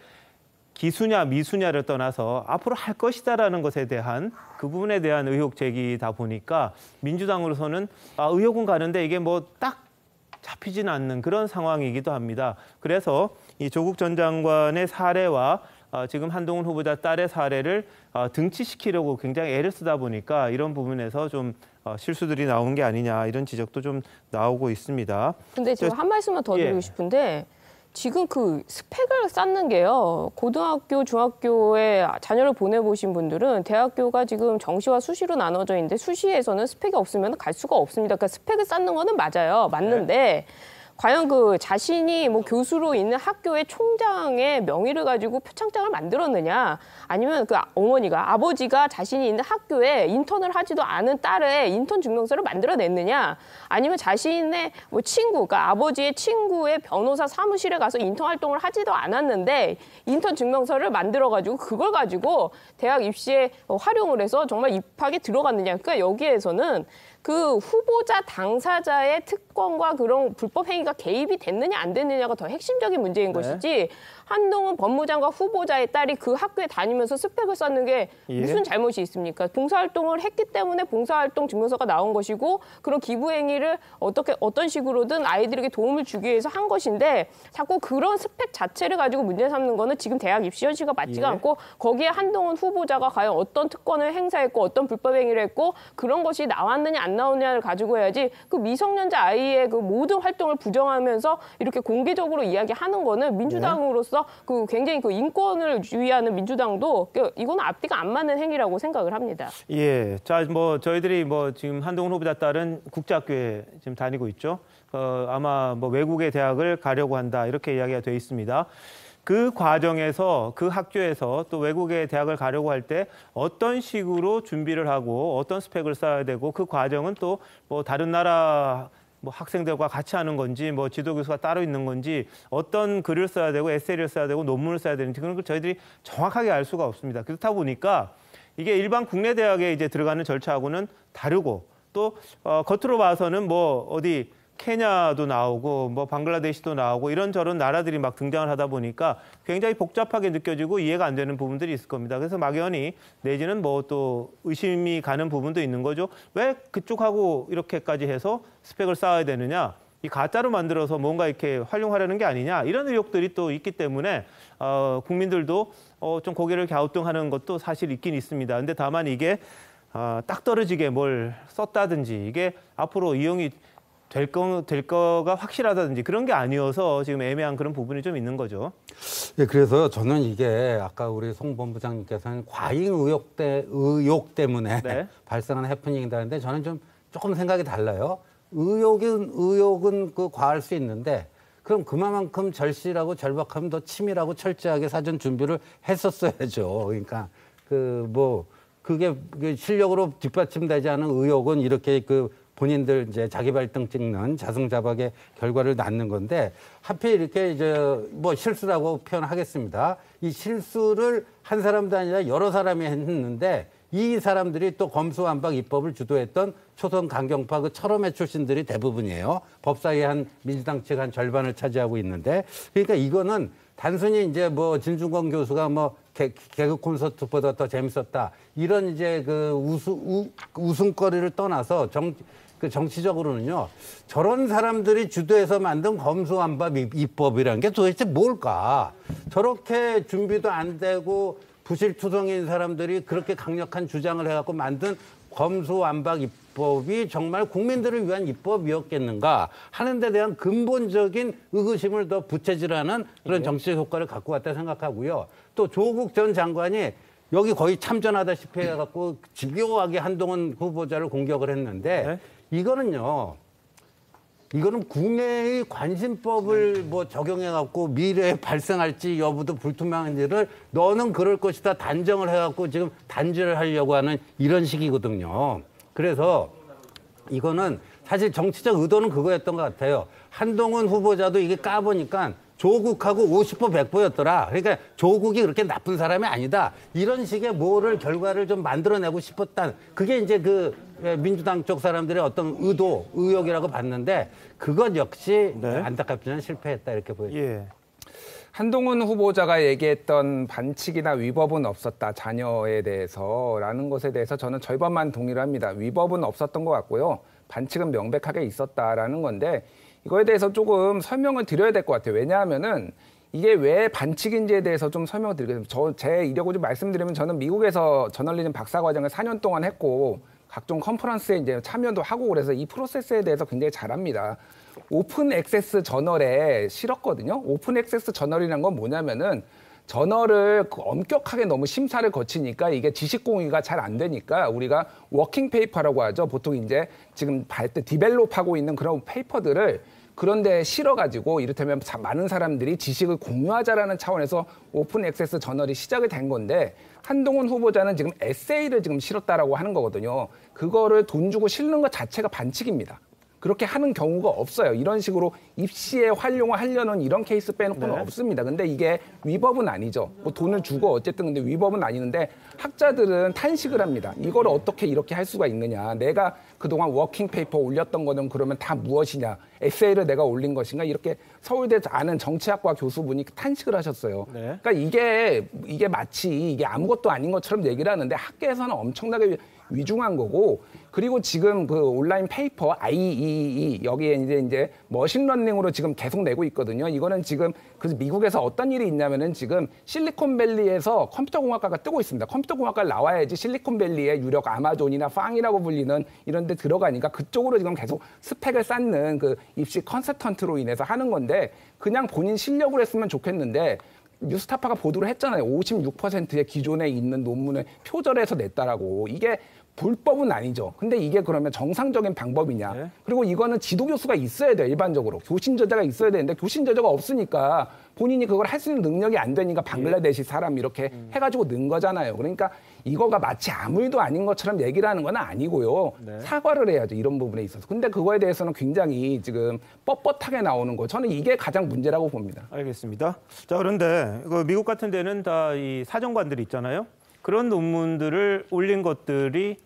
기수냐 미수냐를 떠나서 앞으로 할 것이다라는 것에 대한 그 부분에 대한 의혹 제기다 보니까 민주당으로서는 아, 의혹은 가는데 이게 뭐 딱 잡히지는 않는 그런 상황이기도 합니다. 그래서 이 조국 전 장관의 사례와 어, 지금 한동훈 후보자 딸의 사례를 어, 등치시키려고 굉장히 애를 쓰다 보니까 이런 부분에서 좀 어, 실수들이 나온 게 아니냐 이런 지적도 좀 나오고 있습니다. 근데 제가 한 말씀만 더 드리고 예. 싶은데 지금 그 스펙을 쌓는 게요. 고등학교, 중학교에 자녀를 보내보신 분들은 대학교가 지금 정시와 수시로 나눠져 있는데 수시에서는 스펙이 없으면 갈 수가 없습니다. 그러니까 스펙을 쌓는 거는 맞아요. 맞는데 네. 과연 그 자신이 뭐 교수로 있는 학교의 총장의 명의를 가지고 표창장을 만들었느냐 아니면 그 어머니가 아버지가 자신이 있는 학교에 인턴을 하지도 않은 딸의 인턴 증명서를 만들어냈느냐 아니면 자신의 뭐 친구, 그러니까 아버지의 친구의 변호사 사무실에 가서 인턴 활동을 하지도 않았는데 인턴 증명서를 만들어가지고 그걸 가지고 대학 입시에 활용을 해서 정말 입학에 들어갔느냐. 그러니까 여기에서는 그 후보자 당사자의 특권과 그런 불법 행위가 개입이 됐느냐 안 됐느냐가 더 핵심적인 문제인 네. 것이지 한동훈 법무장관 후보자의 딸이 그 학교에 다니면서 스펙을 쌓는 게 예. 무슨 잘못이 있습니까? 봉사활동을 했기 때문에 봉사활동 증명서가 나온 것이고 그런 기부 행위를 어떻게 어떤 식으로든 아이들에게 도움을 주기 위해서 한 것인데 자꾸 그런 스펙 자체를 가지고 문제 삼는 거는 지금 대학 입시 현실과 맞지가 예. 않고 거기에 한동훈 후보자가 과연 어떤 특권을 행사했고 어떤 불법 행위를 했고 그런 것이 나왔느냐 안 나오느냐를 가지고 해야지 그 미성년자 아이의 그 모든 활동을 부정하면서 이렇게 공개적으로 이야기하는 거는 민주당으로서 그 굉장히 그 인권을 주의하는 민주당도 이거는 앞뒤가 안 맞는 행위라고 생각을 합니다. 예, 자 뭐 저희들이 뭐 지금 한동훈 후보자 딸은 국제학교에 지금 다니고 있죠. 어, 아마 뭐 외국의 대학을 가려고 한다 이렇게 이야기가 돼 있습니다. 그 과정에서 그 학교에서 또 외국의 대학을 가려고 할 때 어떤 식으로 준비를 하고 어떤 스펙을 쌓아야 되고 그 과정은 또 뭐 다른 나라 뭐 학생들과 같이 하는 건지 뭐 지도교수가 따로 있는 건지 어떤 글을 써야 되고 에세이를 써야 되고 논문을 써야 되는지 그런 걸 저희들이 정확하게 알 수가 없습니다. 그렇다 보니까 이게 일반 국내 대학에 이제 들어가는 절차하고는 다르고 또 어, 겉으로 봐서는 뭐 어디 케냐도 나오고 뭐 방글라데시도 나오고 이런저런 나라들이 막 등장을 하다 보니까 굉장히 복잡하게 느껴지고 이해가 안 되는 부분들이 있을 겁니다. 그래서 막연히 내지는 뭐 또 의심이 가는 부분도 있는 거죠. 왜 그쪽하고 이렇게까지 해서 스펙을 쌓아야 되느냐? 이 가짜로 만들어서 뭔가 이렇게 활용하려는 게 아니냐? 이런 의혹들이 또 있기 때문에 어, 국민들도 어, 좀 고개를 갸우뚱하는 것도 사실 있긴 있습니다. 근데 다만 이게 어, 딱 떨어지게 뭘 썼다든지 이게 앞으로 이용이 될, 거, 될 거가 확실하다든지 그런 게 아니어서 지금 애매한 그런 부분이 좀 있는 거죠. 예, 그래서 저는 이게 아까 우리 송 본부장님께서는 과잉 의혹, 때, 의혹 때문에 네. 발생한 해프닝이다 하는데 저는 좀 조금 생각이 달라요. 의혹은, 의혹은 그 과할 수 있는데 그럼 그만큼 절실하고 절박하면 더 치밀하고 철저하게 사전 준비를 했었어야죠. 그러니까 그 뭐 그게 실력으로 뒷받침되지 않은 의혹은 이렇게 그 본인들 이제 자기 발등 찍는 자승자박의 결과를 낳는 건데 하필 이렇게 이제 뭐 실수라고 표현하겠습니다. 이 실수를 한 사람도 아니라 여러 사람이 했는데 이 사람들이 또 검수완박 입법을 주도했던 초선 강경파 그 철험회 출신들이 대부분이에요. 법사위 한 민주당 측 한 절반을 차지하고 있는데 그러니까 이거는 단순히 이제 뭐 진중권 교수가 뭐 개, 개그 콘서트보다 더 재밌었다 이런 이제 그 우수, 우, 웃음거리를 떠나서 정 그 정치적으로는요 저런 사람들이 주도해서 만든 검수완박 입법이라는 게 도대체 뭘까? 저렇게 준비도 안 되고 부실투성인 사람들이 그렇게 강력한 주장을 해갖고 만든 검수완박 입법이 정말 국민들을 위한 입법이었겠는가 하는 데 대한 근본적인 의구심을 더 부채질하는 그런 정치적 효과를 갖고 왔다 생각하고요. 또 조국 전 장관이 여기 거의 참전하다시피 해갖고 집요하게 한동훈 후보자를 공격을 했는데 네? 이거는요. 이거는 국내의 관심법을 뭐 적용해갖고 미래에 발생할지 여부도 불투명한 일을 너는 그럴 것이다 단정을 해갖고 지금 단죄를 하려고 하는 이런 식이거든요. 그래서 이거는 사실 정치적 의도는 그거였던 것 같아요. 한동훈 후보자도 이게 까보니까 조국하고 오십 보 백 보였더라. 그러니까 조국이 그렇게 나쁜 사람이 아니다. 이런 식의 뭐를 결과를 좀 만들어내고 싶었다. 그게 이제 그 민주당 쪽 사람들의 어떤 의도, 의욕이라고 봤는데 그것 역시 네. 안타깝지만 실패했다 이렇게 보여요. 예. 한동훈 후보자가 얘기했던 반칙이나 위법은 없었다. 자녀에 대해서라는 것에 대해서 저는 절반만 동의를 합니다. 위법은 없었던 것 같고요. 반칙은 명백하게 있었다라는 건데 이거에 대해서 조금 설명을 드려야 될 것 같아요. 왜냐하면은 이게 왜 반칙인지에 대해서 좀 설명을 드리겠습니다. 저 제 이력을 좀 말씀드리면 저는 미국에서 저널리즘 박사과정을 사 년 동안 했고 각종 컨퍼런스에 이제 참여도 하고 그래서 이 프로세스에 대해서 굉장히 잘 압니다. 오픈 액세스 저널에 실었거든요. 오픈 액세스 저널이란 건 뭐냐면은 저널을 엄격하게 너무 심사를 거치니까 이게 지식 공유가 잘 안 되니까 우리가 워킹 페이퍼라고 하죠. 보통 이제 지금 발대 디벨롭하고 있는 그런 페이퍼들을 그런데 실어가지고 이를테면 많은 사람들이 지식을 공유하자라는 차원에서 오픈 액세스 저널이 시작이 된 건데 한동훈 후보자는 지금 에세이를 지금 실었다라고 하는 거거든요. 그거를 돈 주고 실는 것 자체가 반칙입니다. 그렇게 하는 경우가 없어요. 이런 식으로 입시에 활용을 하려는 이런 케이스 빼놓고는 네. 없습니다. 근데 이게 위법은 아니죠. 뭐 돈을 주고 어쨌든 근데 위법은 아니는데 학자들은 탄식을 합니다. 이걸 어떻게 이렇게 할 수가 있느냐. 내가 그동안 워킹 페이퍼 올렸던 거는 그러면 다 무엇이냐. 에세이를 내가 올린 것인가. 이렇게 서울대 아는 정치학과 교수분이 탄식을 하셨어요. 네. 그러니까 이게 이게 마치 이게 아무것도 아닌 것처럼 얘기를 하는데 학계에서는 엄청나게 위중한 거고 그리고 지금 그 온라인 페이퍼 아이이이 여기에 이제 이제 머신러닝으로 지금 계속 내고 있거든요. 이거는 지금 그래서 미국에서 어떤 일이 있냐면은 지금 실리콘밸리에서 컴퓨터공학과가 뜨고 있습니다. 컴퓨터공학과를 나와야지 실리콘밸리의 유력 아마존이나 팡이라고 불리는 이런 데 들어가니까 그쪽으로 지금 계속 스펙을 쌓는 그 입시 컨설턴트로 인해서 하는 건데 그냥 본인 실력으로 했으면 좋겠는데 뉴스타파가 보도를 했잖아요. 오십육 퍼센트의 기존에 있는 논문을 표절해서 냈다라고. 이게 불법은 아니죠. 근데 이게 그러면 정상적인 방법이냐. 네. 그리고 이거는 지도교수가 있어야 돼요. 일반적으로. 교신저자가 있어야 되는데 교신저자가 없으니까 본인이 그걸 할 수 있는 능력이 안 되니까 방글라데시 사람 이렇게 음. 해가지고 는 거잖아요. 그러니까 이거가 마치 아무 일도 아닌 것처럼 얘기를 하는 건 아니고요. 네. 사과를 해야죠. 이런 부분에 있어서. 근데 그거에 대해서는 굉장히 지금 뻣뻣하게 나오는 거. 저는 이게 가장 문제라고 봅니다. 알겠습니다. 자, 그런데 그 미국 같은 데는 다 이 사정관들이 있잖아요. 그런 논문들을 올린 것들이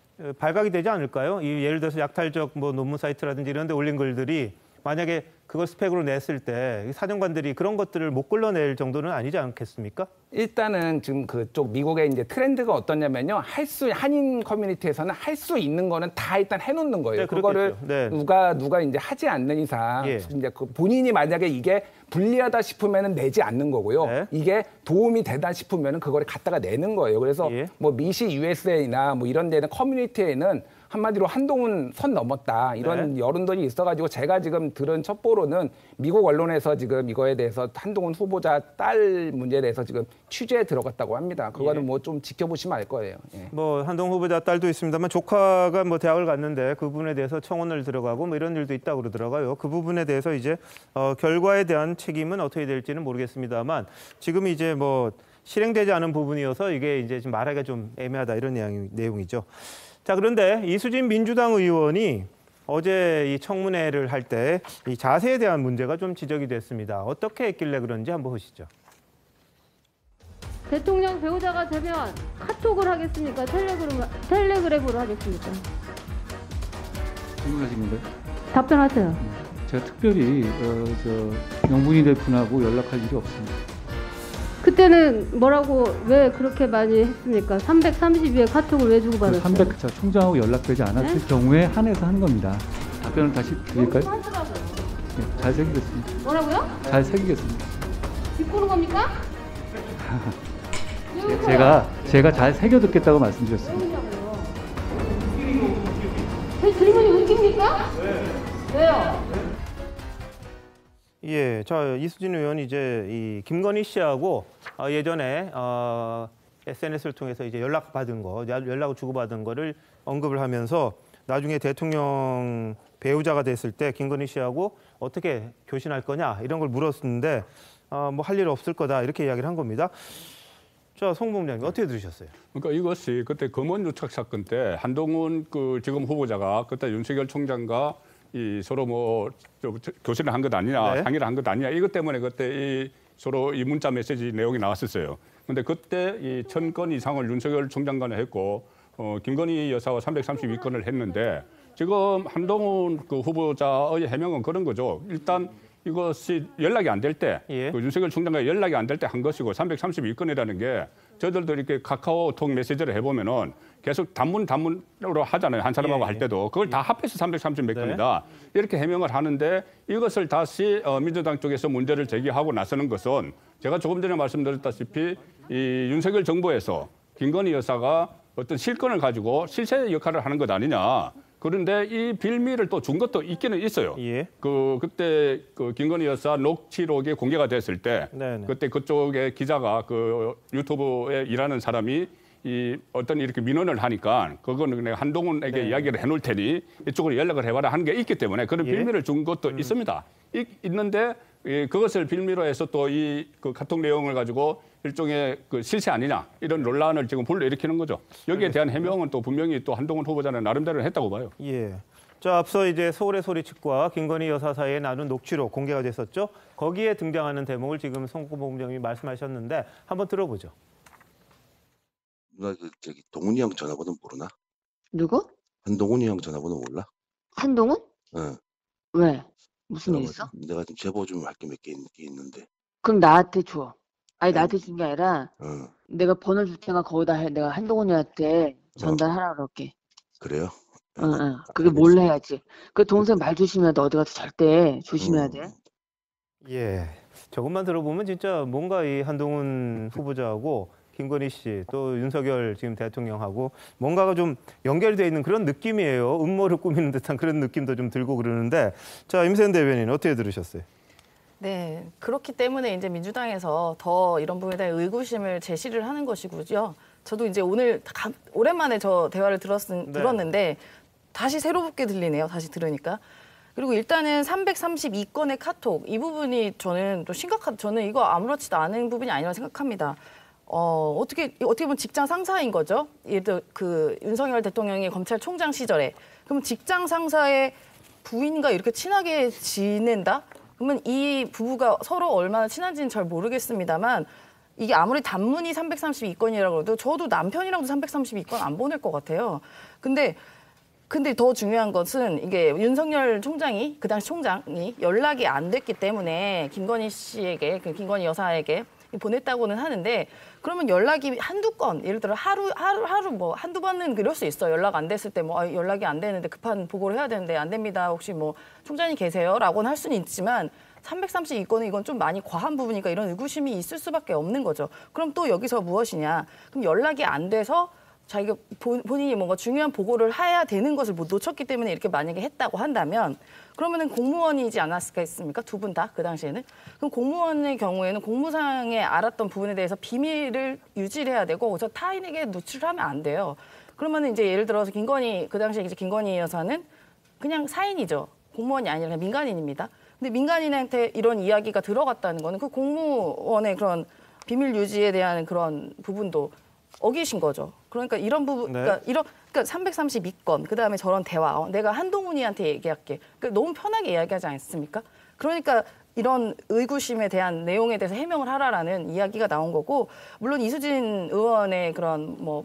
발각이 되지 않을까요? 이 예를 들어서 약탈적 뭐 논문 사이트라든지 이런 데 올린 글들이 만약에 그걸 스펙으로 냈을 때 사정관들이 그런 것들을 못 걸러낼 정도는 아니지 않겠습니까? 일단은 지금 그쪽 미국의 이제 트렌드가 어떠냐면요. 할 수, 한인 커뮤니티에서는 할 수 있는 거는 다 일단 해놓는 거예요. 네, 그거를 네. 누가, 누가 이제 하지 않는 이상 예. 이제 그 본인이 만약에 이게 불리하다 싶으면은 내지 않는 거고요. 네. 이게 도움이 되다 싶으면은 그거를 갖다가 내는 거예요. 그래서 예. 뭐 미시 유에스에이나 뭐 이런 데는 커뮤니티에는 한마디로 한동훈 선 넘었다. 이런 네. 여론들이 있어가지고 제가 지금 들은 첩보로는 미국 언론에서 지금 이거에 대해서 한동훈 후보자 딸 문제에 대해서 지금 취재에 들어갔다고 합니다. 그거는 예. 뭐 좀 지켜보시면 알 거예요. 예. 뭐 한동훈 후보자 딸도 있습니다만 조카가 뭐 대학을 갔는데 그 부분에 대해서 청원을 들어가고 뭐 이런 일도 있다고 그러더라고요. 그 부분에 대해서 이제 어, 결과에 대한 책임은 어떻게 될지는 모르겠습니다만 지금 이제 뭐 실행되지 않은 부분이어서 이게 이제 좀 말하기가 좀 애매하다 이런 내용, 내용이죠. 자, 그런데 이수진 민주당 의원이 어제 이 청문회를 할 때 이 자세에 대한 문제가 좀 지적이 됐습니다. 어떻게 했길래 그런지 한번 보시죠. 대통령 배우자가 되면 카톡을 하겠습니까? 텔레그램, 텔레그램으로 하겠습니까? 질문하신 건가요? 답변하세요. 제가 특별히 어, 저 영분이 될 분하고 연락할 일이 없습니다. 그때는 뭐라고 왜 그렇게 많이 했습니까? 삼백삼십이의 카톡을 왜 주고받았어요? 삼백 자, 총장하고 연락되지 않았을 네? 경우에 한해서 한 겁니다. 답변을 다시 드릴까요? 네, 잘 새기겠습니다. 뭐라고요? 잘 새기겠습니다. 비꼬는 겁니까? 제가 제가 잘 새겨 듣겠다고 말씀드렸습니다. 제 질문이 웃깁니까? 네. 왜요? 예, 자 이수진 의원이 이제 이 김건희 씨하고 어, 예전에 어, 에스엔에스를 통해서 이제 연락 받은 거, 연락을 주고받은 거를 언급을 하면서 나중에 대통령 배우자가 됐을 때 김건희 씨하고 어떻게 교신할 거냐 이런 걸 물었는데 어, 뭐 할 일 없을 거다 이렇게 이야기를 한 겁니다. 자, 송 본부장님 어떻게 들으셨어요? 그러니까 이것이 그때 검언 유착 사건 때 한동훈 그 지금 후보자가 그때 윤석열 총장과 이 서로 뭐 교신을 한 것 아니냐, 네. 상의를 한 것 아니냐 이것 때문에 그때 이 서로 이 문자 메시지 내용이 나왔었어요. 근데 그때 이 천 건 이상을 윤석열 총장과는 했고 어, 김건희 여사와 삼백삼십이 건을 했는데 지금 한동훈 그 후보자의 해명은 그런 거죠. 일단 이것이 연락이 안 될 때, 예. 그 윤석열 총장과 연락이 안 될 때 한 것이고 삼백삼십이 건이라는 게 저희들도 이렇게 카카오톡 메시지를 해보면은 계속 단문 단문으로 하잖아요. 한 사람하고 예. 할 때도 그걸 다 합해서 삼백삼십 몇 네. 건이다 이렇게 해명을 하는데 이것을 다시 어, 민주당 쪽에서 문제를 제기하고 나서는 것은 제가 조금 전에 말씀드렸다시피 이 윤석열 정부에서 김건희 여사가 어떤 실권을 가지고 실세 역할을 하는 것 아니냐. 그런데 이 빌미를 또 준 것도 있기는 있어요. 예. 그 그때 그 김건희 여사 녹취록이 공개가 됐을 때 네네. 그때 그쪽에 기자가 그 유튜브에 일하는 사람이 이 어떤 이렇게 민원을 하니까 그거는 내가 한동훈에게 네. 이야기를 해놓을 테니 이쪽으로 연락을 해봐라 하는 게 있기 때문에 그런 예. 빌미를 준 것도 음. 있습니다. 있, 있는데 예, 그것을 빌미로 해서 또 이 그 카톡 내용을 가지고 일종의 그 실세 아니냐 이런 논란을 지금 불러일으키는 거죠. 여기에 대한 해명은 또 분명히 또 한동훈 후보자는 나름대로 했다고 봐요. 예. 자, 앞서 이제 서울의 소리 측과 김건희 여사 사이에 나눈 녹취록 공개가 됐었죠. 거기에 등장하는 대목을 지금 송 본부장님이 말씀하셨는데 한번 들어보죠. 누나 그 저기 동훈이 형 전화번호 모르나? 누구? 한동훈이 형 전화번호 몰라? 한동훈? 응. 왜? 무슨 일 내가 있어? 내가 좀 제보 좀 할 게 몇 개 있는데. 그럼 나한테 줘. 아니 나한테 준 게 아니라 응. 내가 번호 줄 테니까 거기다 해. 내가 한동훈이한테 전달하라 그럴게. 그래요? 응, 응. 그게 몰래 해야지. 그 동생 말 조심해야 돼. 어디 가서 절대 조심해야 돼. 예. 저것만 들어보면 진짜 뭔가 이 한동훈 후보자하고 김건희 씨 또 윤석열 지금 대통령하고 뭔가가 좀 연결되어 있는 그런 느낌이에요. 음모를 꾸미는 듯한 그런 느낌도 좀 들고 그러는데 자, 임세현 대변인 어떻게 들으셨어요? 네, 그렇기 때문에 이제 민주당에서 더 이런 부분에 대한 의구심을 제시를 하는 것이고요. 저도 이제 오늘 가, 오랜만에 저 대화를 들었, 네. 들었는데 다시 새롭게 들리네요. 다시 들으니까. 그리고 일단은 삼백삼십이 건의 카톡 이 부분이 저는 또 심각한 저는 이거 아무렇지도 않은 부분이 아니라고 생각합니다. 어, 어떻게 어떻게 보면 직장 상사인 거죠. 예를 들어 그 윤석열 대통령이 검찰총장 시절에 그러면 직장 상사의 부인과 이렇게 친하게 지낸다? 그러면 이 부부가 서로 얼마나 친한지는 잘 모르겠습니다만 이게 아무리 단문이 삼백삼십이 건이라고 해도 저도 남편이랑도 삼백삼십이 건 안 보낼 것 같아요. 근데 근데 더 중요한 것은 이게 윤석열 총장이 그 당시 총장이 연락이 안 됐기 때문에 김건희 씨에게 그 김건희 여사에게 보냈다고는 하는데 그러면 연락이 한두 건 예를 들어 하루 하루 하루 뭐 한두 번은 그럴 수 있어. 연락 안 됐을 때 뭐 아, 연락이 안 되는데 급한 보고를 해야 되는데 안 됩니다. 혹시 뭐 총장이 계세요라고는 할 수는 있지만 삼백삼십이 건은 이건 좀 많이 과한 부분이니까 이런 의구심이 있을 수밖에 없는 거죠. 그럼 또 여기서 무엇이냐? 그럼 연락이 안 돼서 자기가 본인이 뭔가 중요한 보고를 해야 되는 것을 못 놓쳤기 때문에 이렇게 만약에 했다고 한다면 그러면은 공무원이지 않았겠습니까? 두 분 다 그 당시에는. 그럼 공무원의 경우에는 공무상에 알았던 부분에 대해서 비밀을 유지해야 되고 그래서 타인에게 노출을 하면 안 돼요. 그러면은 이제 예를 들어서 김건희 그 당시에 이제 김건희 여사는 그냥 사인이죠. 공무원이 아니라 그냥 민간인입니다. 근데 민간인한테 이런 이야기가 들어갔다는 거는 그 공무원의 그런 비밀 유지에 대한 그런 부분도 어기신 거죠. 그러니까 이런 부분, 네. 그러니까 이런, 그러니까 삼백삼십이 건, 그 다음에 저런 대화, 어, 내가 한동훈이한테 얘기할게. 그러니까 너무 편하게 이야기하지 않습니까? 그러니까 이런 의구심에 대한 내용에 대해서 해명을 하라라는 이야기가 나온 거고, 물론 이수진 의원의 그런 뭐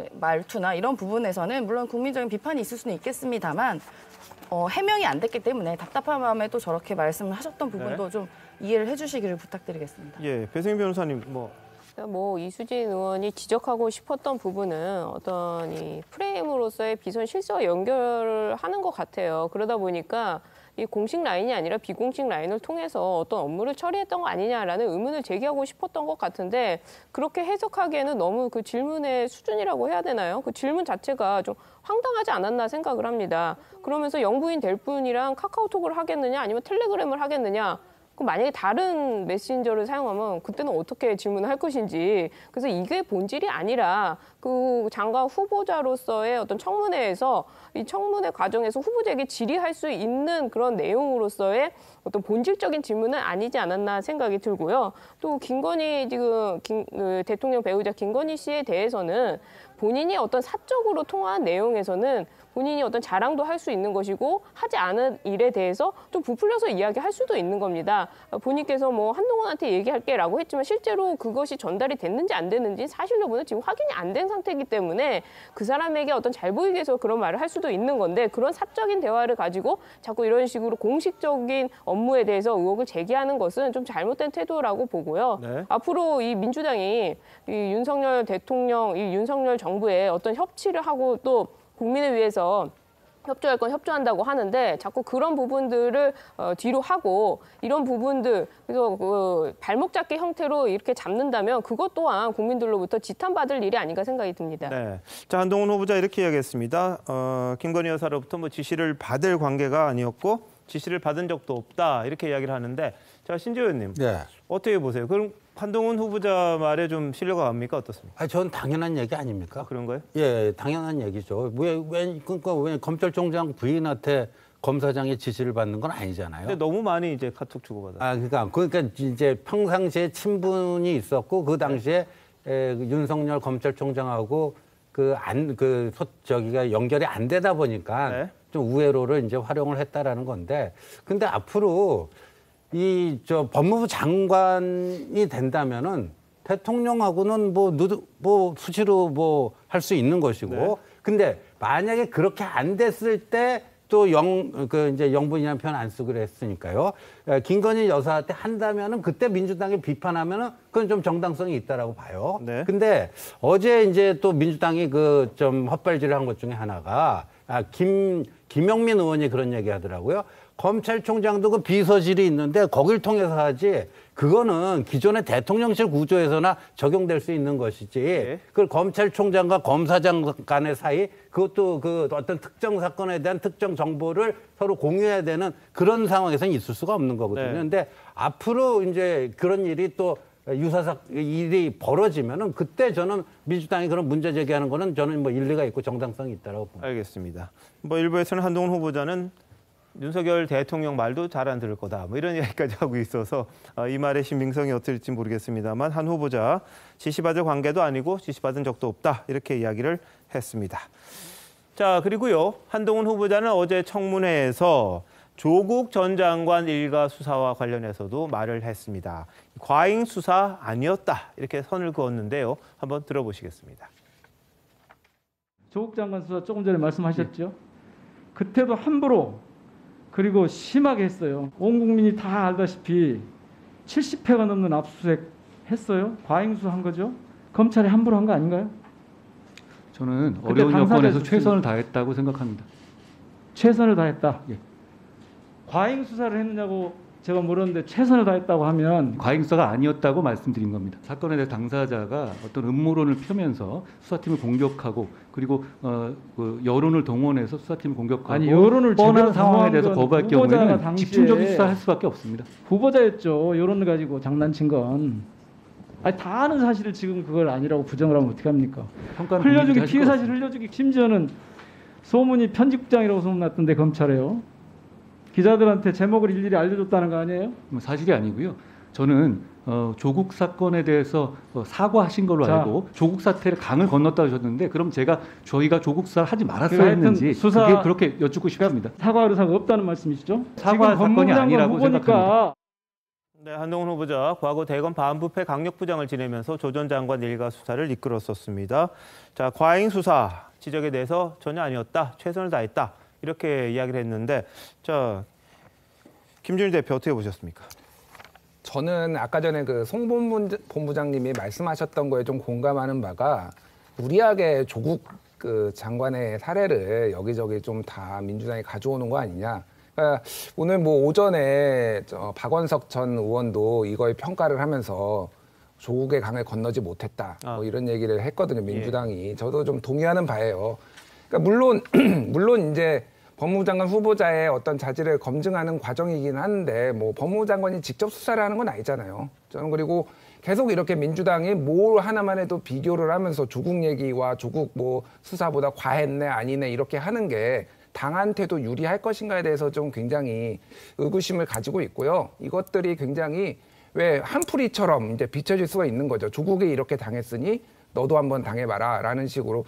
말투나 이런 부분에서는 물론 국민적인 비판이 있을 수는 있겠습니다만, 어, 해명이 안 됐기 때문에 답답한 마음에 또 저렇게 말씀을 하셨던 부분도 네. 좀 이해를 해주시기를 부탁드리겠습니다. 예, 배승희 변호사님 뭐. 뭐 이수진 의원이 지적하고 싶었던 부분은 어떤 이 프레임으로서의 비선 실세와 연결을 하는 것 같아요. 그러다 보니까 이 공식 라인이 아니라 비공식 라인을 통해서 어떤 업무를 처리했던 거 아니냐라는 의문을 제기하고 싶었던 것 같은데 그렇게 해석하기에는 너무 그 질문의 수준이라고 해야 되나요? 그 질문 자체가 좀 황당하지 않았나 생각을 합니다. 그러면서 영부인 될 분이랑 카카오톡을 하겠느냐 아니면 텔레그램을 하겠느냐 그럼 만약에 다른 메신저를 사용하면 그때는 어떻게 질문을 할 것인지. 그래서 이게 본질이 아니라 그 장관 후보자로서의 어떤 청문회에서 이 청문회 과정에서 후보자에게 질의할 수 있는 그런 내용으로서의 어떤 본질적인 질문은 아니지 않았나 생각이 들고요. 또 김건희 지금 김, 그 대통령 배우자 김건희 씨에 대해서는 본인이 어떤 사적으로 통화한 내용에서는 본인이 어떤 자랑도 할 수 있는 것이고 하지 않은 일에 대해서 좀 부풀려서 이야기할 수도 있는 겁니다. 본인께서 뭐 한동훈한테 얘기할게라고 했지만 실제로 그것이 전달이 됐는지 안 됐는지 사실 여부는 지금 확인이 안 된 상태이기 때문에 그 사람에게 어떤 잘 보이기 위해서 그런 말을 할 수도 있는 건데 그런 사적인 대화를 가지고 자꾸 이런 식으로 공식적인 업무에 대해서 의혹을 제기하는 것은 좀 잘못된 태도라고 보고요. 네. 앞으로 이 민주당이 이 윤석열 대통령, 이 윤석열 정부에 어떤 협치를 하고 또 국민을 위해서 협조할 건 협조한다고 하는데 자꾸 그런 부분들을 어, 뒤로 하고 이런 부분들 그래서 그 발목 잡기 형태로 이렇게 잡는다면 그것 또한 국민들로부터 지탄받을 일이 아닌가 생각이 듭니다. 네. 자, 한동훈 후보자 이렇게 이야기했습니다. 어, 김건희 여사로부터 뭐 지시를 받을 관계가 아니었고 지시를 받은 적도 없다 이렇게 이야기를 하는데 자, 신재 의원님 네. 어떻게 보세요? 그럼 한동훈 후보자 말에 좀 신뢰가 갑니까? 어떻습니까? 아, 전 당연한 얘기 아닙니까? 아, 그런가요? 예, 당연한 얘기죠. 왜, 왜, 그러니까 왜 검찰총장 부인한테 검사장의 지시를 받는 건 아니잖아요. 근데 너무 많이 이제 카톡 주고받아요. 아, 그러니까, 그러니까 이제 평상시에 친분이 있었고 그 당시에 에, 그 윤석열 검찰총장하고 그 안, 그 소, 저기가 연결이 안 되다 보니까 네. 좀 우회로를 이제 활용을 했다라는 건데, 근데 앞으로 이 저 법무부 장관이 된다면은 대통령하고는 뭐 누드 뭐 수시로 뭐 할 수 있는 것이고, 네. 근데 만약에 그렇게 안 됐을 때 또 영 그 이제 영분이라는 표현 안 쓰기로 했으니까요. 김건희 여사한테 한다면은 그때 민주당이 비판하면은 그건 좀 정당성이 있다라고 봐요. 네. 근데 어제 이제 또 민주당이 그 좀 헛발질을 한 것 중에 하나가 아, 김 김영민 의원이 그런 얘기 하더라고요. 검찰총장도 그 비서실이 있는데 거길 통해서 하지 그거는 기존의 대통령실 구조에서나 적용될 수 있는 것이지 네. 그걸 검찰총장과 검사장 간의 사이 그것도 그 어떤 특정 사건에 대한 특정 정보를 서로 공유해야 되는 그런 상황에서는 있을 수가 없는 거거든요. 네. 근데 앞으로 이제 그런 일이 또 유사삭 일이 벌어지면은 그때 저는 민주당이 그런 문제 제기하는 거는 저는 뭐 일리가 있고 정당성이 있다라고 봅니다. 알겠습니다. 뭐 일부에서는 한동훈 후보자는 윤석열 대통령 말도 잘 안 들을 거다. 뭐 이런 이야기까지 하고 있어서 이 말의 신빙성이 어떨지 모르겠습니다만 한 후보자 지시받을 관계도 아니고 지시받은 적도 없다. 이렇게 이야기를 했습니다. 자, 그리고요. 한동훈 후보자는 어제 청문회에서 조국 전 장관 일가 수사와 관련해서도 말을 했습니다. 과잉 수사 아니었다. 이렇게 선을 그었는데요. 한번 들어보시겠습니다. 조국 장관 수사 조금 전에 말씀하셨죠. 네. 그때도 함부로 그리고 심하게 했어요. 온 국민이 다 알다시피 칠십 회가 넘는 압수수색 했어요. 과잉 수사한 거죠. 검찰이 함부로 한 거 아닌가요? 저는 어려운 여건에서 최선을 다했다고 생각합니다. 최선을 다했다. 예. 과잉 수사를 했느냐고 제가 물었는데 최선을 다했다고 하면 과잉 수사가 아니었다고 말씀드린 겁니다. 사건에 대해 당사자가 어떤 음모론을 펴면서 수사팀을 공격하고 그리고 어, 그 여론을 동원해서 수사팀을 공격하고 아니, 여론을 뻔한 상황에 대해서 거부할 경우에는 집중적인 수사할 수밖에 없습니다. 후보자였죠. 여론을 가지고 장난친 건. 아니, 다 아는 사실을 지금 그걸 아니라고 부정을 하면 어떻게 합니까? 흘려주기, 피해 사실 흘려주기, 심지어는 소문이 편집국장이라고 소문났던데 검찰에요. 기자들한테 제목을 일일이 알려줬다는 거 아니에요? 사실이 아니고요. 저는 어, 조국 사건에 대해서 어, 사과하신 걸로 자, 알고 조국 사태를 강을 건넜다고 하셨는데 그럼 제가 저희가 조국 수사를 하지 말았어야 했는지 수사, 그게 그렇게 여쭙고 싶습니다. 사과 의사가 없다는 말씀이시죠? 사과 사건이 아니라고 생각합니다. 네, 한동훈 후보자 과거 대검 반부패 강력부장을 지내면서 조 전 장관 일가 수사를 이끌었었습니다. 자, 과잉 수사 지적에 대해서 전혀 아니었다, 최선을 다했다 이렇게 이야기를 했는데, 자 김준일 대표 어떻게 보셨습니까? 저는 아까 전에 그 송 본부장님이 말씀하셨던 거에 좀 공감하는 바가 무리하게 조국 그 장관의 사례를 여기저기 좀 다 민주당이 가져오는 거 아니냐. 그러니까 오늘 뭐 오전에 저 박원석 전 의원도 이거에 평가를 하면서 조국의 강을 건너지 못했다. 아. 뭐 이런 얘기를 했거든요, 민주당이. 예. 저도 좀 동의하는 바예요. 그러니까 물론 물론 이제 법무부 장관 후보자의 어떤 자질을 검증하는 과정이긴 한데 뭐 법무부 장관이 직접 수사를 하는 건 아니잖아요. 저는 그리고 계속 이렇게 민주당이 뭘 하나만 해도 비교를 하면서 조국 얘기와 조국 뭐 수사보다 과했네 아니네 이렇게 하는 게 당한테도 유리할 것인가에 대해서 좀 굉장히 의구심을 가지고 있고요. 이것들이 굉장히 왜 한풀이처럼 이제 비춰질 수가 있는 거죠. 조국이 이렇게 당했으니 너도 한번 당해봐라 라는 식으로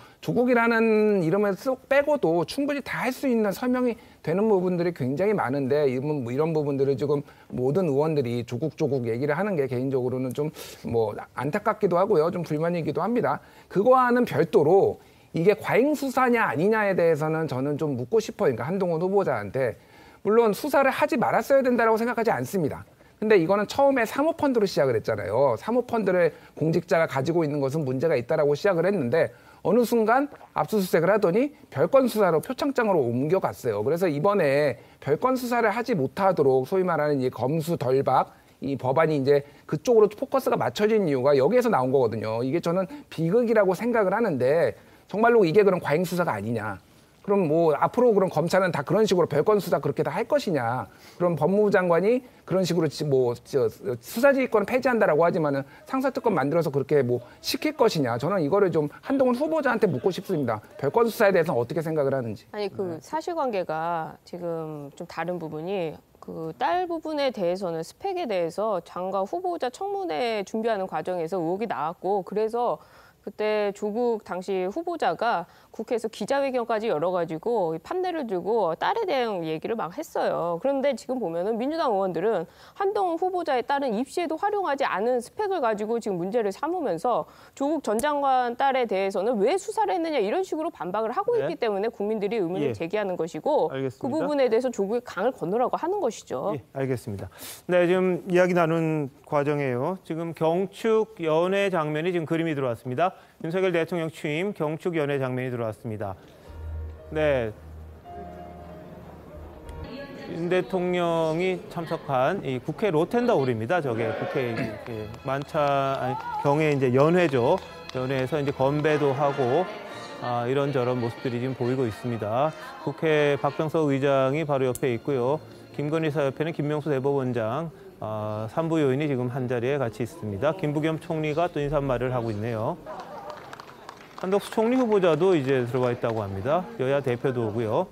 조국이라는 이름을 쏙 빼고도 충분히 다 할 수 있는 설명이 되는 부분들이 굉장히 많은데 이런, 이런 부분들을 지금 모든 의원들이 조국 조국 얘기를 하는 게 개인적으로는 좀 뭐 안타깝기도 하고요. 좀 불만이기도 합니다. 그거와는 별도로 이게 과잉 수사냐 아니냐에 대해서는 저는 좀 묻고 싶어요. 그러니까 한동훈 후보자한테 물론 수사를 하지 말았어야 된다고 생각하지 않습니다. 근데 이거는 처음에 사모펀드로 시작을 했잖아요. 사모펀드를 공직자가 가지고 있는 것은 문제가 있다라고 시작을 했는데 어느 순간 압수수색을 하더니 별건 수사로 표창장으로 옮겨갔어요. 그래서 이번에 별건 수사를 하지 못하도록 소위 말하는 이 검수덜박 이 법안이 이제 그쪽으로 포커스가 맞춰진 이유가 여기에서 나온 거거든요. 이게 저는 비극이라고 생각을 하는데 정말로 이게 그런 과잉 수사가 아니냐. 그럼 뭐 앞으로 그럼 검찰은 다 그런 식으로 별건 수사 그렇게 다 할 것이냐. 그럼 법무부 장관이 그런 식으로 뭐 저 수사지휘권을 폐지한다라고 하지만은 상사특권 만들어서 그렇게 뭐 시킬 것이냐. 저는 이거를 좀 한동훈 후보자한테 묻고 싶습니다. 별건 수사에 대해서는 어떻게 생각을 하는지. 아니 그 사실관계가 지금 좀 다른 부분이 그 딸 부분에 대해서는 스펙에 대해서 장관 후보자 청문회 준비하는 과정에서 의혹이 나왔고 그래서 그때 조국 당시 후보자가 국회에서 기자회견까지 열어가지고 판례를 들고 딸에 대한 얘기를 막 했어요. 그런데 지금 보면은 민주당 의원들은 한동훈 후보자의 딸은 입시에도 활용하지 않은 스펙을 가지고 지금 문제를 삼으면서 조국 전 장관 딸에 대해서는 왜 수사를 했느냐 이런 식으로 반박을 하고 네. 있기 때문에 국민들이 의문을 예. 제기하는 것이고 알겠습니다. 그 부분에 대해서 조국의 강을 건너라고 하는 것이죠. 예, 알겠습니다. 네, 지금 이야기 나눈 과정에요. 지금 경축 연회 장면이 지금 그림이 들어왔습니다. 윤석열 대통령 취임 경축 연회 장면이 들어왔습니다. 네, 윤 대통령이 참석한 이 국회 로텐더홀입니다. 저게 국회 이렇게 만차 아니, 경회 이제 연회죠. 연회에서 이제 건배도 하고 아, 이런저런 모습들이 지금 보이고 있습니다. 국회 박병석 의장이 바로 옆에 있고요. 김건희 여사 옆에는 김명수 대법원장, 아, 삼부 요인이 지금 한 자리에 같이 있습니다. 김부겸 총리가 또 인사말을 하고 있네요. 한덕수 총리 후보자도 이제 들어와 있다고 합니다. 여야 대표도 오고요.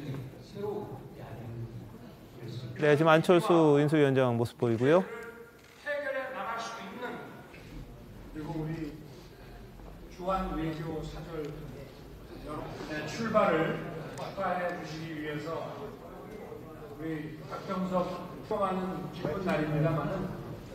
네, 지금 안철수 인수위원장 모습 보이고요. 해결해 나갈 수 있는 그리고 우리 주한 외교 사절 여러분의 출발을 축하해 주시기 위해서 우리 박병석 후보하는 기쁜 날입니다만은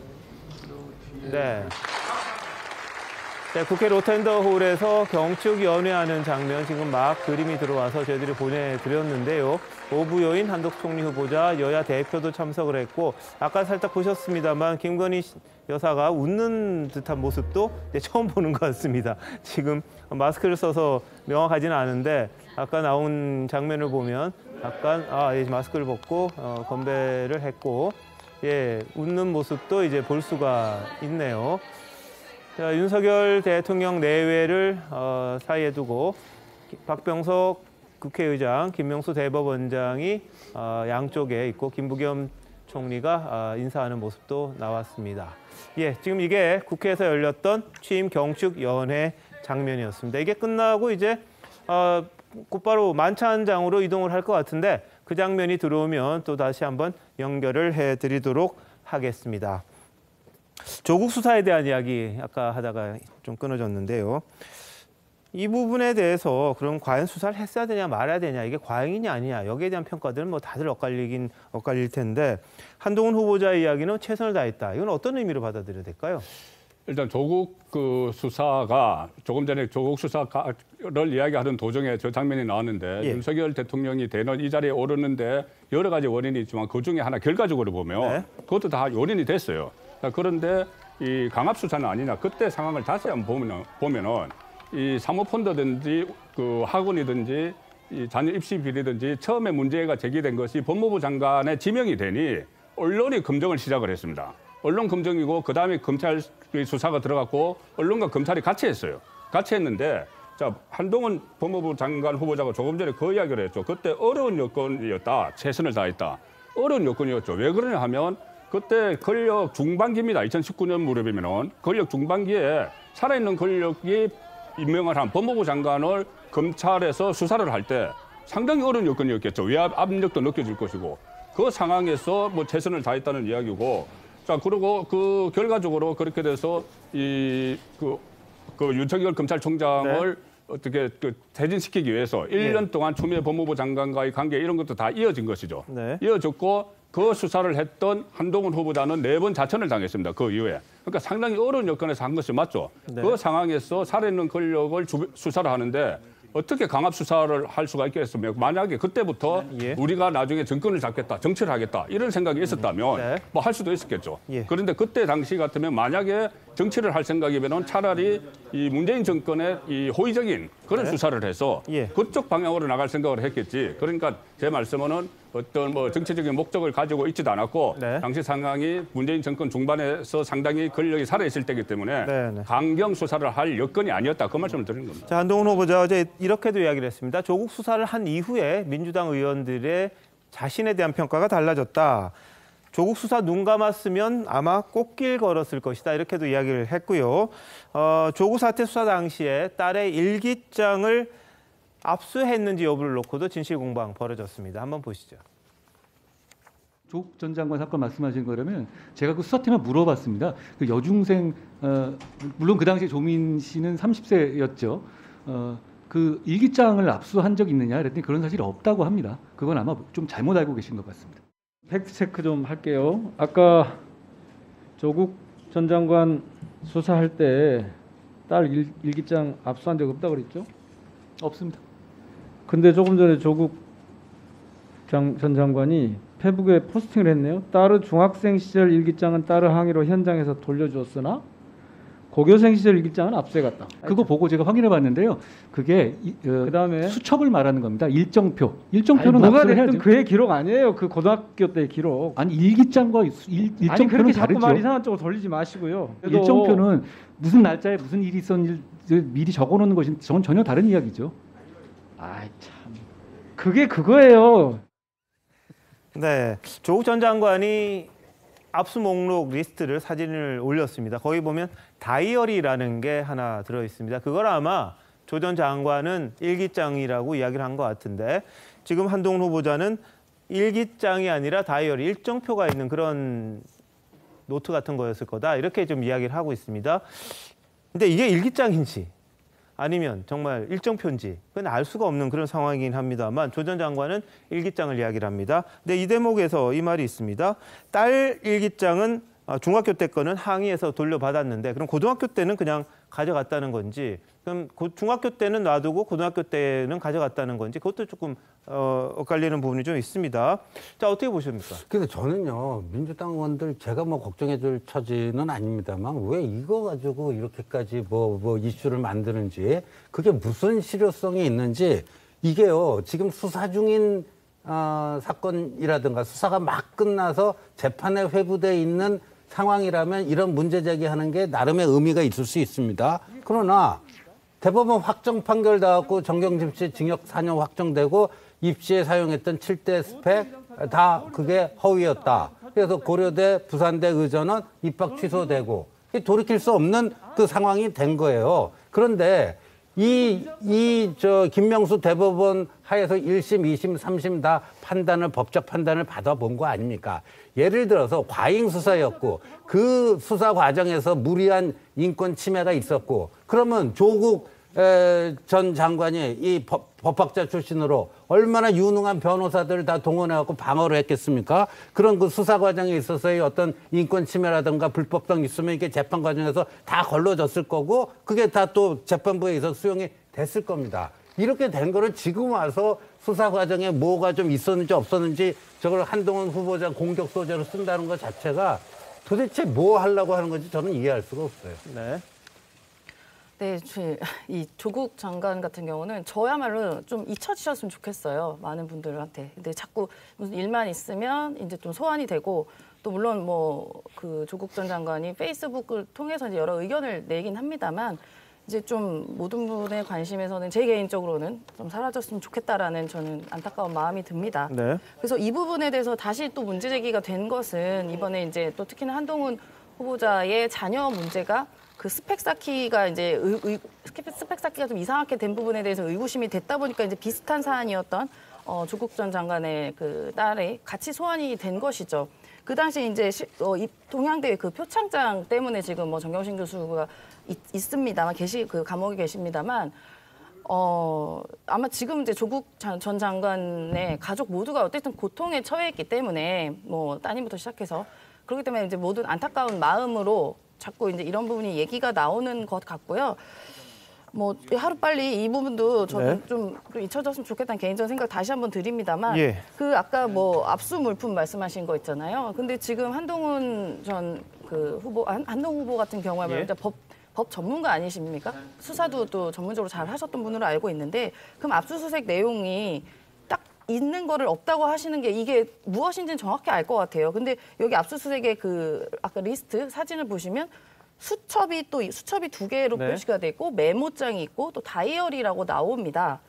네. 네, 국회 로텐더홀에서 경축 연회하는 장면 지금 막 그림이 들어와서 저희들이 보내드렸는데요. 오부 요인 한덕수 총리 후보자, 여야 대표도 참석을 했고 아까 살짝 보셨습니다만 김건희 여사가 웃는 듯한 모습도 이제 처음 보는 것 같습니다. 지금 마스크를 써서 명확하지는 않은데 아까 나온 장면을 보면 약간 아, 예, 마스크를 벗고 어, 건배를 했고 예, 웃는 모습도 이제 볼 수가 있네요. 자, 윤석열 대통령 내외를 어, 사이에 두고 박병석 국회의장, 김명수 대법원장이 어, 양쪽에 있고 김부겸 총리가 어, 인사하는 모습도 나왔습니다. 예, 지금 이게 국회에서 열렸던 취임 경축 연회 장면이었습니다. 이게 끝나고 이제 어, 곧바로 만찬장으로 이동을 할 것 같은데 그 장면이 들어오면 또 다시 한번 연결을 해드리도록 하겠습니다. 조국 수사에 대한 이야기 아까 하다가 좀 끊어졌는데요. 이 부분에 대해서 그럼 과연 수사를 했어야 되냐 말아야 되냐 이게 과잉이냐 아니냐 여기에 대한 평가들은 뭐 다들 엇갈리긴 엇갈릴 텐데 한동훈 후보자의 이야기는 최선을 다했다. 이건 어떤 의미로 받아들여야 될까요? 일단 조국 그 수사가 조금 전에 조국 수사를 이야기하던 도중에 저 장면이 나왔는데 예. 윤석열 대통령이 대선 이 자리에 오르는데 여러 가지 원인이 있지만 그중에 하나 결과적으로 보면 네. 그것도 다 요인이 됐어요. 그런데 이 강압 수사는 아니냐. 그때 상황을 다시 한번 보면 보면은 이 사모펀드든지 그 학원이든지 이 자녀 입시 비리든지 처음에 문제가 제기된 것이 법무부 장관의 지명이 되니 언론이 검증을 시작을 했습니다. 언론 검증이고 그다음에 검찰 수사가 들어갔고 언론과 검찰이 같이 했어요. 같이 했는데 자, 한동훈 법무부 장관 후보자가 조금 전에 그 이야기를 했죠. 그때 어려운 여건이었다. 최선을 다했다. 어려운 여건이었죠. 왜 그러냐 하면 그때 권력 중반기입니다. 이천십구 년 무렵이면은 권력 중반기에 살아있는 권력이 임명을 한 법무부 장관을 검찰에서 수사를 할 때 상당히 어려운 여건이었겠죠. 외압 압력도 느껴질 것이고 그 상황에서 뭐 최선을 다했다는 이야기고 자 그리고 그 결과적으로 그렇게 돼서 이 그 그 윤석열 검찰총장을 네. 어떻게 그 퇴진시키기 위해서 일 년 네. 동안 추미애 법무부 장관과의 관계 이런 것도 다 이어진 것이죠. 네. 이어졌고 그 수사를 했던 한동훈 후보자는 네 번 자천을 당했습니다. 그 이후에. 그러니까 상당히 어려운 여건에서 한 것이 맞죠. 네. 그 상황에서 살아있는 권력을 주, 수사를 하는데 어떻게 강압 수사를 할 수가 있겠습니까? 만약에 그때부터 예. 우리가 나중에 정권을 잡겠다, 정치를 하겠다 이런 생각이 있었다면 네. 뭐 할 수도 있었겠죠. 예. 그런데 그때 당시 같으면 만약에 정치를 할 생각이면 차라리 이 문재인 정권의 이 호의적인 그런 네. 수사를 해서 예. 그쪽 방향으로 나갈 생각을 했겠지. 그러니까 제 말씀은 어떤 뭐 정치적인 목적을 가지고 있지도 않았고 네. 당시 상황이 문재인 정권 중반에서 상당히 권력이 살아있을 때이기 때문에 네, 네. 강경 수사를 할 여건이 아니었다. 그 말씀을 드리는 겁니다. 자, 한동훈 후보자 어제 이렇게도 이야기를 했습니다. 조국 수사를 한 이후에 민주당 의원들의 자신에 대한 평가가 달라졌다. 조국 수사 눈 감았으면 아마 꽃길 걸었을 것이다. 이렇게도 이야기를 했고요. 어, 조국 사태 수사 당시에 딸의 일기장을 압수했는지 여부를 놓고도 진실공방 벌어졌습니다. 한번 보시죠. 조국 전 장관 사건 말씀하신 거라면 제가 그 수사팀에 물어봤습니다. 그 여중생 어, 물론 그 당시에 조민 씨는 삼십 세였죠. 어, 그 일기장을 압수한 적 있느냐 그랬더니 그런 사실이 없다고 합니다. 그건 아마 좀 잘못 알고 계신 것 같습니다. 팩트 체크 좀 할게요. 아까 조국 전 장관 수사할 때 딸 일기장 압수한 적 없다고 그랬죠? 없습니다. 근데 조금 전에 조국 장, 전 장관이 페북에 포스팅을 했네요. 딸의 중학생 시절 일기장은 딸의 항의로 현장에서 돌려주었으나 고교생 시절 일기장은 압수해갔다. 그거 보고 제가 확인해 봤는데요. 그게 이, 어, 그다음에 수첩을 말하는 겁니다. 일정표. 일정표는 아니, 뭐가 됐든 그의 기록 아니에요. 그 고등학교 때 기록. 아니 일기장과 일, 일정표는 아니, 그렇게 다르죠. 자꾸 말 이상한 쪽으로 돌리지 마시고요. 일정표는 무슨 날짜에 무슨 일이 있었는지 미리 적어놓는 것이 전 전혀 다른 이야기죠. 아이 참. 그게 그거예요. 네, 조국 전 장관이 압수 목록 리스트를 사진을 올렸습니다. 거기 보면 다이어리라는 게 하나 들어 있습니다. 그걸 아마 조 전 장관은 일기장이라고 이야기를 한 것 같은데 지금 한동훈 후보자는 일기장이 아니라 다이어리, 일정표가 있는 그런 노트 같은 거였을 거다. 이렇게 좀 이야기를 하고 있습니다. 근데 이게 일기장인지 아니면 정말 일정표인지 그건 알 수가 없는 그런 상황이긴 합니다만 조 전 장관은 일기장을 이야기를 합니다. 근데 이 대목에서 이 말이 있습니다. 딸 일기장은 중학교 때 거는 항의해서 돌려받았는데 그럼 고등학교 때는 그냥 가져갔다는 건지 그럼 중학교 때는 놔두고 고등학교 때는 가져갔다는 건지 그것도 조금 어, 엇갈리는 부분이 좀 있습니다. 자, 어떻게 보십니까? 근데 저는요 민주당 의원들 제가 뭐 걱정해줄 처지는 아닙니다만 왜 이거 가지고 이렇게까지 뭐, 뭐 이슈를 만드는지 그게 무슨 실효성이 있는지 이게요 지금 수사 중인 어, 사건이라든가 수사가 막 끝나서 재판에 회부돼 있는 상황이라면 이런 문제 제기하는 게 나름의 의미가 있을 수 있습니다. 그러나 대법원 확정 판결 나왔고 정경심 씨 징역 사 년 확정되고 입시에 사용했던 칠 대 스펙 다 그게 허위였다. 그래서 고려대, 부산대 의전은 입학 취소되고 돌이킬 수 없는 그 상황이 된 거예요. 그런데 이, 이, 저, 김명수 대법원 하에서 일 심, 이 심, 삼 심 다 판단을, 법적 판단을 받아본 거 아닙니까? 예를 들어서 과잉 수사였고, 그 수사 과정에서 무리한 인권 침해가 있었고, 그러면 조국 에, 전 장관이 이 법, 법학자 출신으로 얼마나 유능한 변호사들을 다 동원해갖고 방어를 했겠습니까? 그런 그 수사 과정에 있어서의 어떤 인권 침해라든가 불법성 있으면 이게 재판 과정에서 다 걸러졌을 거고, 그게 다 또 재판부에 있어 수용이 됐을 겁니다. 이렇게 된 거를 지금 와서 수사 과정에 뭐가 좀 있었는지 없었는지 저걸 한동훈 후보자 공격 소재로 쓴다는 것 자체가 도대체 뭐 하려고 하는 건지 저는 이해할 수가 없어요. 네. 네, 이 조국 장관 같은 경우는 저야말로 좀 잊혀지셨으면 좋겠어요. 많은 분들한테. 근데 자꾸 무슨 일만 있으면 이제 좀 소환이 되고 또 물론 뭐 그 조국 전 장관이 페이스북을 통해서 이제 여러 의견을 내긴 합니다만 이제 좀 모든 분의 관심에서는 제 개인적으로는 좀 사라졌으면 좋겠다라는 저는 안타까운 마음이 듭니다. 네. 그래서 이 부분에 대해서 다시 또 문제 제기가 된 것은 이번에 이제 또 특히나 한동훈 후보자의 자녀 문제가 그 스펙 쌓기가 이제 의, 의, 스펙 쌓기가 좀 이상하게 된 부분에 대해서 의구심이 됐다 보니까 이제 비슷한 사안이었던 어, 조국 전 장관의 그 딸이 같이 소환이 된 것이죠. 그 당시 이제 시, 어, 이 동양대 그 표창장 때문에 지금 뭐 정경심 교수가 있, 있습니다만 계시 그 감옥에 계십니다만 어 아마 지금 이제 조국 전 장관의 가족 모두가 어쨌든 고통에 처해있기 때문에 뭐 따님부터 시작해서 그렇기 때문에 이제 모든 안타까운 마음으로 자꾸 이제 이런 부분이 얘기가 나오는 것 같고요. 뭐 하루 빨리 이 부분도 저는 네. 좀 잊혀졌으면 좋겠다는 개인적인 생각 다시 한번 드립니다만 예. 그 아까 뭐 압수 물품 말씀하신 거 있잖아요. 근데 지금 한동훈 전 그 후보 한, 한동훈 후보 같은 경우에 예. 말이죠. 법 법 전문가 아니십니까? 수사도 또 전문적으로 잘 하셨던 분으로 알고 있는데 그럼 압수수색 내용이 딱 있는 거를 없다고 하시는 게 이게 무엇인지는 정확히 알 것 같아요. 근데 여기 압수수색의 그 아까 리스트 사진을 보시면 수첩이 또 수첩이 두 개로 네. 표시가 돼 있고 메모장이 있고 또 다이어리라고 나옵니다.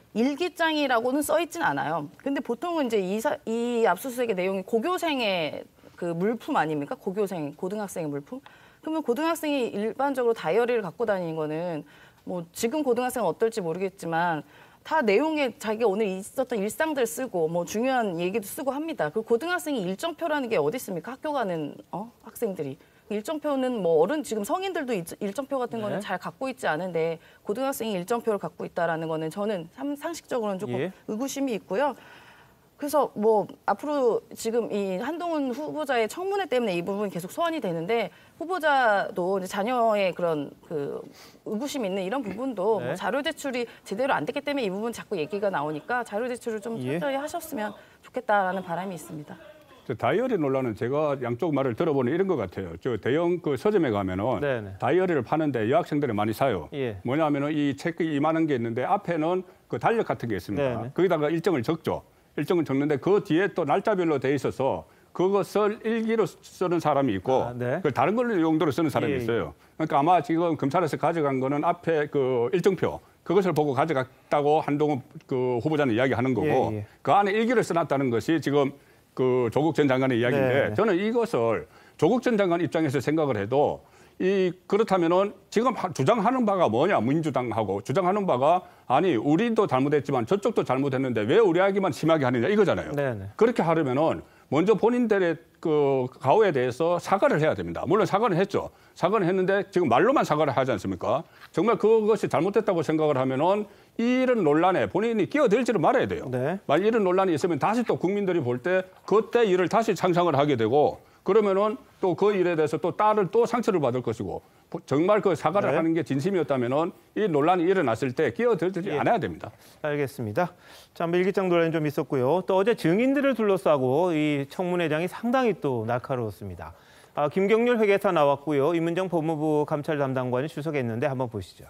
일기장이라고는 써 있진 않아요. 근데 보통은 이제 이, 사, 이 압수수색의 내용이 고교생의 그 물품 아닙니까? 고교생, 고등학생의 물품. 그러면 고등학생이 일반적으로 다이어리를 갖고 다니는 거는 뭐 지금 고등학생은 어떨지 모르겠지만 다 내용에 자기가 오늘 있었던 일상들 쓰고 뭐 중요한 얘기도 쓰고 합니다. 그 고등학생이 일정표라는 게 어디 있습니까? 학교 가는 어? 학생들이. 일정표는 뭐 어른 지금 성인들도 일정표 같은 거는 네. 잘 갖고 있지 않은데 고등학생이 일정표를 갖고 있다라는 거는 저는 상식적으로는 조금 예. 의구심이 있고요. 그래서 뭐 앞으로 지금 이 한동훈 후보자의 청문회 때문에 이 부분이 계속 소환이 되는데 후보자도 이제 자녀의 그런 그 의구심 있는 이런 부분도 네. 뭐 자료 제출이 제대로 안 됐기 때문에 이 부분 자꾸 얘기가 나오니까 자료 제출을 좀 예. 철저히 하셨으면 좋겠다라는 바람이 있습니다. 저 다이어리 논란은 제가 양쪽 말을 들어보니 이런 것 같아요. 저 대형 그 서점에 가면은 네네. 다이어리를 파는데 여학생들이 많이 사요. 예. 뭐냐면은 이 책이 이만한 게 있는데 앞에는 그 달력 같은 게 있습니다. 네네. 거기다가 일정을 적죠. 일정을 적는데 그 뒤에 또 날짜별로 돼 있어서 그것을 일기로 쓰는 사람이 있고 아, 네. 그 다른 걸 용도로 쓰는 사람이 예, 예. 있어요. 그러니까 아마 지금 검찰에서 가져간 거는 앞에 그 일정표 그것을 보고 가져갔다고 한동훈 그 후보자는 이야기하는 거고 예, 예. 그 안에 일기를 써놨다는 것이 지금 그 조국 전 장관의 이야기인데 네. 저는 이것을 조국 전 장관 입장에서 생각을 해도 이 그렇다면은 지금 주장하는 바가 뭐냐 민주당하고 주장하는 바가 아니 우리도 잘못했지만 저쪽도 잘못했는데 왜 우리 이야기만 심하게 하느냐 이거잖아요. 네네. 그렇게 하려면은 먼저 본인들의 그 가오에 대해서 사과를 해야 됩니다. 물론 사과는 했죠. 사과는 했는데 지금 말로만 사과를 하지 않습니까? 정말 그것이 잘못됐다고 생각을 하면은 이런 논란에 본인이 끼어들지를 말아야 돼요. 네. 만약 이런 논란이 있으면 다시 또 국민들이 볼 때 그때 일을 다시 상상을 하게 되고 그러면은 또 그 일에 대해서 또 딸을 또 상처를 받을 것이고 정말 그 사과를 네. 하는 게 진심이었다면은 이 논란이 일어났을 때 끼어들지 예. 않아야 됩니다. 알겠습니다. 자, 일기장 논란이 좀 있었고요. 또 어제 증인들을 둘러싸고 이 청문회장이 상당히 또 날카로웠습니다. 아, 김경률 회계사 나왔고요. 임은정 법무부 감찰 담당관이 출석했는데 한번 보시죠.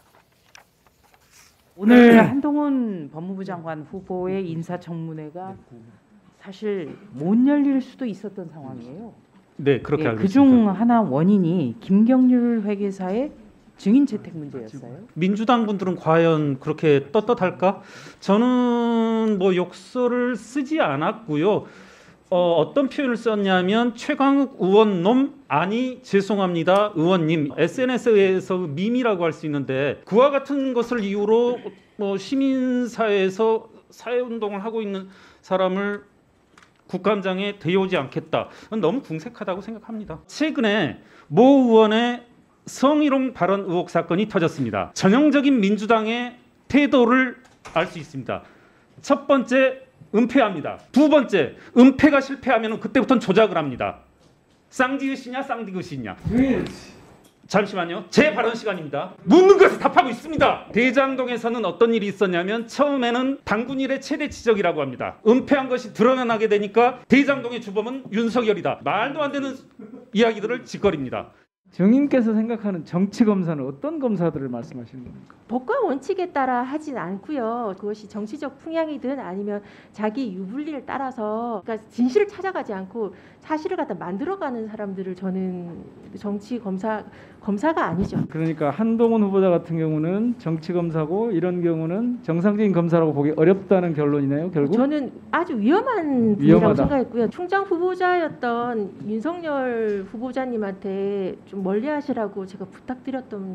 오늘 한동훈 법무부 장관 후보의 인사청문회가 사실 못 열릴 수도 있었던 상황이에요. 네, 그렇게 예, 알고 그중 있습니다. 하나 원인이 김경률 회계사의 증인 채택 문제였어요. 민주당 분들은 과연 그렇게 떳떳할까? 저는 뭐 욕설을 쓰지 않았고요. 어, 어떤 표현을 썼냐면 최강욱 의원 놈 아니 죄송합니다 의원님 에스엔에스에서 밈이라고 할 수 있는데 그와 같은 것을 이유로 뭐 시민사회에서 사회운동을 하고 있는 사람을 국감장에 데려오지 않겠다. 너무 궁색하다고 생각합니다. 최근에 모 의원의 성희롱 발언 의혹 사건이 터졌습니다. 전형적인 민주당의 태도를 알 수 있습니다. 첫 번째, 은폐합니다. 두 번째, 은폐가 실패하면 그때부터는 조작을 합니다. 쌍디귿이냐 쌍디귿이냐. 잠시만요. 제 발언 시간입니다. 묻는 것을 답하고 있습니다. 대장동에서는 어떤 일이 있었냐면 처음에는 당군일의 최대 지적이라고 합니다. 은폐한 것이 드러나게 되니까 대장동의 주범은 윤석열이다. 말도 안 되는 이야기들을 짓거립니다. 정님께서 생각하는 정치 검사는 어떤 검사들을 말씀하시는 겁니까? 법과 원칙에 따라 하진 않고요. 그것이 정치적 풍향이든 아니면 자기 유불리를 따라서 그러니까 진실을 찾아가지 않고 사실을 갖다 만들어가는 사람들을 저는 정치 검사 검사가 아니죠. 그러니까 한동훈 후보자 같은 경우는 정치 검사고 이런 경우는 정상적인 검사라고 보기 어렵다는 결론이네요. 결국 저는 아주 위험한 분이라고 위험하다. 생각했고요. 총장 후보자였던 윤석열 후보자님한테 좀 멀리하시라고 제가 부탁드렸던.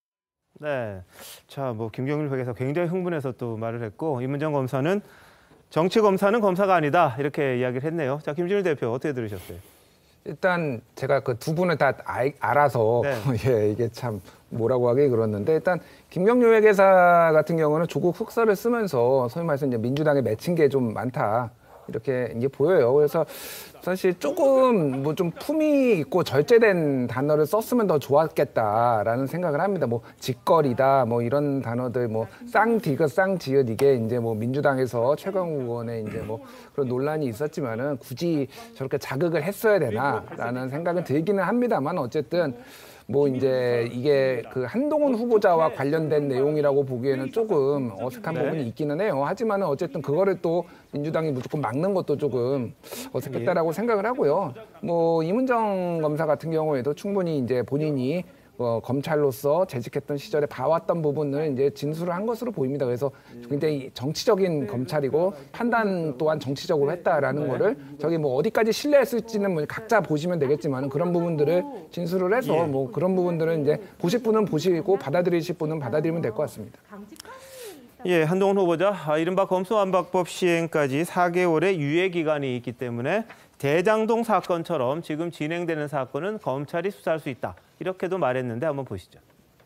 네, 자, 뭐 김경률 회계사 굉장히 흥분해서 또 말을 했고 이문정 검사는 정치 검사는 검사가 아니다 이렇게 이야기를 했네요. 자, 김진일 대표 어떻게 들으셨어요? 일단 제가 그 두 분을 다 알, 알아서 네. 예, 이게 참 뭐라고 하기 그렇는데 일단 김경률 회계사 같은 경우는 조국 흑서를 쓰면서 소위 말해서 이제 민주당에 맺힌 게 좀 많다 이렇게 이제 보여요. 그래서 사실 조금 뭐 좀 품위 있고 절제된 단어를 썼으면 더 좋았겠다라는 생각을 합니다. 뭐 직거리다 뭐 이런 단어들 뭐 쌍디귿 쌍지읒 이게 이제 뭐 민주당에서 최강욱 의원의 이제 뭐 그런 논란이 있었지만은 굳이 저렇게 자극을 했어야 되나라는 생각은 들기는 합니다만 어쨌든 뭐 이제 이게 그 한동훈 후보자와 관련된 내용이라고 보기에는 조금 어색한 네. 부분이 있기는 해요. 하지만은 어쨌든 그거를 또 민주당이 무조건 막는 것도 조금 어색했다라고 생각을 하고요. 뭐 이문정 검사 같은 경우에도 충분히 이제 본인이 어, 검찰로서 재직했던 시절에 봐왔던 부분을 이제 진술을 한 것으로 보입니다. 그래서 굉장히 정치적인 검찰이고 판단 또한 정치적으로 했다라는 네. 거를 저기 뭐 어디까지 신뢰했을지는 뭐 각자 보시면 되겠지만 그런 부분들을 진술을 해서 예. 뭐 그런 부분들은 이제 보실 분은 보시고 받아들이실 분은 받아들이면 될 것 같습니다. 예, 한동훈 후보자 아, 이른바 검수완박법 시행까지 사 개월의 유예 기간이 있기 때문에 대장동 사건처럼 지금 진행되는 사건은 검찰이 수사할 수 있다. 이렇게도 말했는데 한번 보시죠.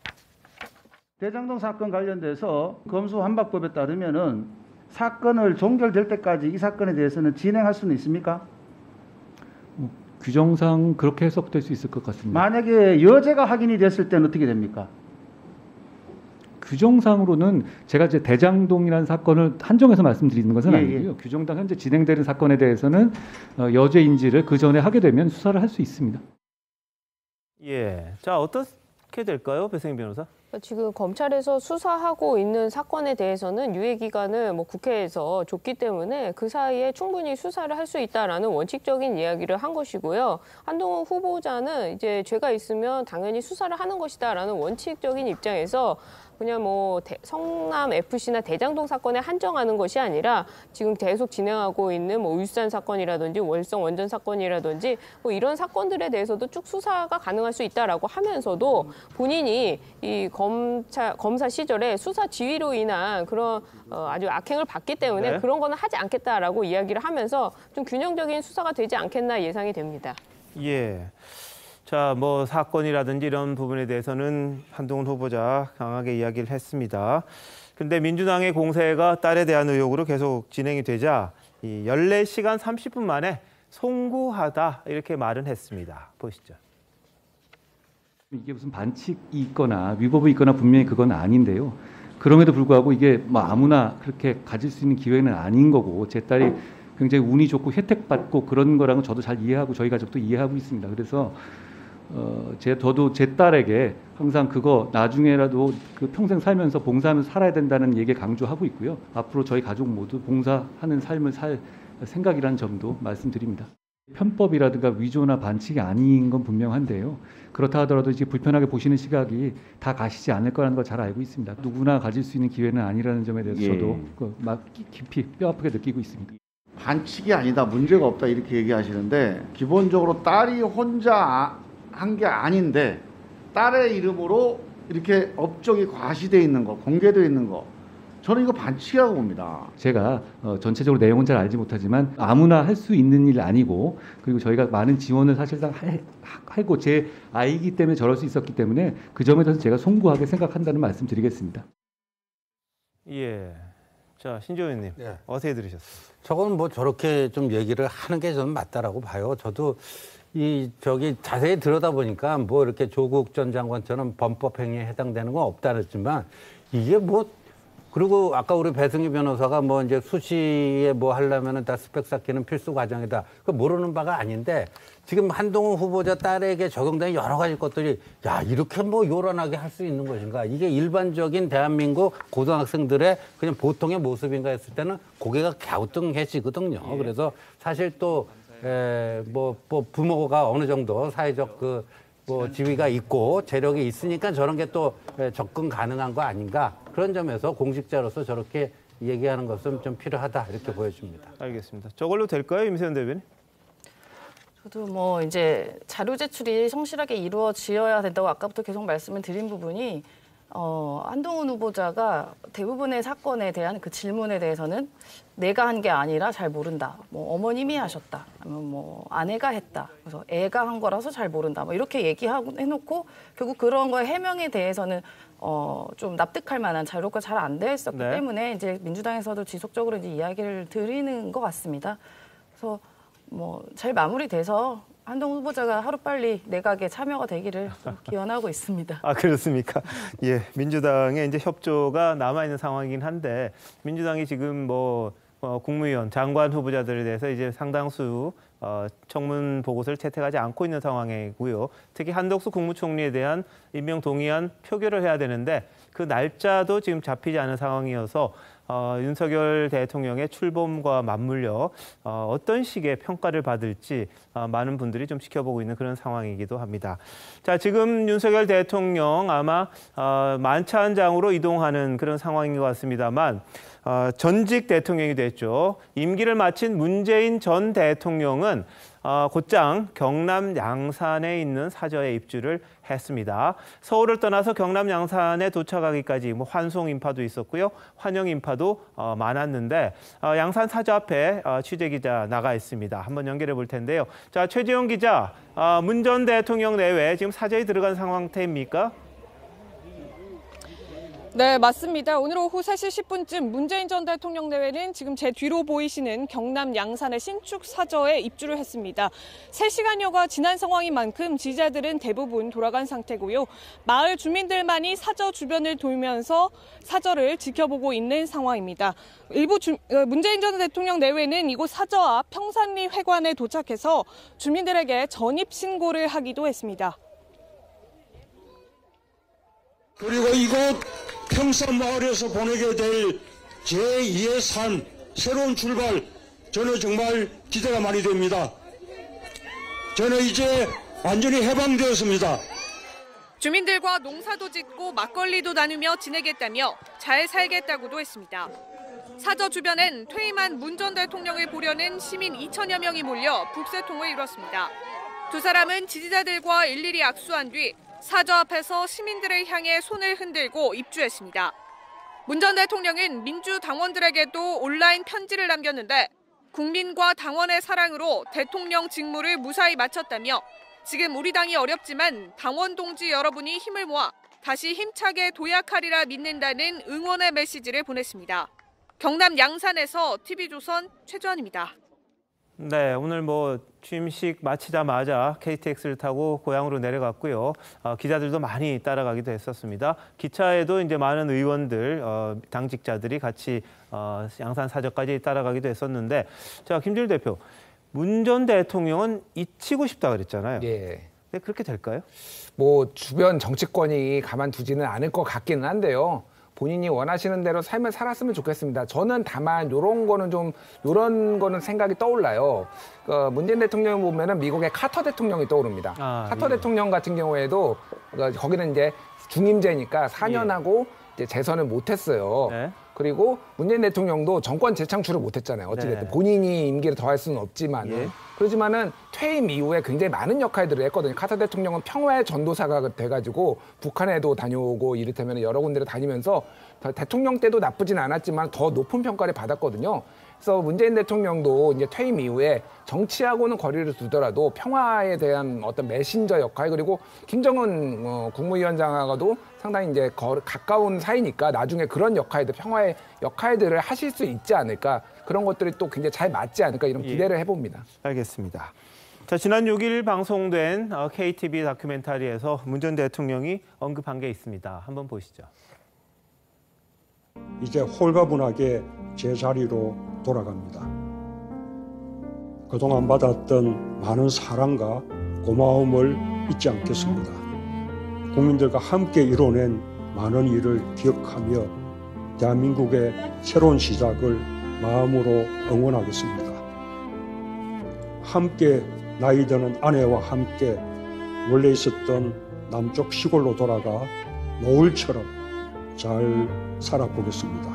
대장동 사건 관련돼서 검수완박법에 따르면은 사건을 종결될 때까지 이 사건에 대해서는 진행할 수는 있습니까? 규정상 그렇게 해석될 수 있을 것 같습니다. 만약에 여죄가 확인이 됐을 때는 어떻게 됩니까? 규정상으로는 제가 이제 대장동이라는 사건을 한정해서 말씀드리는 것은 예, 아니고요. 예. 규정상 현재 진행되는 사건에 대해서는 어, 여죄인지를 그 전에 하게 되면 수사를 할 수 있습니다. 예, 자 어떻게 될까요, 배승희 변호사? 지금 검찰에서 수사하고 있는 사건에 대해서는 유예 기간을 뭐 국회에서 줬기 때문에 그 사이에 충분히 수사를 할 수 있다라는 원칙적인 이야기를 한 것이고요. 한동훈 후보자는 이제 죄가 있으면 당연히 수사를 하는 것이다라는 원칙적인 입장에서 그냥 뭐 대, 성남 에프씨나 대장동 사건에 한정하는 것이 아니라 지금 계속 진행하고 있는 뭐 울산 사건이라든지 월성 원전 사건이라든지 뭐 이런 사건들에 대해서도 쭉 수사가 가능할 수 있다라고 하면서도 본인이 이 검찰 검사 시절에 수사 지휘로 인한 그런 어, 아주 악행을 봤기 때문에 네. 그런 거는 하지 않겠다라고 이야기를 하면서 좀 균형적인 수사가 되지 않겠나 예상이 됩니다. 예. 자, 뭐 사건이라든지 이런 부분에 대해서는 한동훈 후보자 강하게 이야기를 했습니다. 근데 민주당의 공세가 딸에 대한 의혹으로 계속 진행이 되자 이 열네 시간 삼십 분 만에 송구하다 이렇게 말은 했습니다. 보시죠. 이게 무슨 반칙이 있거나 위법이 있거나 분명히 그건 아닌데요. 그럼에도 불구하고 이게 뭐 아무나 그렇게 가질 수 있는 기회는 아닌 거고 제 딸이 굉장히 운이 좋고 혜택받고 그런 거랑은 저도 잘 이해하고 저희 가족도 이해하고 있습니다. 그래서 어, 제 저도 제 딸에게 항상 그거 나중에라도 그 평생 살면서 봉사하면서 살아야 된다는 얘기 강조하고 있고요. 앞으로 저희 가족 모두 봉사하는 삶을 살 생각이라는 점도 말씀드립니다. 편법이라든가 위조나 반칙이 아닌 건 분명한데요. 그렇다 하더라도 이제 불편하게 보시는 시각이 다 가시지 않을 거라는 걸 잘 알고 있습니다. 누구나 가질 수 있는 기회는 아니라는 점에 대해서 예. 저도 그 막 깊이 뼈아프게 느끼고 있습니다. 반칙이 아니다, 문제가 없다 이렇게 얘기하시는데 기본적으로 딸이 혼자 한 게 아닌데 딸의 이름으로 이렇게 업적이 과시돼 있는 거, 공개되어 있는 거, 저는 이거 반칙이라고 봅니다. 제가 어, 전체적으로 내용은 잘 알지 못하지만 아무나 할 수 있는 일 아니고 그리고 저희가 많은 지원을 사실상 할, 하고 제 아이기 때문에 저럴 수 있었기 때문에 그 점에 대해서 제가 송구하게 생각한다는 말씀 드리겠습니다. 예. 자, 신조 의원님 예. 어떻게 들으셨어요? 저건 뭐 저렇게 좀 얘기를 하는 게 저는 맞다라고 봐요. 저도 이 저기 자세히 들여다보니까 뭐 이렇게 조국 전 장관처럼 범법 행위에 해당되는 건 없다 그랬지만 이게 뭐 그리고 아까 우리 배승희 변호사가 뭐 이제 수시에 뭐 하려면은 다 스펙 쌓기는 필수 과정이다. 그 모르는 바가 아닌데 지금 한동훈 후보자 딸에게 적용된 여러 가지 것들이 야 이렇게 뭐 요란하게 할 수 있는 것인가? 이게 일반적인 대한민국 고등학생들의 그냥 보통의 모습인가 했을 때는 고개가 갸우뚱해지거든요. 예. 그래서 사실 또 에, 뭐, 뭐 부모가 어느 정도 사회적 그 뭐 지위가 있고 재력이 있으니까 저런 게 또 접근 가능한 거 아닌가 그런 점에서 공직자로서 저렇게 얘기하는 것은 좀 필요하다 이렇게 보여집니다. 알겠습니다. 저걸로 될까요, 임세현 대변인? 저도 뭐 이제 자료 제출이 성실하게 이루어지어야 된다고 아까부터 계속 말씀을 드린 부분이 어, 한동훈 후보자가 대부분의 사건에 대한 그 질문에 대해서는 내가 한 게 아니라 잘 모른다. 뭐 어머님이 하셨다. 아니면 뭐 아내가 했다. 그래서 애가 한 거라서 잘 모른다. 뭐 이렇게 얘기하고 해놓고 결국 그런 거의 해명에 대해서는 어, 좀 납득할 만한 자료가 잘 안 되어 있었기 네. 때문에 이제 민주당에서도 지속적으로 이제 이야기를 드리는 것 같습니다. 그래서 뭐 잘 마무리돼서 한동훈 후보자가 하루빨리 내각에 참여가 되기를 좀 기원하고 있습니다. 아, 그렇습니까? 예, 민주당의 이제 협조가 남아있는 상황이긴 한데 민주당이 지금 뭐 어, 국무위원, 장관 후보자들에 대해서 이제 상당수 어, 청문 보고서를 채택하지 않고 있는 상황이고요. 특히 한덕수 국무총리에 대한 임명 동의안 표결을 해야 되는데 그 날짜도 지금 잡히지 않은 상황이어서 어, 윤석열 대통령의 출범과 맞물려 어, 어떤 식의 평가를 받을지 어, 많은 분들이 좀 지켜보고 있는 그런 상황이기도 합니다. 자, 지금 윤석열 대통령 아마 어, 만찬장으로 이동하는 그런 상황인 것 같습니다만 어, 전직 대통령이 됐죠. 임기를 마친 문재인 전 대통령은 어, 곧장 경남 양산에 있는 사저에 입주를 했습니다. 서울을 떠나서 경남 양산에 도착하기까지 뭐 환송 인파도 있었고요. 환영 인파도 어, 많았는데 어, 양산 사저 앞에 어, 취재 기자 나가 있습니다. 한번 연결해 볼 텐데요. 자, 최지영 기자, 어, 문 전 대통령 내외 지금 사저에 들어간 상태입니까? 네, 맞습니다. 오늘 오후 세 시 십 분쯤 문재인 전 대통령 내외는 지금 제 뒤로 보이시는 경남 양산의 신축 사저에 입주를 했습니다. 세 시간여가 지난 상황인 만큼 지지자들은 대부분 돌아간 상태고요. 마을 주민들만이 사저 주변을 돌면서 사저를 지켜보고 있는 상황입니다. 일부 주, 문재인 전 대통령 내외는 이곳 사저 앞 평산리 회관에 도착해서 주민들에게 전입 신고를 하기도 했습니다. 그리고 이곳 평산마을에서 보내게 될 제이의 삶, 새로운 출발, 저는 정말 기대가 많이 됩니다. 저는 이제 완전히 해방되었습니다. 주민들과 농사도 짓고 막걸리도 나누며 지내겠다며 잘 살겠다고도 했습니다. 사저 주변엔 퇴임한 문 전 대통령을 보려는 시민 이천여 명이 몰려 북새통을 이뤘습니다. 두 사람은 지지자들과 일일이 악수한 뒤 사저 앞에서 시민들을 향해 손을 흔들고 입주했습니다. 문 전 대통령은 민주당원들에게도 온라인 편지를 남겼는데 국민과 당원의 사랑으로 대통령 직무를 무사히 마쳤다며 지금 우리 당이 어렵지만 당원 동지 여러분이 힘을 모아 다시 힘차게 도약하리라 믿는다는 응원의 메시지를 보냈습니다. 경남 양산에서 티비조선 최주환입니다. 네, 오늘 뭐 취임식 마치자마자 케이티엑스를 타고 고향으로 내려갔고요. 어, 기자들도 많이 따라가기도 했었습니다. 기차에도 이제 많은 의원들, 어, 당직자들이 같이 어, 양산 사저까지 따라가기도 했었는데, 자, 김준일 대표, 문 전 대통령은 잊히고 싶다 그랬잖아요. 예. 근데 그렇게 될까요? 뭐 주변 정치권이 가만두지는 않을 것 같기는 한데요. 본인이 원하시는 대로 삶을 살았으면 좋겠습니다. 저는 다만 이런 거는 좀 이런 거는 생각이 떠올라요. 그 문재인 대통령 보면은 미국의 카터 대통령이 떠오릅니다. 아, 카터 예. 대통령 같은 경우에도 거기는 이제 중임제니까 사 년 하고 이제 재선을 못했어요. 네. 그리고 문재인 대통령도 정권 재창출을 못했잖아요. 어찌됐든 네. 본인이 임기를 더할 수는 없지만 예. 그렇지만은 퇴임 이후에 굉장히 많은 역할들을 했거든요. 카터 대통령은 평화의 전도사가 돼가지고 북한에도 다녀오고 이를테면 여러 군데를 다니면서 대통령 때도 나쁘진 않았지만 더 높은 평가를 받았거든요. 그래서 문재인 대통령도 이제 퇴임 이후에 정치하고는 거리를 두더라도 평화에 대한 어떤 메신저 역할 그리고 김정은 어, 국무위원장하고도 상당히 이제 거, 가까운 사이니까 나중에 그런 역할들 평화의 역할들을 하실 수 있지 않을까 그런 것들이 또 굉장히 잘 맞지 않을까 이런 기대를 해봅니다. 예, 알겠습니다. 자, 지난 육 일 방송된 케이티비 다큐멘터리에서 문 전 대통령이 언급한 게 있습니다. 한번 보시죠. 이제 홀가분하게 제자리로 돌아갑니다. 그동안 받았던 많은 사랑과 고마움을 잊지 않겠습니다. 국민들과 함께 이뤄낸 많은 일을 기억하며 대한민국의 새로운 시작을 마음으로 응원하겠습니다. 함께 나이 드는 아내와 함께 원래 있었던 남쪽 시골로 돌아가 노을처럼 잘 살아보겠습니다.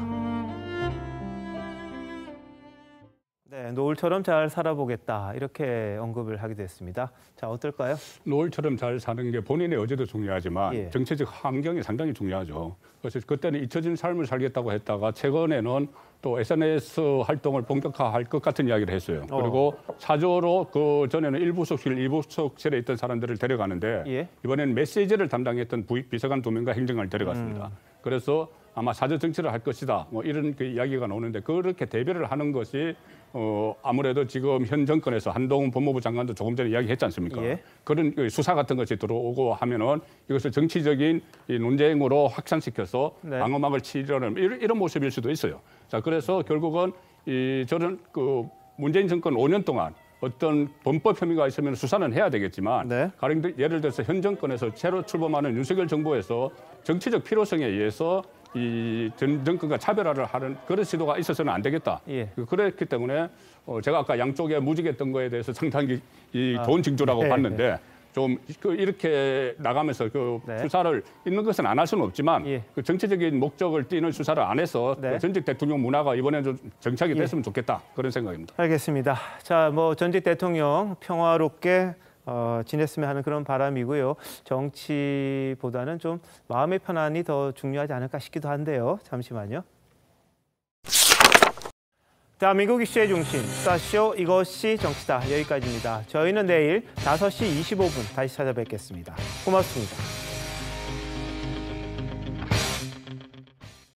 네, 노을처럼 잘 살아보겠다 이렇게 언급을 하게 됐습니다. 자, 어떨까요? 노을처럼 잘 사는 게 본인의 의지도 중요하지만 예. 정치적 환경이 상당히 중요하죠. 그래서 그때는 잊혀진 삶을 살겠다고 했다가 최근에는 또 에스엔에스 활동을 본격화할 것 같은 이야기를 했어요. 어. 그리고 사조로 그 전에는 일 부속실, 이 부속실에 있던 사람들을 데려가는데 예. 이번에는 메시지를 담당했던 부익 비서관 두 명과 행정관을 데려갔습니다. 음. 그래서 아마 사저 정치를 할 것이다. 뭐 이런 그 이야기가 나오는데 그렇게 대비를 하는 것이 어 아무래도 지금 현 정권에서 한동훈 법무부 장관도 조금 전에 이야기했지 않습니까? 예. 그런 수사 같은 것이 들어오고 하면은 이것을 정치적인 이 논쟁으로 확산시켜서 네. 방어막을 치려는 이런, 이런 모습일 수도 있어요. 자, 그래서 결국은 이 저는 그 문재인 정권 오 년 동안 어떤 범법 혐의가 있으면 수사는 해야 되겠지만 네. 가령 예를 들어서 현 정권에서 새로 출범하는 윤석열 정부에서 정치적 필요성에 의해서 이 전 정권과 차별화를 하는 그런 시도가 있어서는 안 되겠다. 예. 그랬기 때문에 어 제가 아까 양쪽에 무지개뜬 거에 대해서 상당히 이 아. 좋은 징조라고 네, 봤는데 네. 좀 그 이렇게 나가면서 그 네. 수사를 있는 것은 안 할 수는 없지만 예. 그 정치적인 목적을 띠는 수사를 안 해서 네. 그 전직 대통령 문화가 이번에 좀 정착이 예. 됐으면 좋겠다 그런 생각입니다. 알겠습니다. 자, 뭐 전직 대통령 평화롭게 어, 지냈으면 하는 그런 바람이고요. 정치보다는 좀 마음의 편안이 더 중요하지 않을까 싶기도 한데요. 잠시만요. 대한민국 이슈의 중심, 스타쇼 이것이 정치다. 여기까지입니다. 저희는 내일 다섯 시 이십오 분 다시 찾아뵙겠습니다. 고맙습니다.